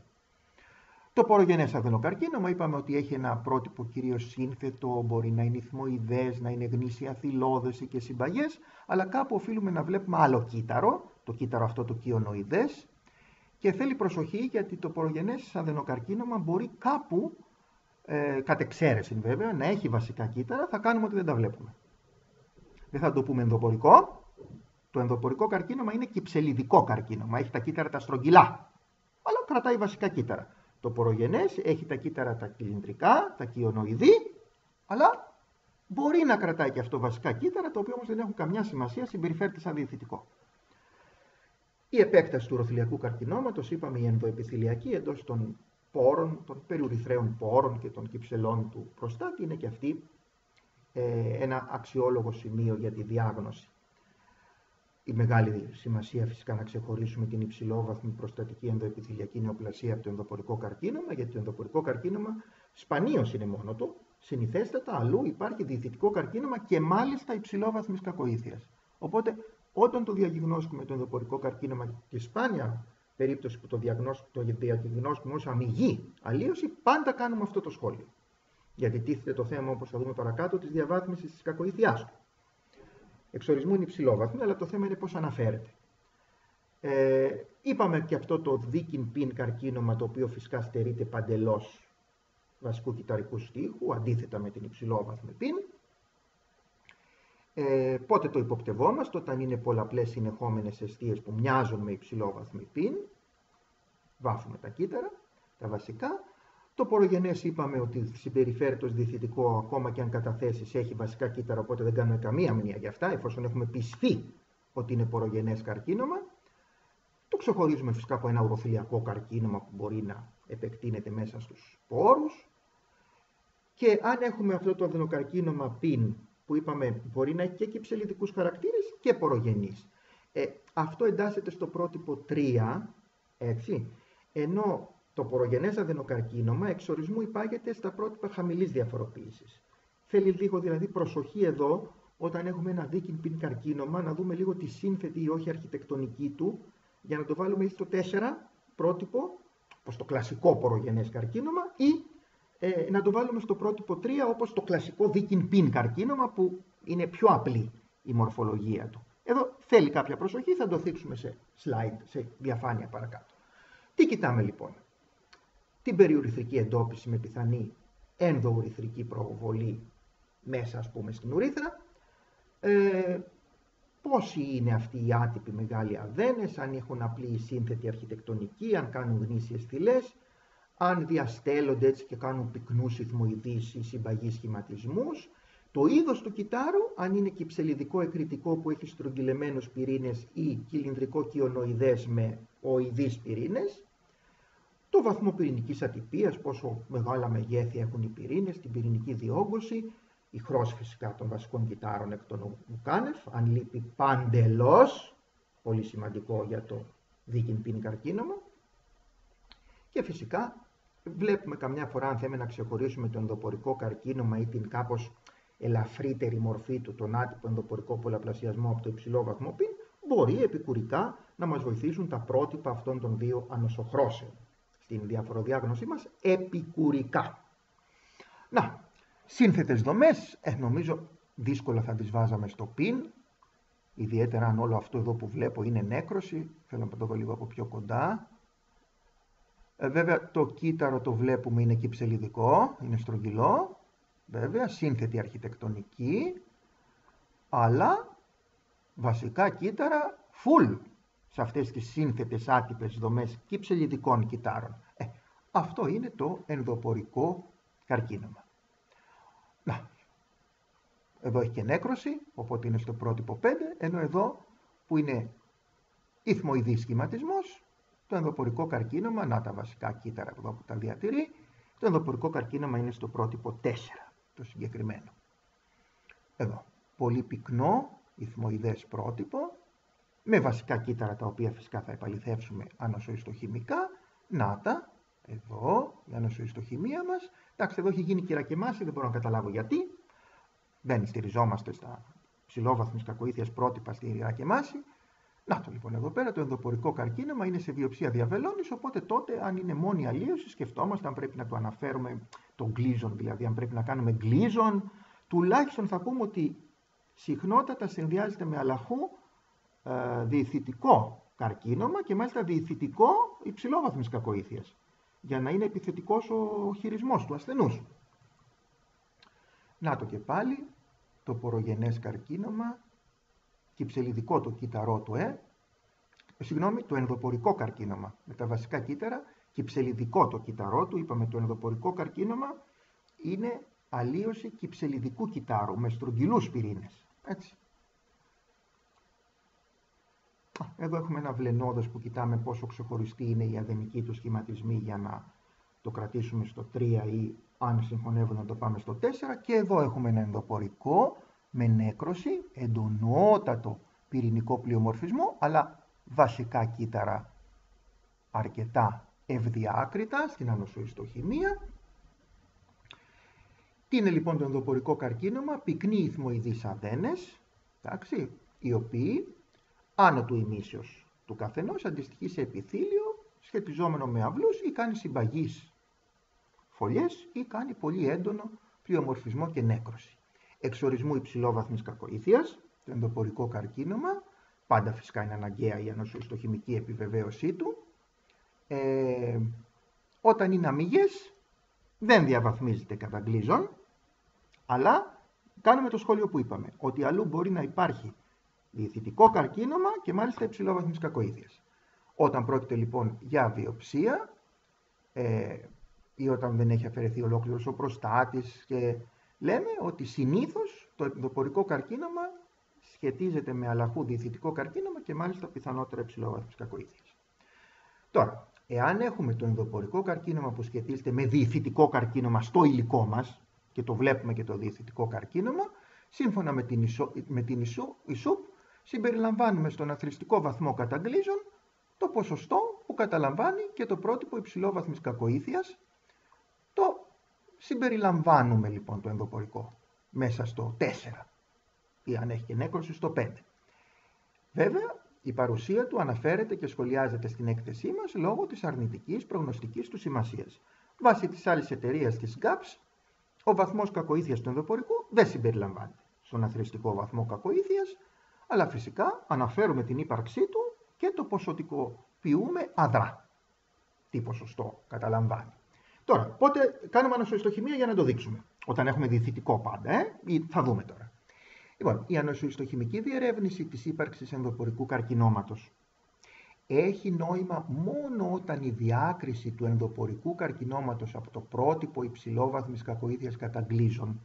Το πορογενές αδενοκαρκίνωμα είπαμε ότι έχει ένα πρότυπο κυρίως σύνθετο, μπορεί να είναι ηθμοειδές, να είναι γνήσια θυλώδες ή και συμπαγές, αλλά κάπου οφείλουμε να βλέπουμε άλλο κύτταρο, το κύτταρο αυτό το κυονοειδές, και θέλει προσοχή γιατί το πορογενές αδενοκαρκίνωμα μπορεί κάπου, κατ' εξαίρεση βέβαια, να έχει βασικά κύτταρα, θα κάνουμε ότι δεν τα βλέπουμε. Δεν θα το πούμε ενδοπορικό. Το ενδοπορικό καρκίνωμα είναι κυψελιδικό καρκίνωμα, έχει τα κύτταρα τα στρογγυλά, αλλά κρατάει βασικά κύτταρα. Το πορογενές έχει τα κύτταρα τα κυλινδρικά, τα κυονοειδή, αλλά μπορεί να κρατάει και αυτό βασικά κύτταρα, τα οποία όμως δεν έχουν καμιά σημασία, συμπεριφέρεται σαν διηθητικό. Η επέκταση του ουροθυλιακού καρκινώματος, είπαμε η ενδοεπιθυλιακή εντός των πόρων, των περιουρηθραίων πόρων και των κυψελών του προστάτη, είναι και αυτή ένα αξιόλογο σημείο για τη διάγνωση. Η μεγάλη σημασία φυσικά να ξεχωρίσουμε την υψηλόβαθμη προστατική ενδοεπιθυλιακή νεοπλασία από το ενδοπορικό καρκίνωμα, γιατί το ενδοπορικό καρκίνωμα σπανίως είναι μόνο του, συνηθέστατα αλλού υπάρχει διηθητικό καρκίνωμα και μάλιστα υψηλόβαθμης κακοήθειας. Οπότε όταν το διαγνώσκουμε το ενδοπορικό καρκίνωμα, τη σπάνια περίπτωση που το διαγνώσκουμε ως αμυγή αλλίωση, πάντα κάνουμε αυτό το σχόλιο. Γιατί τίθεται το θέμα, όπως θα δούμε παρακάτω, της διαβάθμισης της κακοήθειάς του. Εξορισμού είναι υψηλόβαθμη, αλλά το θέμα είναι πώς αναφέρεται. Είπαμε και αυτό το δίκην πιν καρκίνωμα, το οποίο φυσικά στερείται παντελώς βασικού κυτταρικού στίχου, αντίθετα με την υψηλόβαθμη πιν. Πότε το υποπτευόμαστε? Όταν είναι πολλαπλές συνεχόμενες αιστείες που μοιάζουν με υψηλόβαθμη πιν, βάφουμε τα κύτταρα, τα βασικά. Το πορογενές είπαμε ότι συμπεριφέρεται ως διηθητικό, ακόμα και αν καταθέσεις έχει βασικά κύτταρα, οπότε δεν κάνουμε καμία μνήμα για αυτά, εφόσον έχουμε πιστεί ότι είναι πορογενές καρκίνωμα. Το ξεχωρίζουμε φυσικά από ένα ουροθυλιακό καρκίνωμα που μπορεί να επεκτείνεται μέσα στους πόρους. Και αν έχουμε αυτό το αδενοκαρκίνωμα πιν, που είπαμε μπορεί να έχει και κυψελιδικούς χαρακτήρες και πορογενείς. Αυτό εντάσσεται στο πρότυπο 3, έτσι, ενώ το πορογενές αδενοκαρκίνωμα εξορισμού υπάγεται στα πρότυπα χαμηλής διαφοροποίησης. Θέλει λίγο δηλαδή προσοχή εδώ, όταν έχουμε ένα δίκην πιν καρκίνωμα, να δούμε λίγο τη σύνθετη ή όχι αρχιτεκτονική του, για να το βάλουμε στο 4 πρότυπο, όπως το κλασικό πορογενές καρκίνωμα, ή να το βάλουμε στο πρότυπο 3 όπως το κλασικό δίκην πιν καρκίνωμα, που είναι πιο απλή η μορφολογία του. Εδώ θέλει κάποια προσοχή, θα το θίξουμε σε slide, σε διαφάνεια παρακάτω. Τι κοιτάμε λοιπόν? Την περιουρηθρική εντόπιση με πιθανή ενδοουρηθρική προβολή μέσα, ας πούμε, στην ουρήθρα. Πόσοι είναι αυτοί οι άτυποι μεγάλοι αδένες, αν έχουν απλή σύνθετη αρχιτεκτονική, αν κάνουν γνήσιες θυλές, αν διαστέλλονται έτσι και κάνουν πυκνούς ηθμοειδείς ή συμπαγείς σχηματισμούς. Το είδος του κυτάρου, αν είναι κυψελιδικό εκρητικό που έχει στρογγυλεμένους πυρήνες ή κυλινδρικό κυονοειδές με οειδείς πυρήνες. Το βαθμό πυρηνικής ατυπίας, πόσο μεγάλα μεγέθη έχουν οι πυρήνες, την πυρηνική διόγκωση, η χρώση φυσικά των βασικών κυτάρων εκ των ουκάνευ, αν λείπει παντελώς, πολύ σημαντικό για το δίκην πίνη καρκίνωμα. Και φυσικά βλέπουμε καμιά φορά, αν θέλουμε να ξεχωρίσουμε το ενδοπορικό καρκίνωμα ή την κάπως ελαφρύτερη μορφή του, τον άτυπο ενδοπορικό πολλαπλασιασμό από το υψηλό βαθμό πιν, μπορεί επικουρικά να μας βοηθήσουν τα πρότυπα αυτών των δύο ανοσοχρώσεων στην διαφοροδιάγνωσή μας επικουρικά. Να, σύνθετες δομές, νομίζω δύσκολα θα τις βάζαμε στο πιν, ιδιαίτερα αν όλο αυτό εδώ που βλέπω είναι νέκρωση, θέλω να το δω λίγο από πιο κοντά. Βέβαια το κύτταρο το βλέπουμε είναι κυψελιδικό, είναι στρογγυλό, βέβαια σύνθετη αρχιτεκτονική, αλλά βασικά κύτταρα full σε αυτές τις σύνθετες άτυπες δομές κυψελιδικών κυττάρων. Αυτό είναι το ενδοπορικό καρκίνωμα. Να, εδώ έχει και νέκρωση, οπότε είναι στο πρότυπο 5, ενώ εδώ που είναι ηθμοειδής σχηματισμός, το ενδοπορικό καρκίνωμα, να τα βασικά κύτταρα εδώ που τα διατηρεί, το ενδοπορικό καρκίνωμα είναι στο πρότυπο 4, το συγκεκριμένο. Εδώ, πολύ πυκνό, ηθμοειδές πρότυπο, με βασικά κύτταρα τα οποία φυσικά θα επαληθεύσουμε ανοσοϊστοχημικά. Να τα, εδώ, η ανοσοϊστοχημία μας. Εντάξει, εδώ έχει γίνει κυρακεμάση, δεν μπορώ να καταλάβω γιατί. Δεν στηριζόμαστε στα ψηλόβαθμης κακοήθειας πρότυπα στη κυρακεμάση. Να το λοιπόν εδώ πέρα, το ενδοπορικό καρκίνωμα είναι σε βιοψία διαβελώνης, οπότε τότε αν είναι μόνη αλλίωση σκεφτόμαστε αν πρέπει να το αναφέρουμε το γκλίζον, δηλαδή αν πρέπει να κάνουμε γκλίζον, τουλάχιστον θα πούμε ότι συχνότατα συνδυάζεται με αλαχού διηθητικό καρκίνωμα και μάλιστα διηθητικό υψηλόβαθμης κακοήθειας, για να είναι επιθετικός ο χειρισμός του ασθενούς. Να το και πάλι, το πορογενές καρκίνωμα, κυψελιδικό το κύτταρό του, το ενδοπορικό καρκίνωμα με τα βασικά κύτταρα, κυψελιδικό το κύτταρό του, είπαμε το ενδοπορικό καρκίνωμα είναι αλλίωση κυψελιδικού κυττάρου με στρογγυλούς πυρήνες. Έτσι. Εδώ έχουμε ένα βλενόδος που κοιτάμε πόσο ξεχωριστή είναι η αδενική του σχηματισμοί για να το κρατήσουμε στο 3 ή αν συγχωνεύουν να το πάμε στο 4. Και εδώ έχουμε ένα ενδοπορικό με νέκρωση, εντονότατο πυρηνικό πλειομορφισμό, αλλά βασικά κύτταρα αρκετά ευδιάκριτα στην ανοσοϊστοχημία. Τι είναι λοιπόν το ενδοπορικό καρκίνωμα? Πυκνοί ηθμοειδείς αδένες, εντάξει, οι οποίοι άνω του ημίσιος του καθενός αντιστοιχεί σε επιθύλιο σχετιζόμενο με αυλούς ή κάνει συμπαγείς φωλιές ή κάνει πολύ έντονο πλειομορφισμό και νέκρωση. Εξορισμού υψηλόβαθμης κακοήθειας, το ενδοπορικό καρκίνωμα, πάντα φυσικά είναι αναγκαία η ανοσοϊστοχημική επιβεβαίωσή του. Όταν είναι αμυγές δεν διαβαθμίζεται κατά γκλίζον, αλλά κάνουμε το σχόλιο που είπαμε, ότι αλλού μπορεί να υπάρχει διηθητικό καρκίνωμα και μάλιστα υψηλόβαθμης κακοήθειας. Όταν πρόκειται λοιπόν για βιοψία ή όταν δεν έχει αφαιρεθεί ολόκληρος ο προστάτης, και λέμε ότι συνήθως το ενδοπορικό καρκίνωμα σχετίζεται με αλαχού διηθητικό καρκίνωμα και μάλιστα πιθανότερα υψηλόβαθμης κακοήθειας. Τώρα, εάν έχουμε το ενδοπορικό καρκίνωμα που σχετίζεται με διηθητικό καρκίνωμα στο υλικό μας, και το βλέπουμε και το διηθητικό καρκίνωμα, σύμφωνα με την ΙΣΟΥΠ, συμπεριλαμβάνουμε στον αθροιστικό βαθμό κατά γκλίζον το ποσοστό που καταλαμβάνει και το πρότυπο υψηλόβαθμης κακοήθειας. Το συμπεριλαμβάνουμε λοιπόν το ενδοπορικό μέσα στο 4 ή αν έχει και νέκρωση στο 5. Βέβαια, η παρουσία του αναφέρεται και σχολιάζεται στην έκθεσή μας λόγω της αρνητικής προγνωστικής του σημασίας. Βάσει της άλλης εταιρείας της GAPS, ο βαθμός κακοήθειας του ενδοπορικού δεν συμπεριλαμβάνεται στον αθροιστικό βαθμό κακοήθειας, αλλά φυσικά αναφέρουμε την ύπαρξή του και το ποσοτικοποιούμε αδρά. Τι ποσοστό καταλαμβάνει. Τώρα, πότε κάνουμε ανοσοϊστοχημία για να το δείξουμε. Όταν έχουμε διαιτητικό πάντα, θα δούμε τώρα. Λοιπόν, η ανοσοϊστοχημική διερεύνηση της ύπαρξης ενδοπορικού καρκινώματος έχει νόημα μόνο όταν η διάκριση του ενδοπορικού καρκινώματος από το πρότυπο υψηλόβαθμης κακοήθειας καταγκλίζων,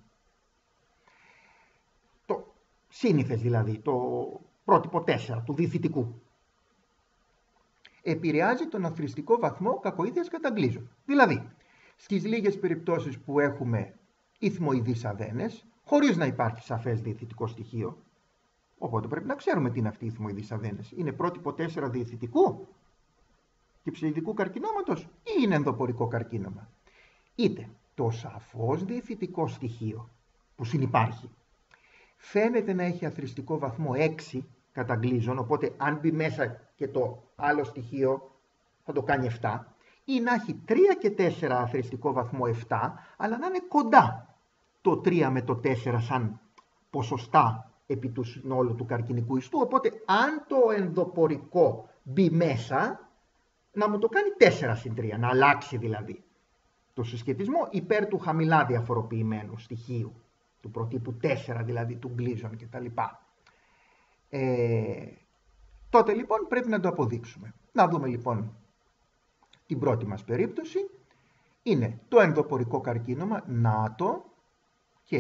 το σύνηθες δηλαδή, το πρότυπο 4 του διαιτητικού, επηρεάζει τον αθροιστικό βαθμό κακοήθειας καταγκλίζων. Δηλαδή, στις λίγες περιπτώσεις που έχουμε ηθμοειδείς αδένες, χωρίς να υπάρχει σαφές διαιτητικό στοιχείο, οπότε πρέπει να ξέρουμε τι είναι αυτοί οι ηθμοειδείς αδένες. Είναι πρότυπο 4 διαιτητικού κυψελιδικού καρκινώματος ή είναι ενδοπορικό καρκίνωμα. Είτε το σαφώς διαιτητικό στοιχείο που συνυπάρχει φαίνεται να έχει αθροιστικό βαθμό 6 καταγκλίζων, οπότε αν μπει μέσα και το άλλο στοιχείο θα το κάνει 7, ή να έχει 3 και 4 αθροιστικό βαθμό 7, αλλά να είναι κοντά το 3 με το 4 σαν ποσοστά επί του συνόλου του καρκινικού ιστού, οπότε αν το ενδοπορικό μπει μέσα, να μου το κάνει 4 συν 3, να αλλάξει δηλαδή το συσχετισμό υπέρ του χαμηλά διαφοροποιημένου στοιχείου, του προτύπου 4 δηλαδή, του Gleason κτλ. Τότε λοιπόν πρέπει να το αποδείξουμε. Να δούμε λοιπόν την πρώτη μας περίπτωση. Είναι το ενδοπορικό καρκίνωμα, νάτο, και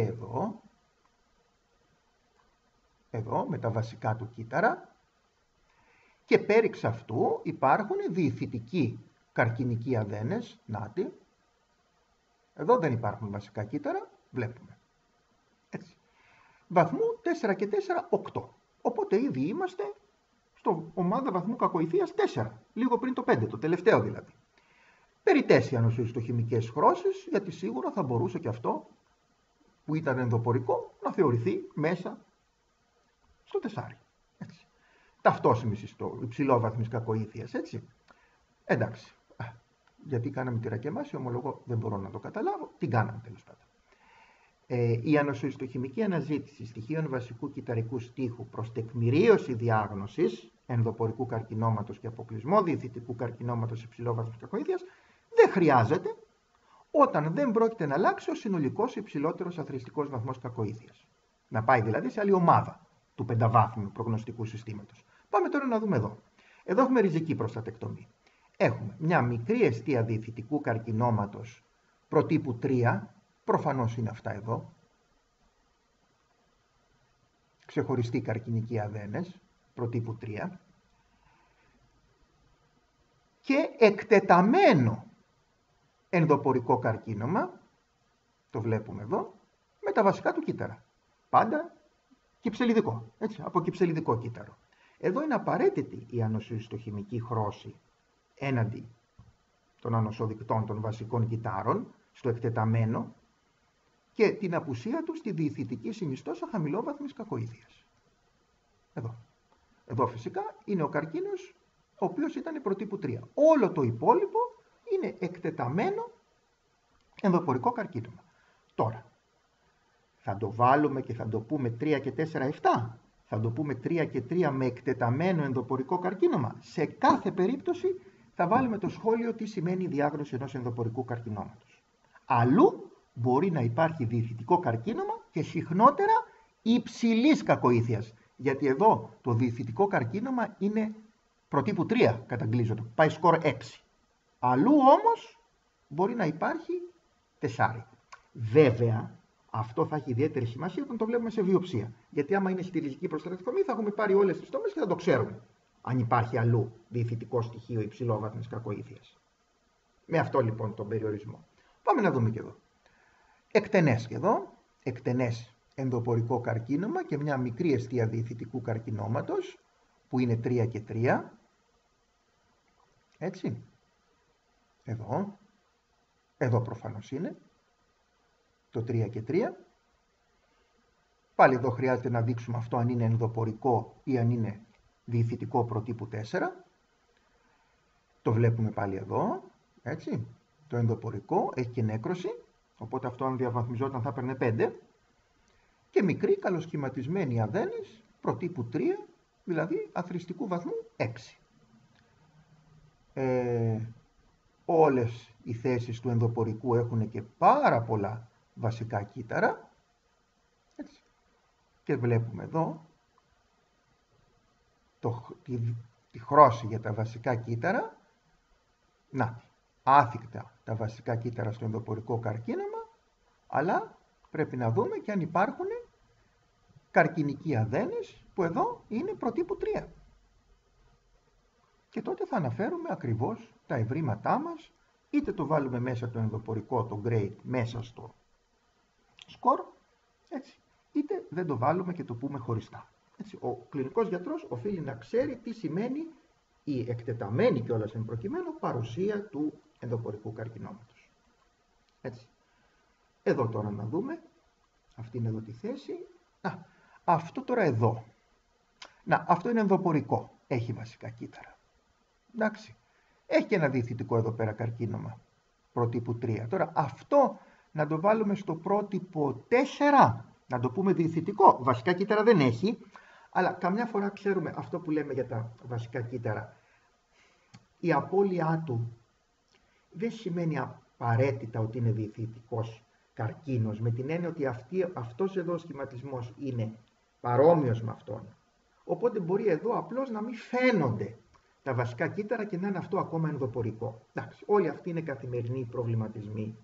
εδώ με τα βασικά του κύτταρα, και πέριξ αυτού υπάρχουν διηφυτικοί καρκινικοί αδένες, νάτι. Εδώ δεν υπάρχουν βασικά κύτταρα, βλέπουμε. Έτσι. Βαθμού 4 και 4, 8. Οπότε ήδη είμαστε στο ομάδα βαθμού κακοηθείας 4, λίγο πριν το 5, το τελευταίο δηλαδή. Περιττές οι ανοσοϊστοχημικές χρώσεις, γιατί σίγουρα θα μπορούσε και αυτό που ήταν ενδοπορικό να θεωρηθεί μέσα στο 4. Έτσι. Ταυτόσιμη στο υψηλόβαθμης κακοήθειας, έτσι. Εντάξει. Γιατί κάναμε τη ρακεμάση, ομολογώ δεν μπορώ να το καταλάβω. Τι κάναμε τέλος πάντων. Η ανοσοϊστοχημική αναζήτηση στοιχείων βασικού κυταρικού στίχου προς τεκμηρίωση διάγνωσης ενδοπορικού καρκινώματος και αποκλεισμό διαιτητικού καρκινώματος υψηλόβαθμης κακοήθειας δεν χρειάζεται όταν δεν πρόκειται να αλλάξει ο συνολικός υψηλότερος αθροιστικός βαθμός κακοήθειας. Να πάει δηλαδή σε άλλη ομάδα του πενταβάθμιου προγνωστικού συστήματος. Πάμε τώρα να δούμε εδώ. Εδώ έχουμε ριζική προστατεκτομή. Έχουμε μια μικρή αιστεία διαιτητικού καρκινώματος προτύπου 3, προφανώς είναι αυτά εδώ, ξεχωριστοί καρκινικοί αδένες, προτύπου 3, και εκτεταμένο ενδοπορικό καρκίνωμα, το βλέπουμε εδώ, με τα βασικά του κύτταρα. Πάντα κυψελιδικό, έτσι, από κυψελιδικό κύτταρο. Εδώ είναι απαραίτητη η ανοσοϊστοχημική χρώση έναντι των ανοσοδικτών των βασικών κυττάρων, στο εκτεταμένο, και την απουσία του στη διηφυτική συνιστόσα χαμηλόβαθμης κακοήθειας. Εδώ φυσικά είναι ο καρκίνος, ο οποίος ήταν προτύπου 3. Όλο το υπόλοιπο είναι εκτεταμένο ενδοπορικό καρκίνωμα. Τώρα, θα το βάλουμε και θα το πούμε 3 και 4, 7. Θα το πούμε 3 και 3 με εκτεταμένο ενδοπορικό καρκίνωμα. Σε κάθε περίπτωση θα βάλουμε το σχόλιο τι σημαίνει η διάγνωση ενός ενδοπορικού καρκινώματος. Αλλού μπορεί να υπάρχει διηφυτικό καρκίνωμα και συχνότερα υψηλής κακοήθειας. Γιατί εδώ το διηφυτικό καρκίνωμα είναι προτύπου 3, καταγγλίζονται, πάει σκορ 6. Αλλού όμως μπορεί να υπάρχει 4. Βέβαια, αυτό θα έχει ιδιαίτερη σημασία όταν το βλέπουμε σε βιοψία. Γιατί άμα είναι στη ριζική προστατευτική θα έχουμε πάρει όλες τις τομές και θα το ξέρουμε. Αν υπάρχει αλλού διηφυτικό στοιχείο υψηλόβαθμης κακοήθειας. Με αυτό λοιπόν τον περιορισμό. Πάμε να δούμε και εδώ. Εκτενές και εδώ, εκτενές ενδοπορικό καρκίνωμα και μια μικρή αιστεία διηφυτικού καρκινώματος που είναι 3 και 3. Έτσι. Εδώ προφανώς είναι το 3 και 3. Πάλι εδώ χρειάζεται να δείξουμε αυτό αν είναι ενδοπορικό ή αν είναι διηφυτικό προτύπου 4. Το βλέπουμε πάλι εδώ, έτσι. Το ενδοπορικό έχει και νέκρωση, οπότε αυτό αν διαβαθμιζόταν θα έπαιρνε 5. Και μικρή καλοσχηματισμένη αδένης προτύπου 3, δηλαδή αθροιστικού βαθμού 6. Όλες οι θέσεις του ενδοπορικού έχουν και πάρα πολλά βασικά κύτταρα. Έτσι. Και βλέπουμε εδώ τη χρώση για τα βασικά κύτταρα. Να, άθικτα τα βασικά κύτταρα στο ενδοπορικό καρκίνωμα, αλλά πρέπει να δούμε και αν υπάρχουν καρκινικοί αδένες, που εδώ είναι προτύπου 3. Και τότε θα αναφέρουμε ακριβώς τα ευρήματά μας, είτε το βάλουμε μέσα το ενδοπορικό, το grade, μέσα στο score, έτσι, είτε δεν το βάλουμε και το πούμε χωριστά. Έτσι, ο κλινικός γιατρός οφείλει να ξέρει τι σημαίνει η εκτεταμένη κιόλας εν προκειμένου παρουσία του ενδοπορικού καρκινώματος. Έτσι. Εδώ τώρα να δούμε, αυτή είναι εδώ τη θέση. Αυτό τώρα εδώ. Αυτό είναι ενδοπορικό, έχει βασικά κύτταρα. Εντάξει. Έχει και ένα διηθητικό εδώ πέρα καρκίνωμα, προτύπου 3. Τώρα αυτό να το βάλουμε στο πρότυπο 4, να το πούμε διηθητικό. Βασικά κύτταρα δεν έχει, αλλά καμιά φορά ξέρουμε αυτό που λέμε για τα βασικά κύτταρα. Η απώλειά του δεν σημαίνει απαραίτητα ότι είναι διηθητικός καρκίνος, με την έννοια ότι αυτός εδώ ο σχηματισμός είναι παρόμοιος με αυτόν. Οπότε μπορεί εδώ απλώς να μην φαίνονται τα βασικά κύτταρα και να είναι αυτό ακόμα ενδοπορικό. Εντάξει, όλοι αυτοί είναι καθημερινοί προβληματισμοί.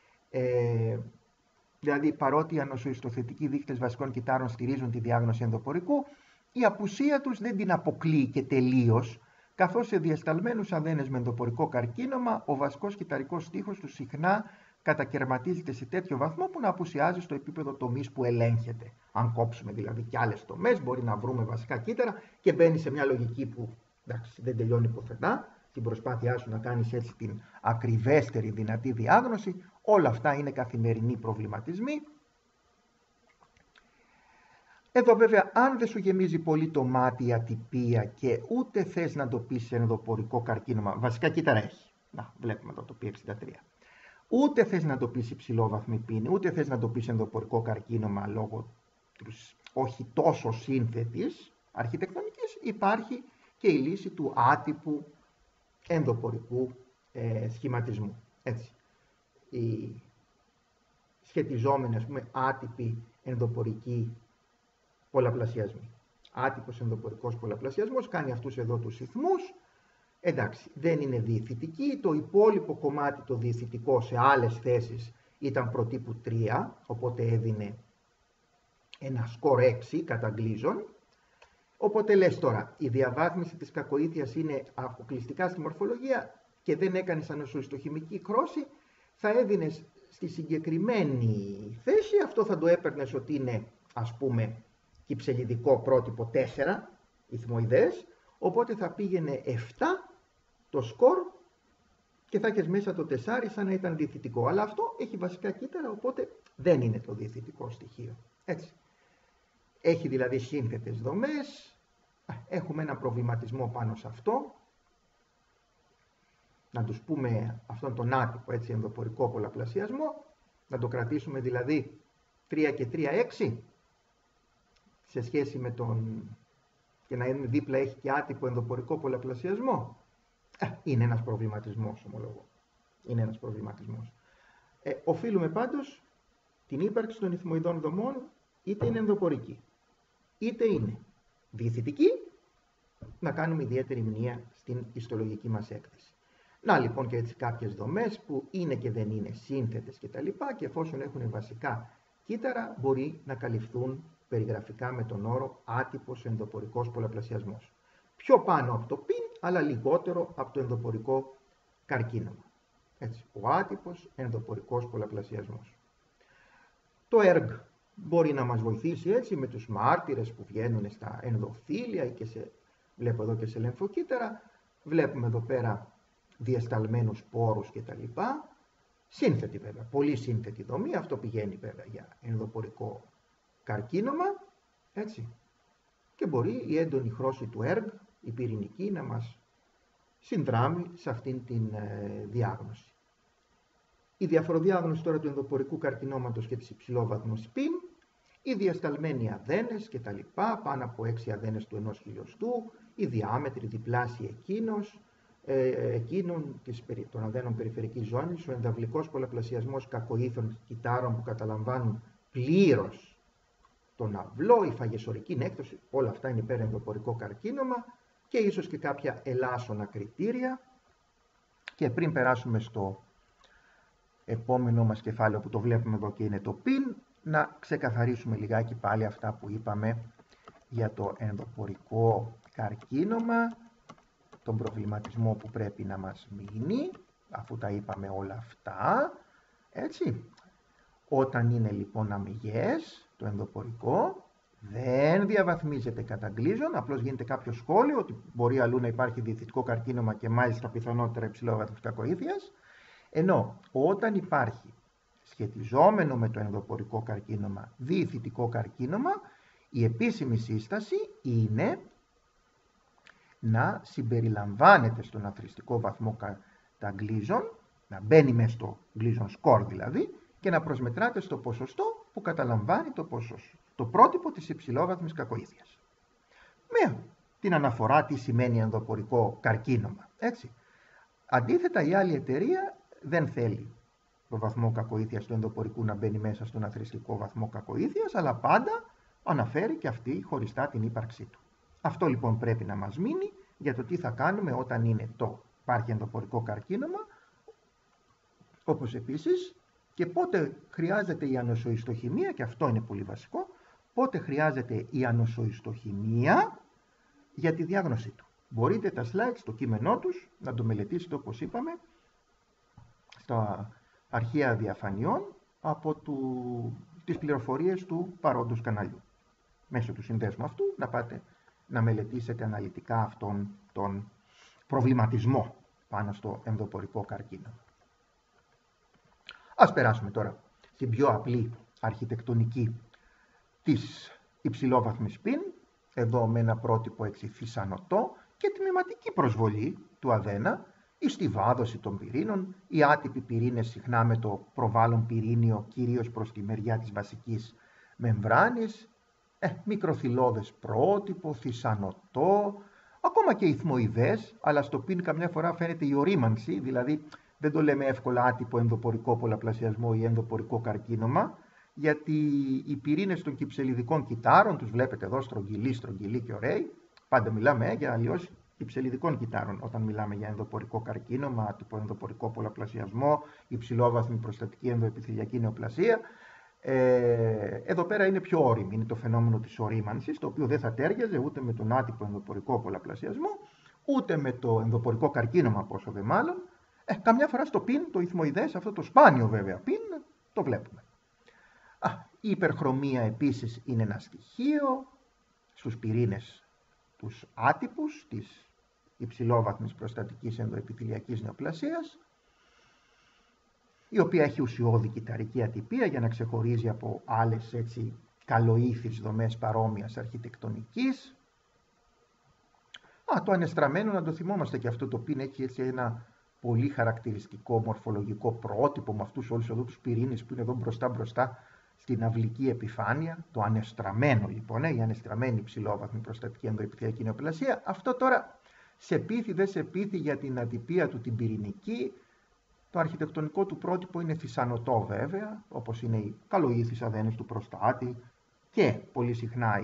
Δηλαδή, παρότι οι ανοσοϊστοθετικοί δείκτες βασικών κυττάρων στηρίζουν τη διάγνωση ενδοπορικού, η απουσία τους δεν την αποκλείει και τελείως, καθώς σε διασταλμένους αδένες με ενδοπορικό καρκίνωμα, ο βασικός κυτταρικός στίχος του συχνά κατακαιρματίζεται σε τέτοιο βαθμό που να απουσιάζει στο επίπεδο τομής που ελέγχεται. Αν κόψουμε δηλαδή και άλλες τομές, μπορεί να βρούμε βασικά κύτταρα και μπαίνει σε μια λογική που εντάξει, δεν τελειώνει πουθενά. Την προσπάθειά σου να κάνεις έτσι την ακριβέστερη δυνατή διάγνωση. Όλα αυτά είναι καθημερινοί προβληματισμοί. Εδώ βέβαια, αν δεν σου γεμίζει πολύ το μάτι η ατυπία και ούτε θες να το πεις σε ενδοπορικό καρκίνωμα, βασικά κύτταρα έχει. Να, βλέπουμε εδώ το P63. Ούτε θες να το πεις υψηλόβαθμη πίνη, ούτε θες να το πεις ενδοπορικό καρκίνωμα λόγω της όχι τόσο σύνθετης αρχιτεκτονικής, υπάρχει και η λύση του άτυπου ενδοπορικού σχηματισμού. Έτσι. Οι σχετιζόμενοι, ας πούμε, άτυποι ενδοπορικοί πολλαπλασιασμοί. Άτυπος ενδοπορικός πολλαπλασιασμός κάνει αυτούς εδώ τους ρυθμούς. Εντάξει, δεν είναι διηθητική. Το υπόλοιπο κομμάτι το διηθητικό σε άλλες θέσεις ήταν προτύπου 3, οπότε έδινε ένα σκορ 6 κατά Γκλίζον. Οπότε λες τώρα, η διαβάθμιση της κακοήθειας είναι αποκλειστικά στη μορφολογία και δεν έκανες ανοσοϊστοχημική κρώση, θα έδινες στη συγκεκριμένη θέση, αυτό θα το έπαιρνες ότι είναι, ας πούμε, κυψελιδικό πρότυπο 4, ηθμοειδές, οπότε θα πήγαινε 7 το σκορ και θα έχεις μέσα το 4 σαν να ήταν διηθητικό. Αλλά αυτό έχει βασικά κύτταρα, οπότε δεν είναι το διηθητικό στοιχείο. Έτσι. Έχει δηλαδή σύνθετες δομές, έχουμε ένα προβληματισμό πάνω σε αυτό. Να τους πούμε αυτόν τον άτυπο έτσι, ενδοπορικό πολλαπλασιασμό, να το κρατήσουμε δηλαδή 3 και 3, 6, σε σχέση με τον, και να είναι δίπλα έχει και άτυπο ενδοπορικό πολλαπλασιασμό. Είναι ένας προβληματισμός, ομολογώ. Είναι ένας προβληματισμός. Οφείλουμε πάντως την ύπαρξη των ηθμοειδών δομών, είτε είναι ενδοπορική, είτε είναι διηθητική, να κάνουμε ιδιαίτερη μνήμα στην ιστολογική μας έκθεση. Να λοιπόν και έτσι κάποιες δομές που είναι και δεν είναι σύνθετες κτλ. Και εφόσον έχουν βασικά κύτταρα, μπορεί να καλυφθούν περιγραφικά με τον όρο άτυπος ενδοπορικός πολλαπλασιασμός. Πιο πάνω από το πιν, αλλά λιγότερο από το ενδοπορικό καρκίνωμα. Έτσι, ο άτυπος ενδοπορικός πολλαπλασιασμός. Το ERG μπορεί να μας βοηθήσει έτσι με τους μάρτυρες που βγαίνουν στα ενδοθήλια και βλέπω εδώ και σε λεμφοκύτταρα. Βλέπουμε εδώ πέρα διασταλμένους πόρους κτλ. Σύνθετη βέβαια, πολύ σύνθετη δομή. Αυτό πηγαίνει βέβαια για ενδοπορικό καρκίνωμα. Έτσι. Και μπορεί η έντονη χρώση του ERG, η πυρηνική, να μας συνδράμει σε αυτήν την διάγνωση. Η διαφοροδιάγνωση τώρα του ενδοπορικού καρκινώματος και της υψηλόβαθμος πιν, οι διασταλμένοι αδένες κτλ. Πάνω από 6 αδένες του 1 χιλιοστού, οι διάμετροι διπλάσιοι εκείνος, εκείνων των αδένων περιφερικής ζώνης, ο ενδαυλικός πολλαπλασιασμός κακοήθων κυτάρων που καταλαμβάνουν πλήρως τον αυλό, η φαγεσορική νέκτωση, όλα αυτά είναι υπερενδοπορικό καρκίνωμα και ίσως και κάποια ελάσσονα κριτήρια. Και πριν περάσουμε στο επόμενο μας κεφάλαιο που το βλέπουμε εδώ και είναι το πιν, να ξεκαθαρίσουμε λιγάκι πάλι αυτά που είπαμε για το ενδοπορικό καρκίνωμα, τον προβληματισμό που πρέπει να μας μείνει, αφού τα είπαμε όλα αυτά, έτσι. Όταν είναι λοιπόν αμυγές το ενδοπορικό, δεν διαβαθμίζεται κατά γκλίζον, απλώς γίνεται κάποιο σχόλιο ότι μπορεί αλλού να υπάρχει διηθητικό καρκίνωμα και μάλιστα πιθανότερα υψηλόβαθμης κακοήθειας, ενώ όταν υπάρχει σχετιζόμενο με το ενδοπορικό καρκίνωμα διηθητικό καρκίνωμα, η επίσημη σύσταση είναι να συμπεριλαμβάνεται στον αθροιστικό βαθμό τα γκλίζον, να μπαίνει μέσα στο γκλίζον σκορ δηλαδή, και να προσμετράται στο ποσοστό που καταλαμβάνει το πρότυπο της υψηλόβαθμης κακοήθειας. Με την αναφορά τι σημαίνει ενδοπορικό καρκίνωμα, έτσι. Αντίθετα, η άλλη εταιρεία δεν θέλει το βαθμό κακοήθειας του ενδοπορικού να μπαίνει μέσα στον αθροιστικό βαθμό κακοήθειας, αλλά πάντα αναφέρει και αυτή χωριστά την ύπαρξή του. Αυτό λοιπόν πρέπει να μας μείνει για το τι θα κάνουμε όταν υπάρχει ενδοπορικό καρκίνωμα, όπως επίσης και πότε χρειάζεται η ανοσοϊστοχημία, και αυτό είναι πολύ βασικό, πότε χρειάζεται η ανοσοϊστοχημία για τη διάγνωσή του. Μπορείτε τα slides, το κείμενό τους, να το μελετήσετε όπως είπαμε, στα αρχεία διαφανειών από τις πληροφορίες του παρόντος καναλιού. Μέσω του συνδέσμου αυτού να πάτε να μελετήσετε αναλυτικά αυτόν τον προβληματισμό πάνω στο ενδοπορικό καρκίνωμα. Ας περάσουμε τώρα στην πιο απλή αρχιτεκτονική της υψηλόβαθμης πιν, εδώ με ένα πρότυπο έτσι φυσανωτό και τμηματική προσβολή του αδένα, η στιβάδωση των πυρήνων, οι άτυποι πυρήνες συχνά με το προβάλλον πυρήνιο κυρίως προς τη μεριά της βασικής μεμβράνης, μικροθυλώδες πρότυπο, φυσανωτό, ακόμα και ηθμοειδές, αλλά στο πιν καμιά φορά φαίνεται η ορίμανση, δηλαδή δεν το λέμε εύκολα άτυπο ενδοπορικό πολλαπλασιασμό ή ενδοπορικό καρκίνωμα, γιατί οι πυρήνες των κυψελιδικών κυτάρων, τους βλέπετε εδώ στρογγυλοί και ωραίοι, πάντα μιλάμε για αλλιώς κυψελιδικών κυτάρων όταν μιλάμε για ενδοπορικό καρκίνωμα, άτυπο ενδοπορικό πολλαπλασιασμό, υψηλόβαθμη προστατική ενδοεπιθελιακή νεοπλασία. Εδώ πέρα είναι πιο όριμη, είναι το φαινόμενο της ορίμανσης, το οποίο δεν θα τέριαζε ούτε με τον άτυπο ενδοπορικό πολλαπλασιασμό, ούτε με το ενδοπορικό καρκίνωμα, πόσο δε μάλλον. Καμιά φορά στο πιν, το ηθμοειδές, αυτό το σπάνιο βέβαια πιν, το βλέπουμε. Η υπερχρωμία επίσης είναι ένα στοιχείο στους πυρήνες τους άτυπους της υψηλόβαθμης προστατικής ενδοεπιθελιακής νεοπλασίας, η οποία έχει ουσιώδη κυταρική ατυπία για να ξεχωρίζει από άλλες έτσι καλοήθεις δομές παρόμοιας αρχιτεκτονικής. Το ανεστραμμένο, να το θυμόμαστε, και αυτό το πιν έχει έτσι ένα πολύ χαρακτηριστικό μορφολογικό πρότυπο με αυτούς όλους εδώ τους πυρήνες που είναι εδώ μπροστά στην αυλική επιφάνεια. Το ανεστραμμένο λοιπόν, η ανεστραμμένη υψηλόβαθμη προστατική ενδοεπιθελιακή νεοπλασία. Αυτό τώρα σε πείθει, δεν σε πείθει για την ατυπία του την πυρηνική. Το αρχιτεκτονικό του πρότυπο είναι φυσανωτό βέβαια, όπως είναι οι καλοήθεις αδένες του προστάτη και πολύ συχνά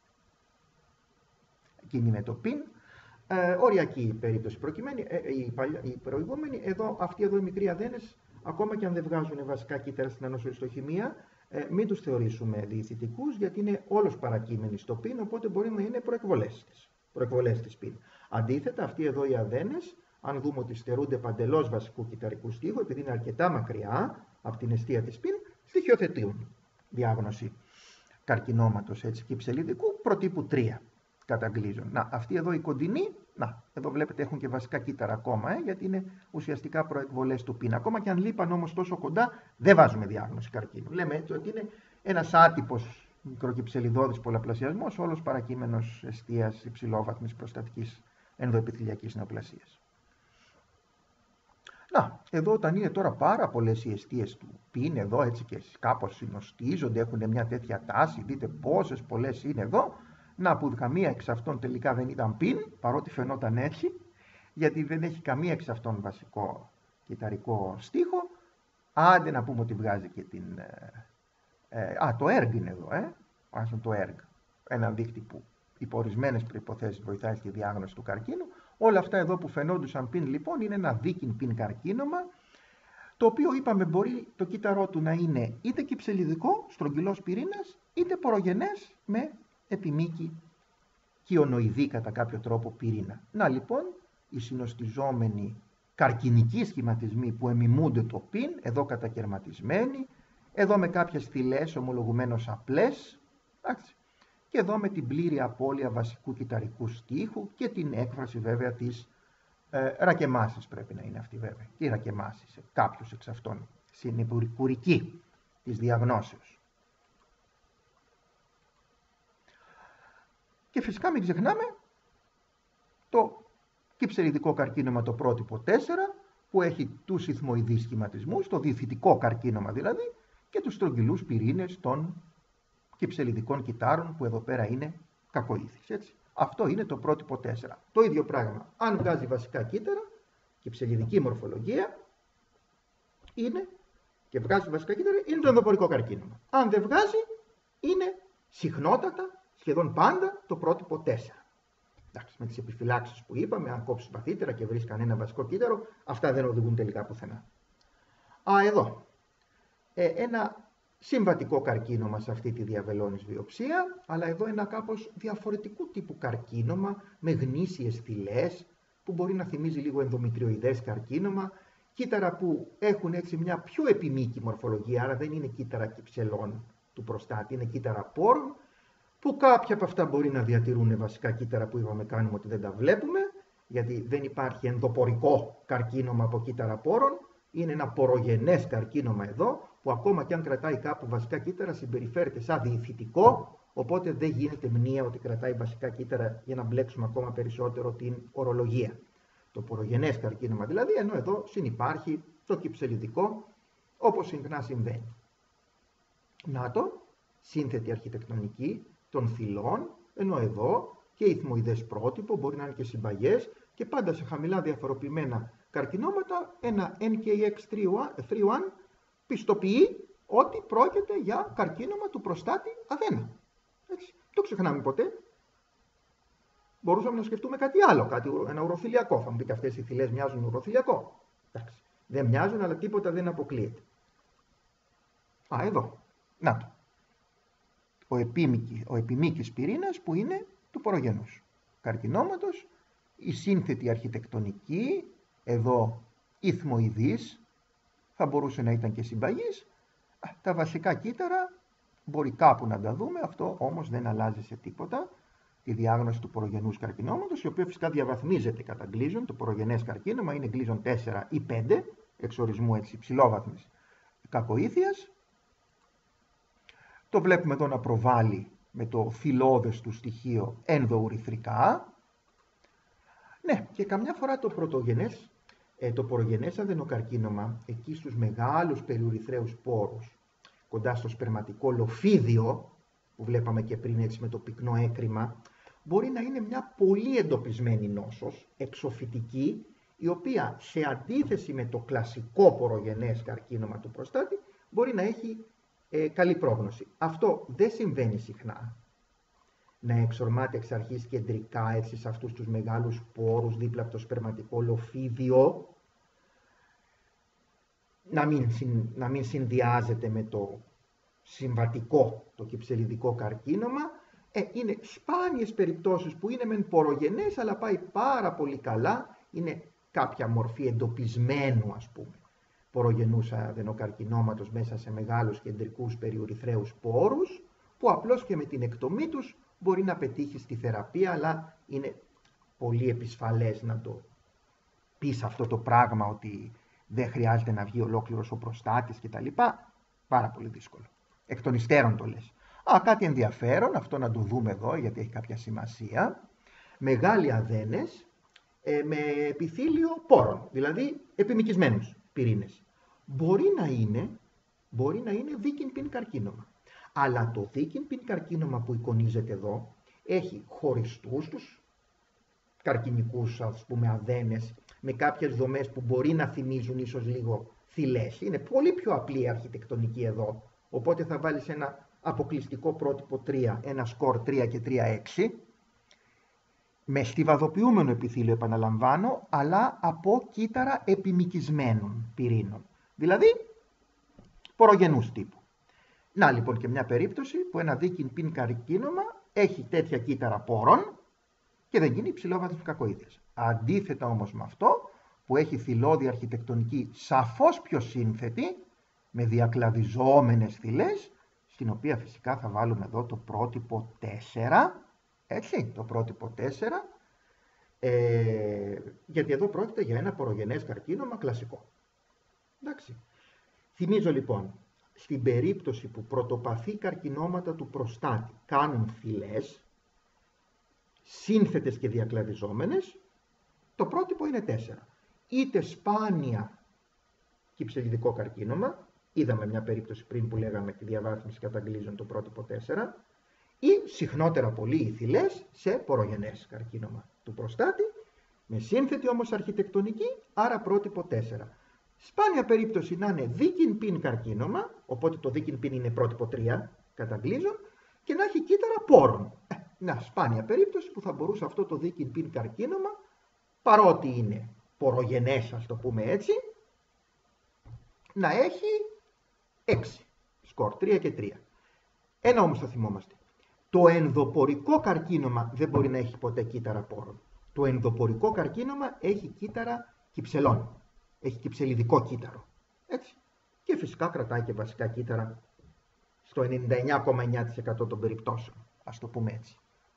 εκείνη με το πιν. Οριακή περίπτωση προκειμένη, η προηγούμενη, αυτοί εδώ οι μικροί αδένες, ακόμα και αν δεν βγάζουν βασικά κύτταρα στην ανοσοϊστοχημία, μην τους θεωρήσουμε διηθητικούς, γιατί είναι όλος παρακείμενοι στο πιν, οπότε μπορεί να είναι προεκβολές της πιν. Αντίθετα, αυτοί εδώ οι αδένες, αν δούμε ότι στερούνται παντελώς βασικού κυταρικού στίχου, επειδή είναι αρκετά μακριά από την αιστεία της πιν, στοιχειοθετούν διάγνωση καρκινώματος κυψελιδικού προτύπου 3 κατά γκλίζον. Αυτοί εδώ οι κοντινοί, εδώ βλέπετε έχουν και βασικά κύτταρα ακόμα, γιατί είναι ουσιαστικά προεκβολές του πιν. Ακόμα και αν λείπαν όμως τόσο κοντά, δεν βάζουμε διάγνωση καρκίνου. Λέμε έτσι ότι είναι ένας άτυπος μικροκυψελιδώδης πολλαπλασιασμός, όλος παρακείμενος αιστείας υψηλόβαθμης προστατικής ενδοεπιθελιακής νεοπλασίας. Εδώ όταν είναι τώρα πάρα πολλές οι αιστείες του πιν, εδώ έτσι και κάπως συνοστίζονται, έχουν μια τέτοια τάση, δείτε πόσες πολλές είναι εδώ, που καμία εξ αυτών τελικά δεν ήταν πιν, παρότι φαινόταν έτσι, γιατί δεν έχει καμία εξ αυτών βασικό κυταρικό στίχο. Άντε να πούμε ότι βγάζει και την... το ERG είναι εδώ, το ERG. Ένα δείκτη που υπό ορισμένες προϋποθέσεις βοηθάει στη διάγνωση του καρκίνου. Όλα αυτά εδώ που φαινόντουσαν πιν λοιπόν είναι ένα δίκιν πιν καρκίνωμα, το οποίο είπαμε μπορεί το κύτταρό του να είναι είτε κυψελιδικό, στρογγυλός πυρήνας, είτε πορογενές με επιμήκη χιονοειδή κατά κάποιο τρόπο πυρήνα. Να λοιπόν, οι συνοστιζόμενοι καρκινικοί σχηματισμοί που εμιμούνται το πιν, εδώ κατακαιρματισμένοι, εδώ με κάποιες θυλές ομολογουμένως απλές, εντάξει, και εδώ με την πλήρη απώλεια βασικού κυταρικού στίχου και την έκφραση βέβαια της ρακεμάσης πρέπει να είναι αυτή βέβαια. Και η ρακεμάση σε κάποιους εξ αυτών συνεπουρική της διαγνώσεως. Και φυσικά μην ξεχνάμε το κυψελιδικό καρκίνωμα το πρότυπο 4 που έχει τους ηθμοειδείς σχηματισμούς, το διηθητικό καρκίνωμα δηλαδή και τους στρογγυλούς πυρήνες των κυψελιδικών κυτάρων που εδώ πέρα είναι κακοήθης, έτσι. Αυτό είναι το πρότυπο 4. Το ίδιο πράγμα. Αν βγάζει βασικά κύτταρα, κυψελιδική μορφολογία είναι και βγάζει βασικά κύτταρα, είναι το ενδοπορικό καρκίνωμα. Αν δεν βγάζει, είναι συχνότατα, σχεδόν πάντα, το πρότυπο 4. Εντάξει, με τις επιφυλάξεις που είπαμε, αν κόψεις βαθύτερα και βρεις κανένα βασικό κύτταρο, αυτά δεν οδηγούν τελικά πουθενά. Εδώ. Ένα συμβατικό καρκίνωμα σε αυτή τη διαβελώνης βιοψία, αλλά εδώ ένα κάπως διαφορετικού τύπου καρκίνωμα με γνήσιες θυλές που μπορεί να θυμίζει λίγο ενδομητριοειδές καρκίνωμα, κύτταρα που έχουν έτσι μια πιο επιμήκη μορφολογία, άρα δεν είναι κύτταρα κυψελών του προστάτη, είναι κύτταρα πόρων, που κάποια από αυτά μπορεί να διατηρούν βασικά κύτταρα που είπαμε κάνουμε ότι δεν τα βλέπουμε, γιατί δεν υπάρχει ενδοπορικό καρκίνωμα από κύτταρα πόρων, είναι ένα πορογενές καρκίνωμα εδώ, που ακόμα και αν κρατάει κάπου βασικά κύτταρα συμπεριφέρεται σαν διηθητικό, οπότε δεν γίνεται μνήα ότι κρατάει βασικά κύτταρα για να μπλέξουμε ακόμα περισσότερο την ορολογία. Το πορογενές καρκίνωμα δηλαδή, ενώ εδώ συνυπάρχει το κυψελιδικό, όπως συχνά συμβαίνει. Να το, σύνθετη αρχιτεκτονική των θυλών, ενώ εδώ και ηθμοειδές πρότυπο, μπορεί να είναι και συμπαγές και πάντα σε χαμηλά διαφοροποιημένα καρκινόματα, ένα NKX31 πιστοποιεί ότι πρόκειται για καρκίνωμα του προστάτη αδένα. Έτσι. Το ξεχνάμε ποτέ. Μπορούσαμε να σκεφτούμε κάτι άλλο, ένα ουροθυλιακό. Θα μου πείτε αυτές οι θυλές μοιάζουν ουροθυλιακό. Εντάξει. Δεν μοιάζουν, αλλά τίποτα δεν αποκλείεται. Εδώ. Να το. Ο επιμήκης πυρήνας που είναι του πορογενούς καρκινόματος, η σύνθετη αρχιτεκτονική, εδώ ηθμοειδής, θα μπορούσε να ήταν και συμπαγής. Τα βασικά κύτταρα μπορεί κάπου να τα δούμε, αυτό όμως δεν αλλάζει σε τίποτα τη διάγνωση του πορογενούς καρκινόματος, η οποία φυσικά διαβαθμίζεται κατά γκλίζον. Το πορογενές καρκίνωμα είναι γκλίζον 4 ή 5, εξορισμού έτσι υψηλόβαθμης κακοήθειας. Το βλέπουμε εδώ να προβάλλει με το θυλώδες του στοιχείο ενδοουρηθρικά. Ναι, και καμιά φορά το πορογενές αδενοκαρκίνωμα, εκεί στους μεγάλους περιουρηθραίους πόρους, κοντά στο σπερματικό λοφίδιο, που βλέπαμε και πριν έτσι με το πυκνό έκρημα, μπορεί να είναι μια πολύ εντοπισμένη νόσος, εξοφυτική, η οποία σε αντίθεση με το κλασικό πορογενές καρκίνωμα του προστάτη, μπορεί να έχει καλή πρόγνωση. Αυτό δεν συμβαίνει συχνά. Να εξορμάται εξ αρχής κεντρικά έτσι σε αυτούς τους μεγάλους πόρους δίπλα από το σπερματικό λοφίδιο, να μην συνδυάζεται με το συμβατικό, το κυψελιδικό καρκίνωμα. Είναι σπάνιες περιπτώσεις που είναι μεν πορογενές, αλλά πάει πάρα πολύ καλά, είναι κάποια μορφή εντοπισμένου ας πούμε πορογενούς αδενοκαρκινώματος μέσα σε μεγάλους κεντρικούς περιουρηθραίους πόρους, που απλώς και με την εκτομή τους μπορεί να πετύχει στη θεραπεία, αλλά είναι πολύ επισφαλές να το πεις αυτό το πράγμα ότι δεν χρειάζεται να βγει ολόκληρος ο προστάτης κτλ. Πάρα πολύ δύσκολο. Εκ των υστέρων το λες. Κάτι ενδιαφέρον, αυτό να το δούμε εδώ γιατί έχει κάποια σημασία. Μεγάλοι αδένες με επιθύλιο πόρων, δηλαδή επιμικισμένους πυρήνες. Μπορεί να είναι δίκιν πιν καρκίνωμα. Αλλά το δίκιν πιν καρκίνωμα που εικονίζεται εδώ έχει χωριστούς τους καρκινικούς, ας πούμε, αδένες, με κάποιες δομές που μπορεί να θυμίζουν ίσως λίγο θηλές. Είναι πολύ πιο απλή η αρχιτεκτονική εδώ, οπότε θα βάλεις ένα αποκλειστικό πρότυπο 3, ένα σκορ 3 και 3,6, με στιβαδοποιούμενο επιθύλιο, επαναλαμβάνω, αλλά από κύτταρα επιμικισμένων πυρήνων, δηλαδή πορογενούς τύπου. Να λοιπόν και μια περίπτωση που ένα δίκιν πιν καρκίνωμα έχει τέτοια κύτταρα πόρων και δεν γίνει υψηλόβαθμης κακοήθειας. Αντίθετα όμως με αυτό που έχει θηλώδη αρχιτεκτονική σαφώς πιο σύνθετη, με διακλαδιζόμενες θηλές, στην οποία φυσικά θα βάλουμε εδώ το πρότυπο 4, έτσι, το πρότυπο 4, γιατί εδώ πρόκειται για ένα πορογενές καρκίνωμα κλασικό. Εντάξει. Θυμίζω λοιπόν, στην περίπτωση που πρωτοπαθή καρκινώματα του προστάτη κάνουν θηλές, σύνθετες και διακλαδιζόμενες, το πρότυπο είναι 4. Είτε σπάνια κυψελιδικό καρκίνωμα, είδαμε μια περίπτωση πριν που λέγαμε τη διαβάθμιση καταγγλίζων το πρότυπο 4, ή συχνότερα πολύ οι θηλές σε πορογενές καρκίνωμα του προστάτη, με σύνθετη όμως αρχιτεκτονική, άρα πρότυπο 4. Σπάνια περίπτωση να είναι δίκιν πιν καρκίνωμα, οπότε το δίκιν πιν είναι πρότυπο 3 καταγγλίζων, και να έχει κύτταρα πόρων. Μια σπάνια περίπτωση που θα μπορούσε αυτό το δίκιν πιν καρκίνωμα, παρότι είναι πορογενές, ας το πούμε έτσι, να έχει 6 σκορ, 3 και 3. Ένα όμως θα θυμόμαστε. Το ενδοπορικό καρκίνωμα δεν μπορεί να έχει ποτέ κύτταρα πόρων. Το ενδοπορικό καρκίνωμα έχει κύτταρα κυψελών. Έχει κυψελιδικό κύτταρο. Έτσι. Και φυσικά κρατάει και βασικά κύτταρα στο 99,9% των περιπτώσεων. Ας το πούμε έτσι.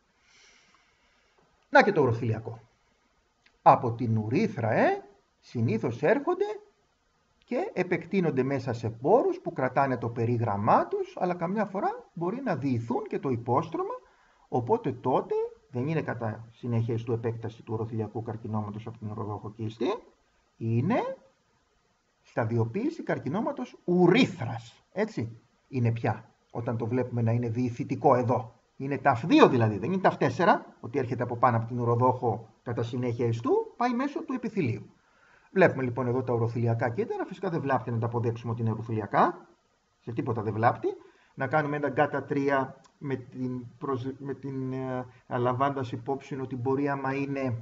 Να και το ουροθυλιακό. Από την ουρίθρα συνήθως έρχονται και επεκτείνονται μέσα σε πόρους που κρατάνε το περίγραμμά τους, αλλά καμιά φορά μπορεί να διηθούν και το υπόστρωμα, οπότε τότε δεν είναι κατά συνέχεια του επέκταση του ουροθυλιακού καρκινώματος από την ουροδόχο κίστη, είναι σταδιοποίηση καρκινώματος ουρίθρας. Έτσι είναι πια, όταν το βλέπουμε να είναι διηθητικό εδώ. Είναι ταφ 2 δηλαδή, δεν είναι ταφ 4, ότι έρχεται από πάνω από την ουροδόχο κατά συνέχεια εστού, πάει μέσω του επιθυλίου. Βλέπουμε λοιπόν εδώ τα ουροθυλιακά κύτταρα, φυσικά δεν βλάπτει να τα αποδέξουμε ότι είναι ουροθυλιακά, σε τίποτα δεν βλάπτει. Να κάνουμε ένα γκάτα 3 με την λαμβάνοντας υπόψη ότι μπορεί άμα είναι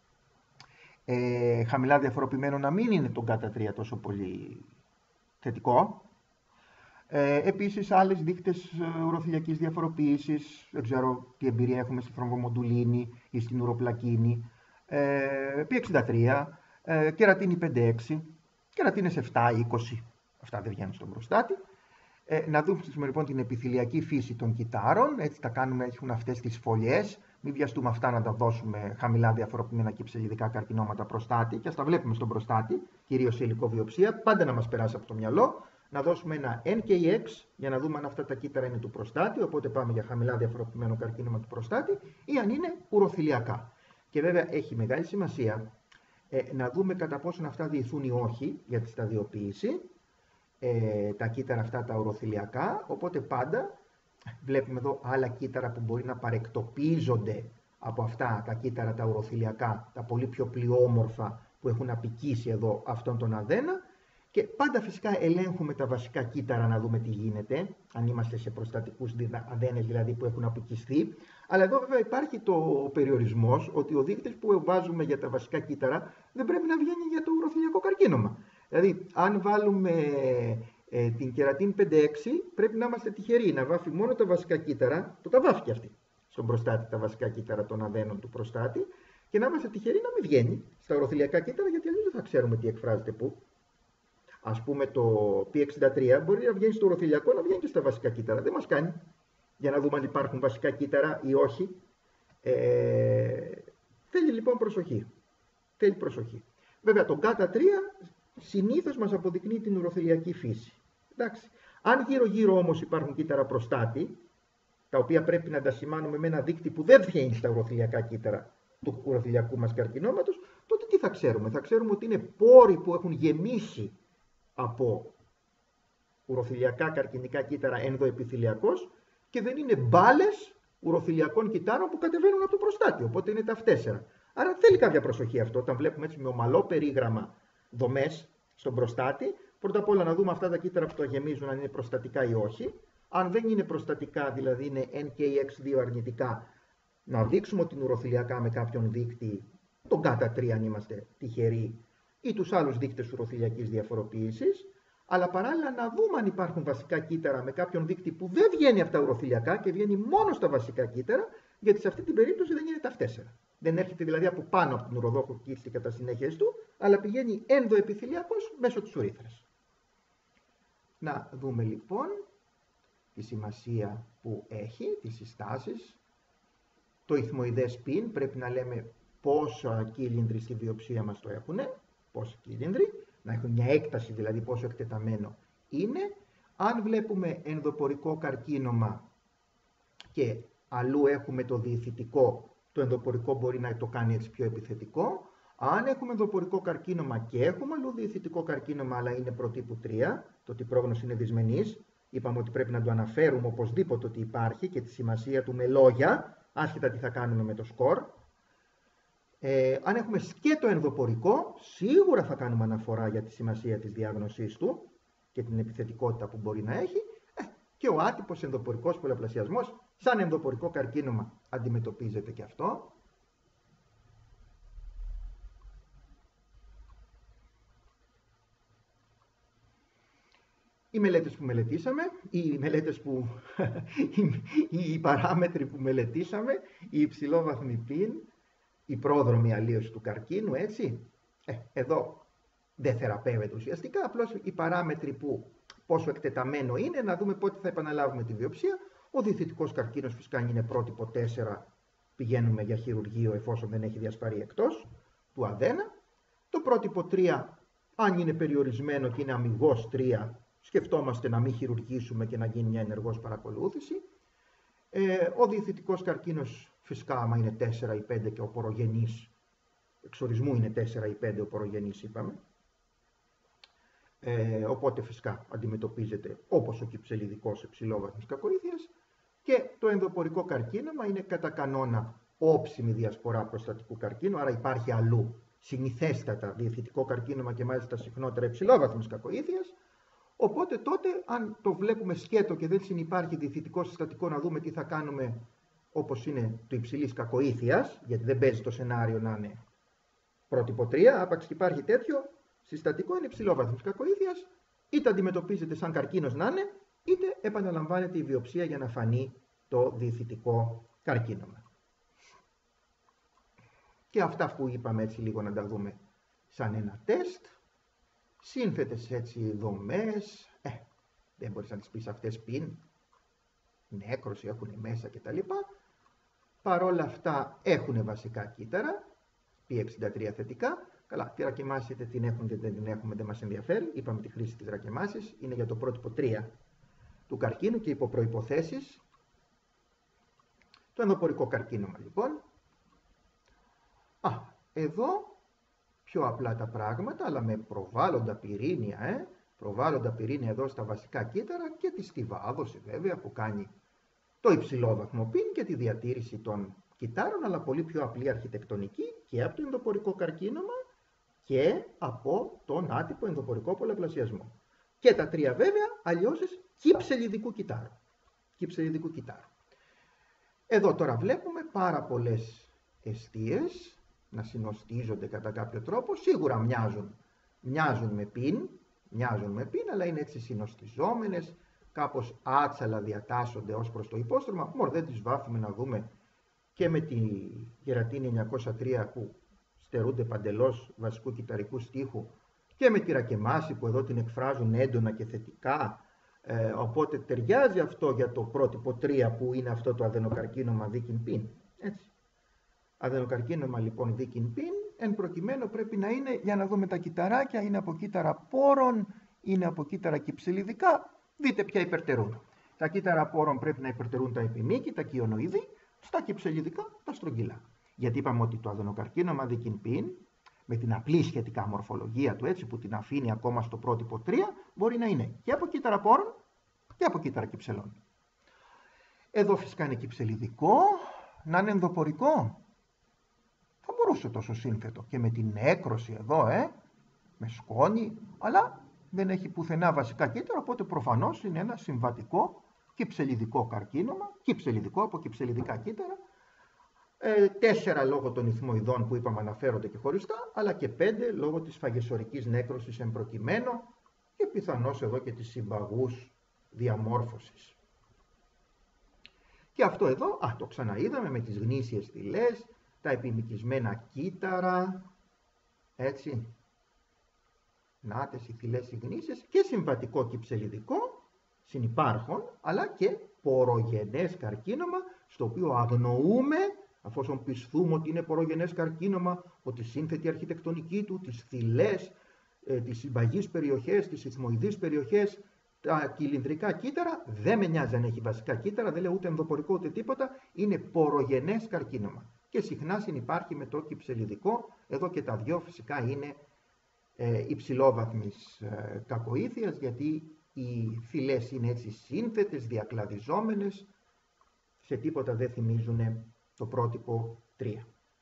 χαμηλά διαφοροποιημένο να μην είναι το γκάτα 3 τόσο πολύ θετικό. Επίσης άλλες δείκτες ουροθυλιακής διαφοροποίησης, δεν ξέρω τι εμπειρία έχουμε στη θρομβομοντουλίνη ή στην ουροπλακίνη, P63, κερατίνη 5-6, κερατίνες 7-20, αυτά δεν βγαίνουν στον προστάτη. Να δούμε λοιπόν την επιθυλιακή φύση των κυττάρων, έτσι τα κάνουμε, έχουν αυτές τις φωλιές, μην βιαστούμε αυτά να τα δώσουμε χαμηλά διαφοροποιημένα κυψελιδικά καρκινώματα προστάτη, και ας τα βλέπουμε στον προστάτη, κυρίως σε υλικοβιοψία, πάντα να μας περάσει από το μυαλό, να δώσουμε ένα NKX για να δούμε αν αυτά τα κύτταρα είναι του προστάτη, οπότε πάμε για χαμηλά διαφοροποιημένο καρκίνωμα του προστάτη, ή αν είναι ουροθυλιακά. Και βέβαια έχει μεγάλη σημασία να δούμε κατά πόσον αυτά διηθούν ή όχι για τη σταδιοποίηση, τα κύτταρα αυτά τα ουροθυλιακά, οπότε πάντα βλέπουμε εδώ άλλα κύτταρα που μπορεί να παρεκτοπίζονται από αυτά τα κύτταρα τα ουροθυλιακά, τα πολύ πιο πλειόμορφα που έχουν απικήσει εδώ αυτόν τον αδένα, και πάντα φυσικά ελέγχουμε τα βασικά κύτταρα να δούμε τι γίνεται, αν είμαστε σε προστατικούς αδένες δηλαδή που έχουν απικιστεί. Αλλά εδώ βέβαια υπάρχει το περιορισμός ότι ο δείκτης που βάζουμε για τα βασικά κύτταρα δεν πρέπει να βγαίνει για το ουροθυλιακό καρκίνωμα. Δηλαδή αν βάλουμε την κερατίνη 5-6 πρέπει να είμαστε τυχεροί να βάφει μόνο τα βασικά κύτταρα, το τα βάφει και αυτή στον προστάτη τα βασικά κύτταρα των αδένων του προστάτη, και να είμαστε τυχεροί να μην βγαίνει στα ουροθυλιακά κύτταρα, γιατί αλλιώς δεν θα ξέρουμε τι εκφράζεται πού. Ας πούμε το P63 μπορεί να βγαίνει στο ουροθυλιακό, να βγαίνει και στα βασικά κύτταρα. Δεν μας κάνει για να δούμε αν υπάρχουν βασικά κύτταρα ή όχι. Θέλει λοιπόν προσοχή. Θέλει προσοχή. Βέβαια το γκάτα 3 συνήθως μας αποδεικνύει την ουροθυλιακή φύση. Εντάξει. Αν γύρω-γύρω όμως υπάρχουν κύτταρα προστάτη, τα οποία πρέπει να τα σημάνουμε με ένα δείκτη που δεν βγαίνει στα ουροθυλιακά κύτταρα του ουροθυλιακού μας καρκινώματος, τότε τι θα ξέρουμε? Θα ξέρουμε ότι είναι πόροι που έχουν γεμίσει από ουροθυλιακά καρκινικά κύτταρα ενδοεπιθυλιακώς και δεν είναι μπάλες ουροθυλιακών κυττάρων που κατεβαίνουν από το προστάτη, οπότε είναι τα 4. Άρα θέλει κάποια προσοχή αυτό, όταν βλέπουμε έτσι με ομαλό περίγραμμα δομές στον προστάτη. Πρώτα απ' όλα να δούμε αυτά τα κύτταρα που το γεμίζουν αν είναι προστατικά ή όχι. Αν δεν είναι προστατικά, δηλαδή είναι NKX2 αρνητικά, να δείξουμε ότι είναι ουροθυλιακά με κάποιον δείκτη, τον ΚΑΤΑ3 αν είμαστε τυχεροί, ή τους άλλους δείκτες ουροθυλιακής διαφοροποίησης. Αλλά παράλληλα να δούμε αν υπάρχουν βασικά κύτταρα με κάποιον δείκτη που δεν βγαίνει από τα ουροθυλιακά και βγαίνει μόνο στα βασικά κύτταρα, γιατί σε αυτή την περίπτωση δεν είναι ταυτέσσερα. Δεν έρχεται δηλαδή από πάνω από την ουροδόχο κύστη κατά συνέχεια του, αλλά πηγαίνει ενδοεπιθυλιακός μέσω της ουρήθρας. Να δούμε λοιπόν τη σημασία που έχει, τις συστάσεις. Το ιθμοειδές πιν πρέπει να λέμε πόσα κύλινδροι στη βιοψία μας το έχουν, πόσοι κύλινδροι, να έχουν μια έκταση δηλαδή πόσο εκτεταμένο είναι. Αν βλέπουμε ενδοπορικό καρκίνωμα και αλλού έχουμε το διηθητικό, το ενδοπορικό μπορεί να το κάνει έτσι πιο επιθετικό. Αν έχουμε ενδοπορικό καρκίνωμα και έχουμε αλλού διηθητικό καρκίνωμα, αλλά είναι προτύπου 3, το ότι η πρόγνωση είναι δυσμενής, είπαμε ότι πρέπει να το αναφέρουμε οπωσδήποτε ότι υπάρχει και τη σημασία του με λόγια, άσχετα τι θα κάνουμε με το σκορ. Αν έχουμε σκέτο ενδοπορικό, σίγουρα θα κάνουμε αναφορά για τη σημασία της διάγνωσής του και την επιθετικότητα που μπορεί να έχει. Και ο άτυπος ενδοπορικός πολλαπλασιασμός, σαν ενδοπορικό καρκίνωμα, αντιμετωπίζεται και αυτό. Οι μελέτες που μελετήσαμε, οι παράμετροι που μελετήσαμε, η υψηλόβαθμη πιν, η πρόδρομη αλλίωση του καρκίνου, έτσι. Εδώ δεν θεραπεύεται ουσιαστικά, απλώς οι παράμετροι που πόσο εκτεταμένο είναι, να δούμε πότε θα επαναλάβουμε τη βιοψία. Ο διηθητικός καρκίνος φυσικά είναι πρότυπο 4, πηγαίνουμε για χειρουργείο εφόσον δεν έχει διασπαρεί εκτός του αδένα. Το πρότυπο 3, αν είναι περιορισμένο και είναι αμιγώς 3, σκεφτόμαστε να μην χειρουργήσουμε και να γίνει μια ενεργός παρακολούθηση. Ο διηθητικός καρκίνος φυσικά άμα είναι 4 ή 5 και ο πορογενής, εξορισμού είναι 4 ή 5 ο πορογενής είπαμε. Οπότε φυσικά αντιμετωπίζεται όπως ο κυψελιδικός υψηλόβαθμης κακοήθειας. Και το ενδοπορικό καρκίνωμα είναι κατά κανόνα όψιμη διασπορά προστατικού καρκίνου, άρα υπάρχει αλλού συνηθέστατα διηθητικό καρκίνωμα και μάλιστα συχνότερα υψηλόβαθμης κακοήθειας. Οπότε τότε, αν το βλέπουμε σκέτο και δεν συνυπάρχει διηθητικό συστατικό, να δούμε τι θα κάνουμε όπως είναι του υψηλής κακοήθειας, γιατί δεν παίζει το σενάριο να είναι πρότυπο 3, άπαξ και υπάρχει τέτοιο συστατικό, είναι υψηλόβαθμης κακοήθειας, είτε αντιμετωπίζεται σαν καρκίνος να είναι, είτε επαναλαμβάνεται η βιοψία για να φανεί το διηθητικό καρκίνωμα. Και αυτά που είπαμε έτσι λίγο να τα δούμε σαν ένα τεστ. Σύνθετες έτσι δομές, δεν μπορείς να τις πεις αυτές πιν, νέκρωση έχουν μέσα κτλ. Παρόλα αυτά έχουν βασικά κύτταρα, P63 θετικά. Καλά, τη ρακεμάση είτε την έχουν είτε δεν την έχουμε δεν μας ενδιαφέρει. Είπαμε τη χρήση της ρακεμάσης είναι για το πρότυπο 3 του καρκίνου και υπό προϋποθέσεις. Το ενδοπορικό καρκίνωμα λοιπόν. Εδώ πιο απλά τα πράγματα, αλλά με προβάλλοντα πυρήνια, προβάλλοντα πυρήνια εδώ στα βασικά κύτταρα και τη στιβάδωση βέβαια που κάνει το υψηλόβαθμο πιν και τη διατήρηση των κυττάρων, αλλά πολύ πιο απλή αρχιτεκτονική και από το ενδοπορικό καρκίνωμα και από τον άτυπο ενδοπορικό πολλαπλασιασμό. Και τα τρία βέβαια αλλιώσεις κυψελιδικού κυττάρου. Εδώ τώρα βλέπουμε πάρα πολλές εστίες να συνοστίζονται κατά κάποιο τρόπο, σίγουρα μοιάζουν με πιν, αλλά είναι έτσι συνοστιζόμενες, κάπως άτσαλα διατάσσονται ως προς το υπόστρωμα. Μόνο δεν τις βάφουμε να δούμε και με τη γερατίνη 903 που στερούνται παντελώς βασικού κυτταρικού στίχου και με τη ρακεμάση που εδώ την εκφράζουν έντονα και θετικά. Οπότε ταιριάζει αυτό για το πρότυπο 3 που είναι αυτό το αδενοκαρκίνωμα δίκιν πιν. Έτσι. Αδενοκαρκίνωμα λοιπόν δίκιν πιν, εν προκειμένου πρέπει να είναι, για να δούμε τα κυτταράκια, είναι από κύτταρα πόρων, είναι από κύτταρα κυψελιδικά, δείτε ποια υπερτερούν. Τα κύτταρα πόρων πρέπει να υπερτερούν τα επιμήκη, τα κοιονοειδή, στα κυψελιδικά τα στρογγυλά. Γιατί είπαμε ότι το αδενοκαρκίνωμα δίκιν πιν, με την απλή σχετικά μορφολογία του έτσι που την αφήνει ακόμα στο πρότυπο 3, μπορεί να είναι και από κύτταρα πόρων και από κύτταρα κυψελών. Εδώ φυσικά είναι κυψελιδικό, να είναι ενδοπορικό. Θα φορούσε τόσο σύνθετο και με την έκρωση εδώ, με σκόνη, αλλά δεν έχει πουθενά βασικά κύτταρα, οπότε προφανώς είναι ένα συμβατικό κυψελιδικό καρκίνωμα, κυψελιδικό από κυψελιδικά κύτταρα. 4 λόγω των ηθμοειδών που είπαμε αναφέρονται και χωριστά, αλλά και 5 λόγω της φαγεσορικής νέκρωσης εμπροκειμένου και πιθανώς εδώ και της συμπαγούς διαμόρφωσης. Και αυτό εδώ, το ξαναείδαμε με τις γνήσιες θηλές, τα επιμικισμένα κύτταρα, έτσι. Νάτες οι θηλές οι γνήσιες και συμβατικό κυψελιδικό συνυπάρχον, αλλά και πορογενές καρκίνωμα, στο οποίο αγνοούμε, αφόσον πισθούμε ότι είναι πορογενές καρκίνωμα, ότι η σύνθετη αρχιτεκτονική του, τις θηλές, τις συμπαγείς περιοχές, τις ηθμοειδείς περιοχές, τα κυλινδρικά κύτταρα, δεν με νοιάζει αν έχει βασικά κύτταρα, δεν λέω ούτε ενδοπορικό ούτε τίποτα, είναι πορογενές καρκίνωμα. Και συχνά συνυπάρχει με το κυψελιδικό, εδώ και τα δυο φυσικά είναι υψηλόβαθμης κακοήθειας, γιατί οι θηλές είναι έτσι σύνθετες, διακλαδιζόμενες, σε τίποτα δεν θυμίζουν το πρότυπο 3.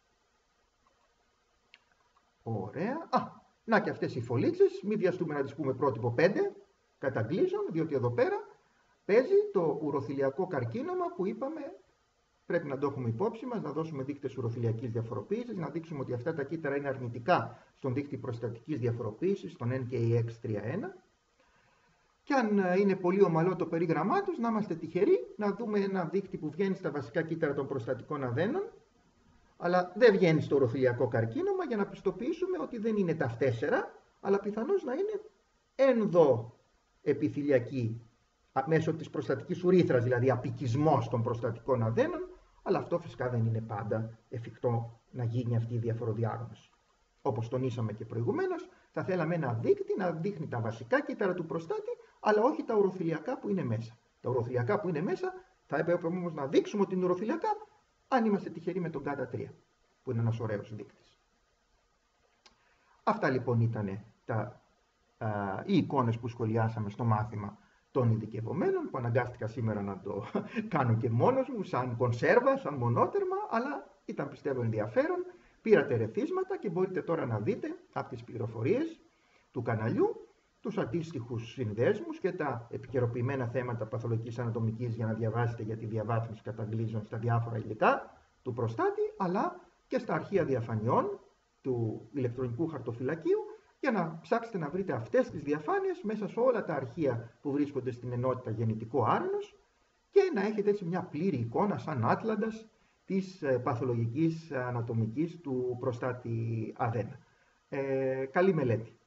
Ωραία. Να και αυτές οι φωλίτσες, μην βιαστούμε να τις πούμε πρότυπο 5, καταγκλίζων, διότι εδώ πέρα παίζει το ουροθυλιακό καρκίνωμα που είπαμε πρέπει να το έχουμε υπόψη μας, να δώσουμε δείκτες ουροθυλιακής διαφοροποίησης, να δείξουμε ότι αυτά τα κύτταρα είναι αρνητικά στον δείκτη προστατικής διαφοροποίησης, στον NKX31. Και αν είναι πολύ ομαλό το περίγραμμά τους, να είμαστε τυχεροί να δούμε ένα δείκτη που βγαίνει στα βασικά κύτταρα των προστατικών αδένων, αλλά δεν βγαίνει στο ουροθυλιακό καρκίνωμα, για να πιστοποιήσουμε ότι δεν είναι τα 4, αλλά πιθανώς να είναι ενδοεπιθυλιακή, μέσω της προστατικής ουρήθρας, δηλαδή απικισμός των προστατικών αδένων, αλλά αυτό φυσικά δεν είναι πάντα εφικτό να γίνει αυτή η διαφοροδιάγνωση. Όπως τονίσαμε και προηγουμένως, θα θέλαμε ένα δείκτη να δείχνει τα βασικά κύτταρα του προστάτη, αλλά όχι τα ουροθυλιακά που είναι μέσα. Τα ουροθυλιακά που είναι μέσα θα έπρεπε όμως να δείξουμε ότι είναι ουροθυλιακά, αν είμαστε τυχεροί με τον ΚΑΤΑ3, που είναι ένας ωραίος δείκτης. Αυτά λοιπόν ήταν οι εικόνες που σχολιάσαμε στο μάθημα των ειδικευομένων, που αναγκάστηκα σήμερα να το κάνω και μόνος μου, σαν κονσέρβα, σαν μονότερμα, αλλά ήταν πιστεύω ενδιαφέρον. Πήρατε ρεθίσματα και μπορείτε τώρα να δείτε από τις πληροφορίες του καναλιού τους αντίστοιχους συνδέσμους και τα επικαιροποιημένα θέματα παθολογικής ανατομικής για να διαβάσετε για τη διαβάθμιση καταγκλίζων στα διάφορα υλικά του προστάτη, αλλά και στα αρχεία διαφανειών του ηλεκτρονικού χαρτοφυλακίου, για να ψάξετε να βρείτε αυτές τις διαφάνειες μέσα σε όλα τα αρχεία που βρίσκονται στην ενότητα γεννητικό άρνος και να έχετε έτσι μια πλήρη εικόνα σαν άτλαντας της παθολογικής ανατομικής του προστάτη αδένα. Καλή μελέτη.